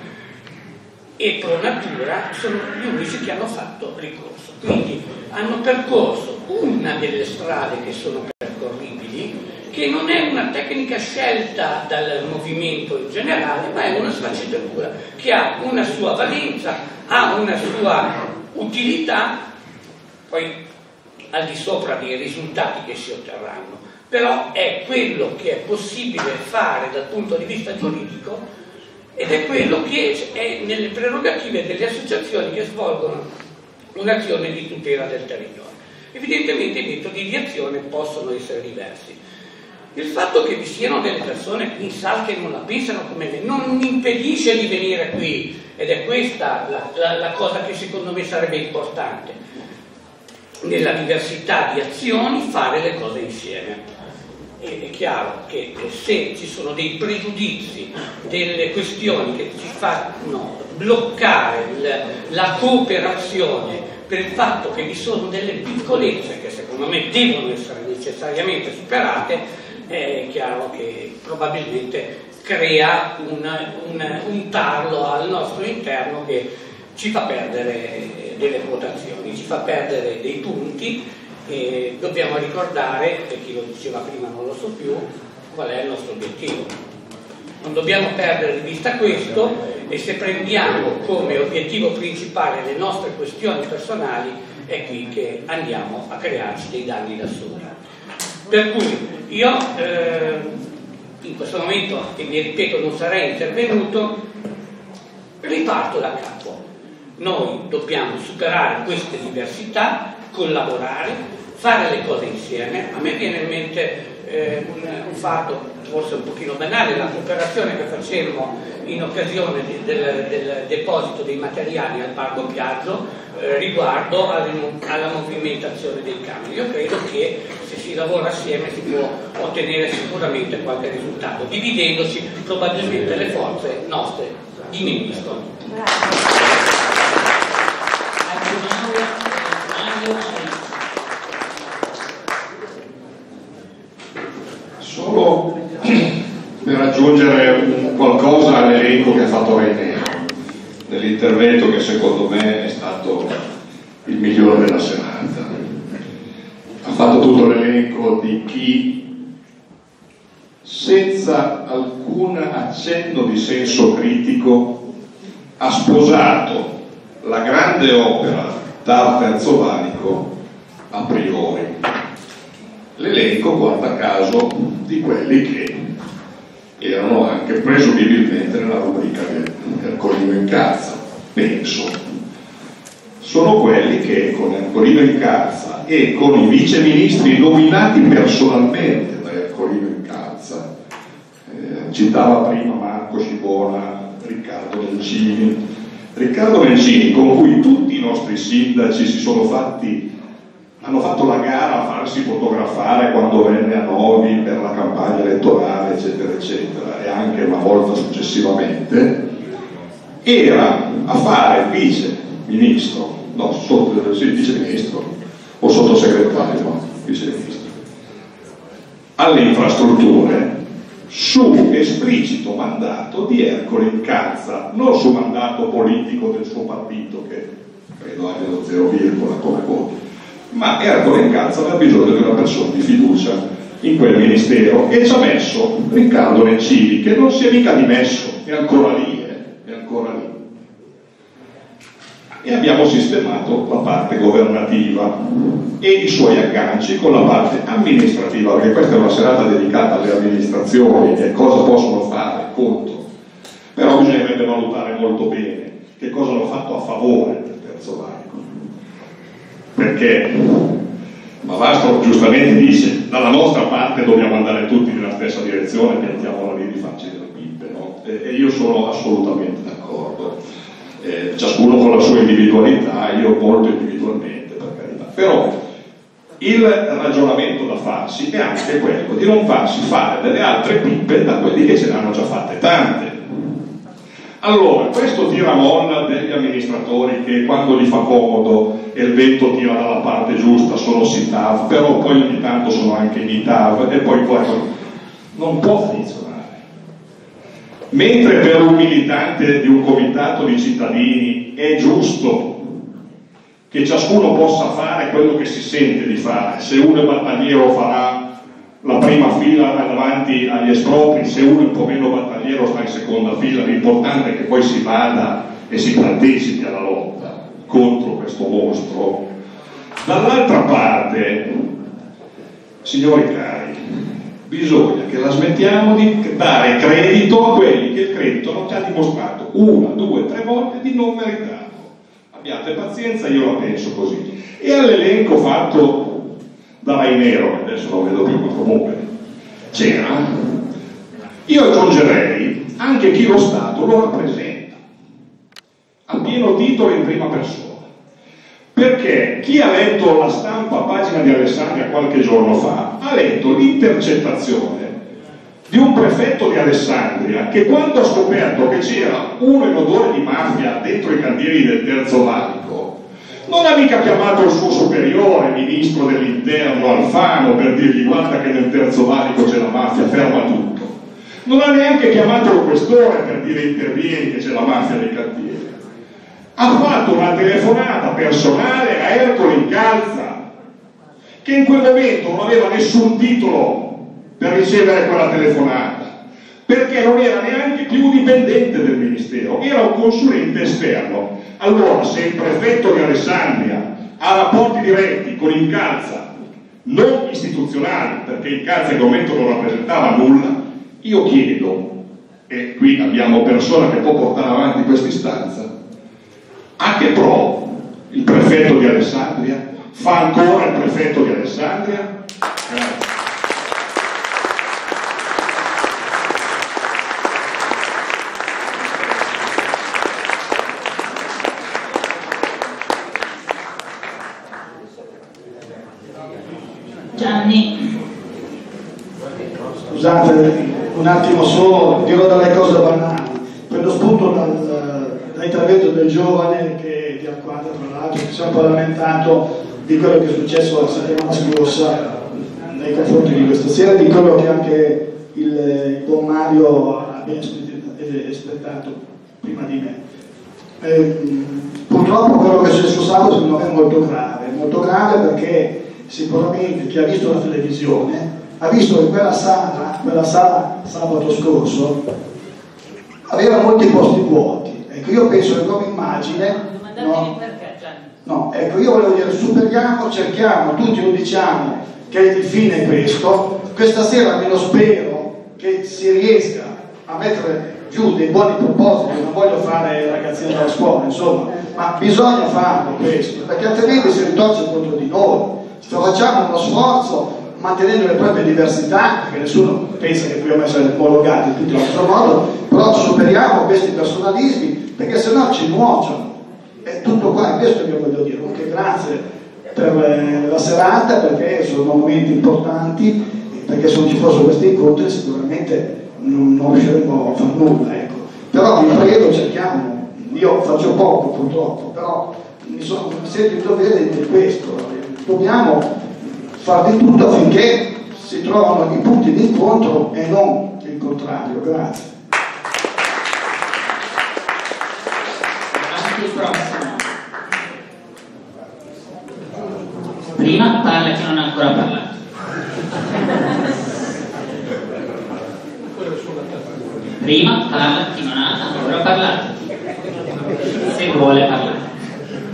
e Pro Natura sono gli unici che hanno fatto ricorso. Quindi hanno percorso una delle strade che sono percorribili, che non è una tecnica scelta dal movimento in generale, ma è una sfaccettatura che ha una sua valenza, ha una sua utilità, poi al di sopra dei risultati che si otterranno. Però è quello che è possibile fare dal punto di vista giuridico ed è quello che è nelle prerogative delle associazioni che svolgono un'azione di tutela del territorio. Evidentemente i metodi di azione possono essere diversi. Il fatto che vi siano delle persone qui in sala che non la pensano come me non impedisce di venire qui, ed è questa la cosa che secondo me sarebbe importante. Nella diversità di azioni fare le cose insieme. È chiaro che se ci sono dei pregiudizi, delle questioni che ci fanno bloccare la cooperazione per il fatto che vi sono delle piccolezze che secondo me devono essere necessariamente superate, è chiaro che probabilmente crea un tarlo al nostro interno che ci fa perdere delle votazioni, ci fa perdere dei punti. E dobbiamo ricordare, e chi lo diceva prima non lo so più, qual è il nostro obiettivo. Non dobbiamo perdere di vista questo, e se prendiamo come obiettivo principale le nostre questioni personali è qui che andiamo a crearci dei danni da soli. Per cui io in questo momento, che mi ripeto non sarei intervenuto, riparto da capo. Noi dobbiamo superare queste diversità, collaborare, fare le cose insieme. A me viene in mente un fatto forse un pochino banale, la cooperazione che facemmo in occasione del deposito dei materiali al Parco Piazzo riguardo alla movimentazione dei camion. Io credo che se si lavora assieme si può ottenere sicuramente qualche risultato, dividendoci probabilmente le forze nostre di ministro. Solo per aggiungere qualcosa all'elenco che ha fatto Rainero, nell'intervento che secondo me è stato il migliore della serata. Ha fatto tutto l'elenco di chi, senza alcun accenno di senso critico, ha sposato la grande opera TAV Terzo Valico a priori. L'elenco, guarda caso, di quelli che erano anche presumibilmente nella rubrica del Ercolino in Cazza, penso. Sono quelli che con Ercolino in Cazza e con i viceministri nominati personalmente da Ercolino in Cazza, citava prima Marco Scibona, Riccardo Nencini, con cui tutti i nostri sindaci hanno fatto la gara a farsi fotografare quando venne a Novi per la campagna elettorale, eccetera, eccetera, e anche una volta successivamente, era a fare viceministro o sottosegretario, viceministro, alle infrastrutture su esplicito mandato di Ercole Incazza, non su mandato politico del suo partito, che credo abbia lo 0, come voto, ma Ercole Incazza aveva bisogno di una persona di fiducia in quel ministero e ci ha messo Riccardo Nencini, che non si è mica dimesso, è ancora lì, e abbiamo sistemato la parte governativa e i suoi agganci con la parte amministrativa, perché questa è una serata dedicata alle amministrazioni e cosa possono fare, conto. Però bisognerebbe valutare molto bene che cosa hanno fatto a favore del terzo valico. Perché Mavastro giustamente dice: dalla nostra parte dobbiamo andare tutti nella stessa direzione, piantiamola lì di farci delle pippe, no? E io sono assolutamente d'accordo, ciascuno con la sua individualità, io molto individualmente, per carità. Però il ragionamento da farsi è anche quello di non farsi fare delle altre pippe da quelli che ce ne hanno già fatte tante. Allora, questo tiramolla degli amministratori che quando gli fa comodo e il vento tira dalla parte giusta sono SITAV, però poi ogni tanto sono anche MITAV e poi non può funzionare. Mentre per un militante di un comitato di cittadini è giusto che ciascuno possa fare quello che si sente di fare, se uno è battagliero farà la prima fila davanti agli espropri, se uno è un po' meno battagliero sta in seconda fila, l'importante è che poi si vada e si partecipi alla lotta contro questo mostro. Dall'altra parte, signori cari, bisogna che la smettiamo di dare credito a quelli che il credito non ci ha dimostrato 1, 2, 3 volte di non meritarlo. Abbiate pazienza, io la penso così. E all'elenco fatto da Rainero, che adesso non vedo più, ma comunque c'era, io aggiungerei anche chi lo Stato lo rappresenta a pieno titolo in prima persona, perché chi ha letto la stampa pagina di Alessandria qualche giorno fa ha letto l'intercettazione di un prefetto di Alessandria che, quando ha scoperto che c'era uno in odore di mafia dentro i cantieri del terzo valico, non ha mica chiamato il suo superiore, ministro dell'interno Alfano, per dirgli: guarda che nel terzo valico c'è la mafia, ferma tutto. Non ha neanche chiamato il questore per dire: intervieni che c'è la mafia nei cantieri. Ha fatto una telefonata personale a Ercole Incalza, che in quel momento non aveva nessun titolo per ricevere quella telefonata, perché non era neanche più dipendente del ministero, era un consulente esterno. Allora, se il prefetto di Alessandria ha rapporti diretti con Incalza, non istituzionali, perché Incalza in quel momento non rappresentava nulla, io chiedo, e qui abbiamo persona che può portare avanti questa istanza, a che pro il prefetto di Alessandria? Fa ancora il prefetto di Alessandria? Grazie. Gianni. Scusate un attimo solo, dirò delle cose banali. Prendo spunto dall'intervento del giovane che di Alquadra, tra l'altro, che si è un po' lamentato di quello che è successo la settimana scorsa nei confronti di questa sera, di quello che anche il buon Mario ha ben espletato prima di me. Purtroppo quello che è successo sabato secondo me è molto grave perché sicuramente chi ha visto la televisione ha visto che quella sala sabato scorso aveva molti posti vuoti. Ecco, io penso che come immagine ecco, io volevo dire, superiamo, cerchiamo, tutti lo diciamo che il fine è questo. Questa sera almeno spero che si riesca a mettere giù dei buoni propositi, non voglio fare ragazzini della scuola, insomma, ma bisogna farlo questo, perché altrimenti si ritorce contro di noi. Facciamo uno sforzo mantenendo le proprie diversità, perché nessuno pensa che dobbiamo essere omologati in tutto il nostro modo, però superiamo questi personalismi, perché sennò ci nuociono. E tutto qua, è questo che voglio dire. Comunque grazie per la serata, perché sono momenti importanti, perché se non ci fossero questi incontri sicuramente non riusciremo a fare nulla, ecco. Però vi prego, cerchiamo, io faccio poco purtroppo, però mi sento in dovere di dire questo, dobbiamo fare di tutto affinché si trovano i punti di incontro e non il contrario. Grazie. Prima parla chi non ha ancora parlato. Prima parla chi non ha ancora parlato, se vuole parlare.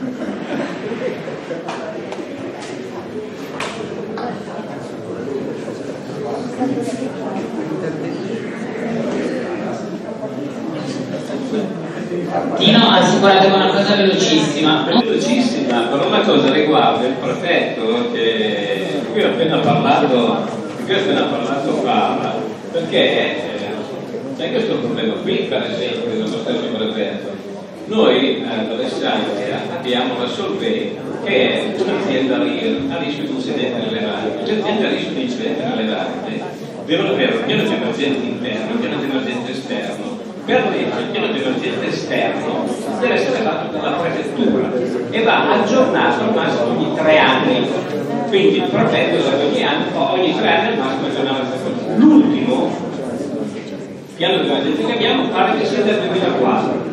assicurato con una cosa velocissima. Velocissima, però una cosa riguarda il prefetto di cui ho appena parlato Paola, perché c'è questo problema qui, per esempio, dello stesso prefetto. Noi ad Alessandria abbiamo la Solvay, che è un'azienda a rischio di incidente rilevante. Le aziende a rischio di incidente rilevante devono avere un piano di emergenza interno, un piano di emergenza esterno. Per legge il piano di emergenza esterno deve essere fatto dalla prefettura e va aggiornato al massimo ogni 3 anni. Quindi il prefetto ogni 3 anni al massimo aggiornava questa cosa. L'ultimo piano di emergenza che abbiamo pare che sia del 2004.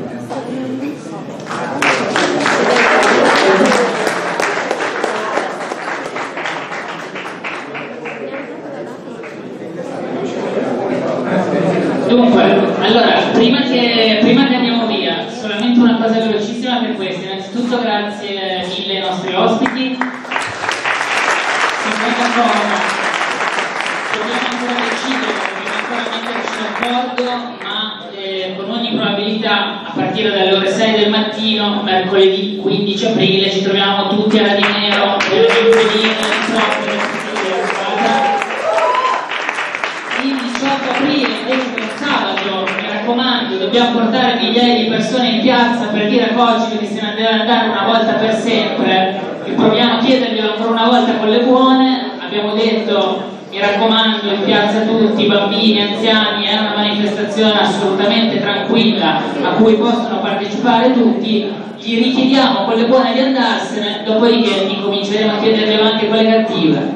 Dunque, allora, prima che andiamo via, solamente una cosa velocissima per questo. Innanzitutto grazie mille ai nostri ospiti. Seconda cosa, dobbiamo ancora decidere, dobbiamo ancora metterci d'accordo, ma con ogni probabilità a partire dalle ore 6 del mattino, mercoledì 15 aprile, ci troviamo tutti a Radinero per impedire il 18 aprile invece per sabato, mi raccomando, dobbiamo portare migliaia di persone in piazza per dire a Cocci che se ne deve andare una volta per sempre, e proviamo a chiederglielo ancora una volta con le buone. Abbiamo detto, mi raccomando, in piazza tutti, bambini, anziani, è una manifestazione assolutamente tranquilla a cui possono partecipare tutti. Gli richiediamo con le buone di andarsene, dopodiché incominceremo a chiederglielo anche con le cattive.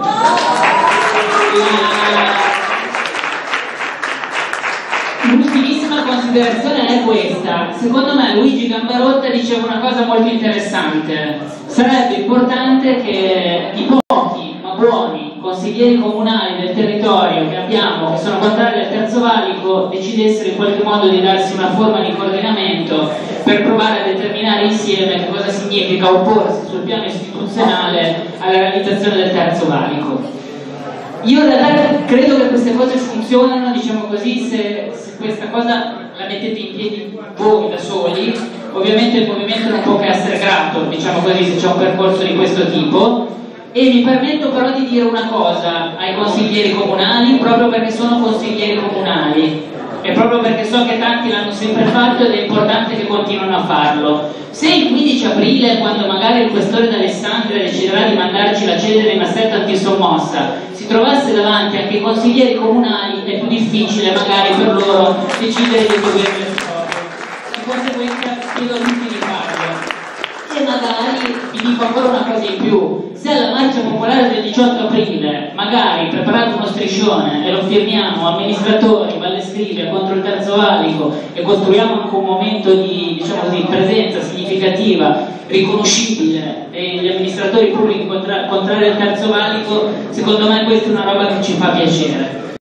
L'ultimissima considerazione è questa. Secondo me Luigi Gambarotta diceva una cosa molto interessante. Sarebbe importante che i pochi ma buoni consiglieri comunali del territorio che abbiamo, che sono contrari al terzo valico, decidessero in qualche modo di darsi una forma di coordinamento per provare a determinare insieme che cosa significa opporsi sul piano istituzionale alla realizzazione del terzo valico. Io in realtà credo che queste cose funzionano, diciamo così, se questa cosa la mettete in piedi voi da soli. Ovviamente il movimento non può che essere grato, diciamo così, se c'è un percorso di questo tipo. E mi permetto però di dire una cosa ai consiglieri comunali, proprio perché sono consiglieri comunali e proprio perché so che tanti l'hanno sempre fatto ed è importante che continuino a farlo. Se il 15 aprile, quando magari il questore d'Alessandria deciderà di mandarci la cedere in assetto antisommossa, si trovasse davanti anche i consiglieri comunali, è più difficile magari per loro decidere di eseguire le cose. Di conseguenza chiedo a tutti di farlo. E magari vi dico ancora una cosa in più: se alla marcia popolare del 18 aprile magari preparate uno striscione e lo firmiamo amministratori, Vallescrivia contro il terzo valico e costruiamo anche un momento di, diciamo così, presenza significativa, riconoscibile degli amministratori pubblici contrari al terzo valico, secondo me questa è una roba che ci fa piacere.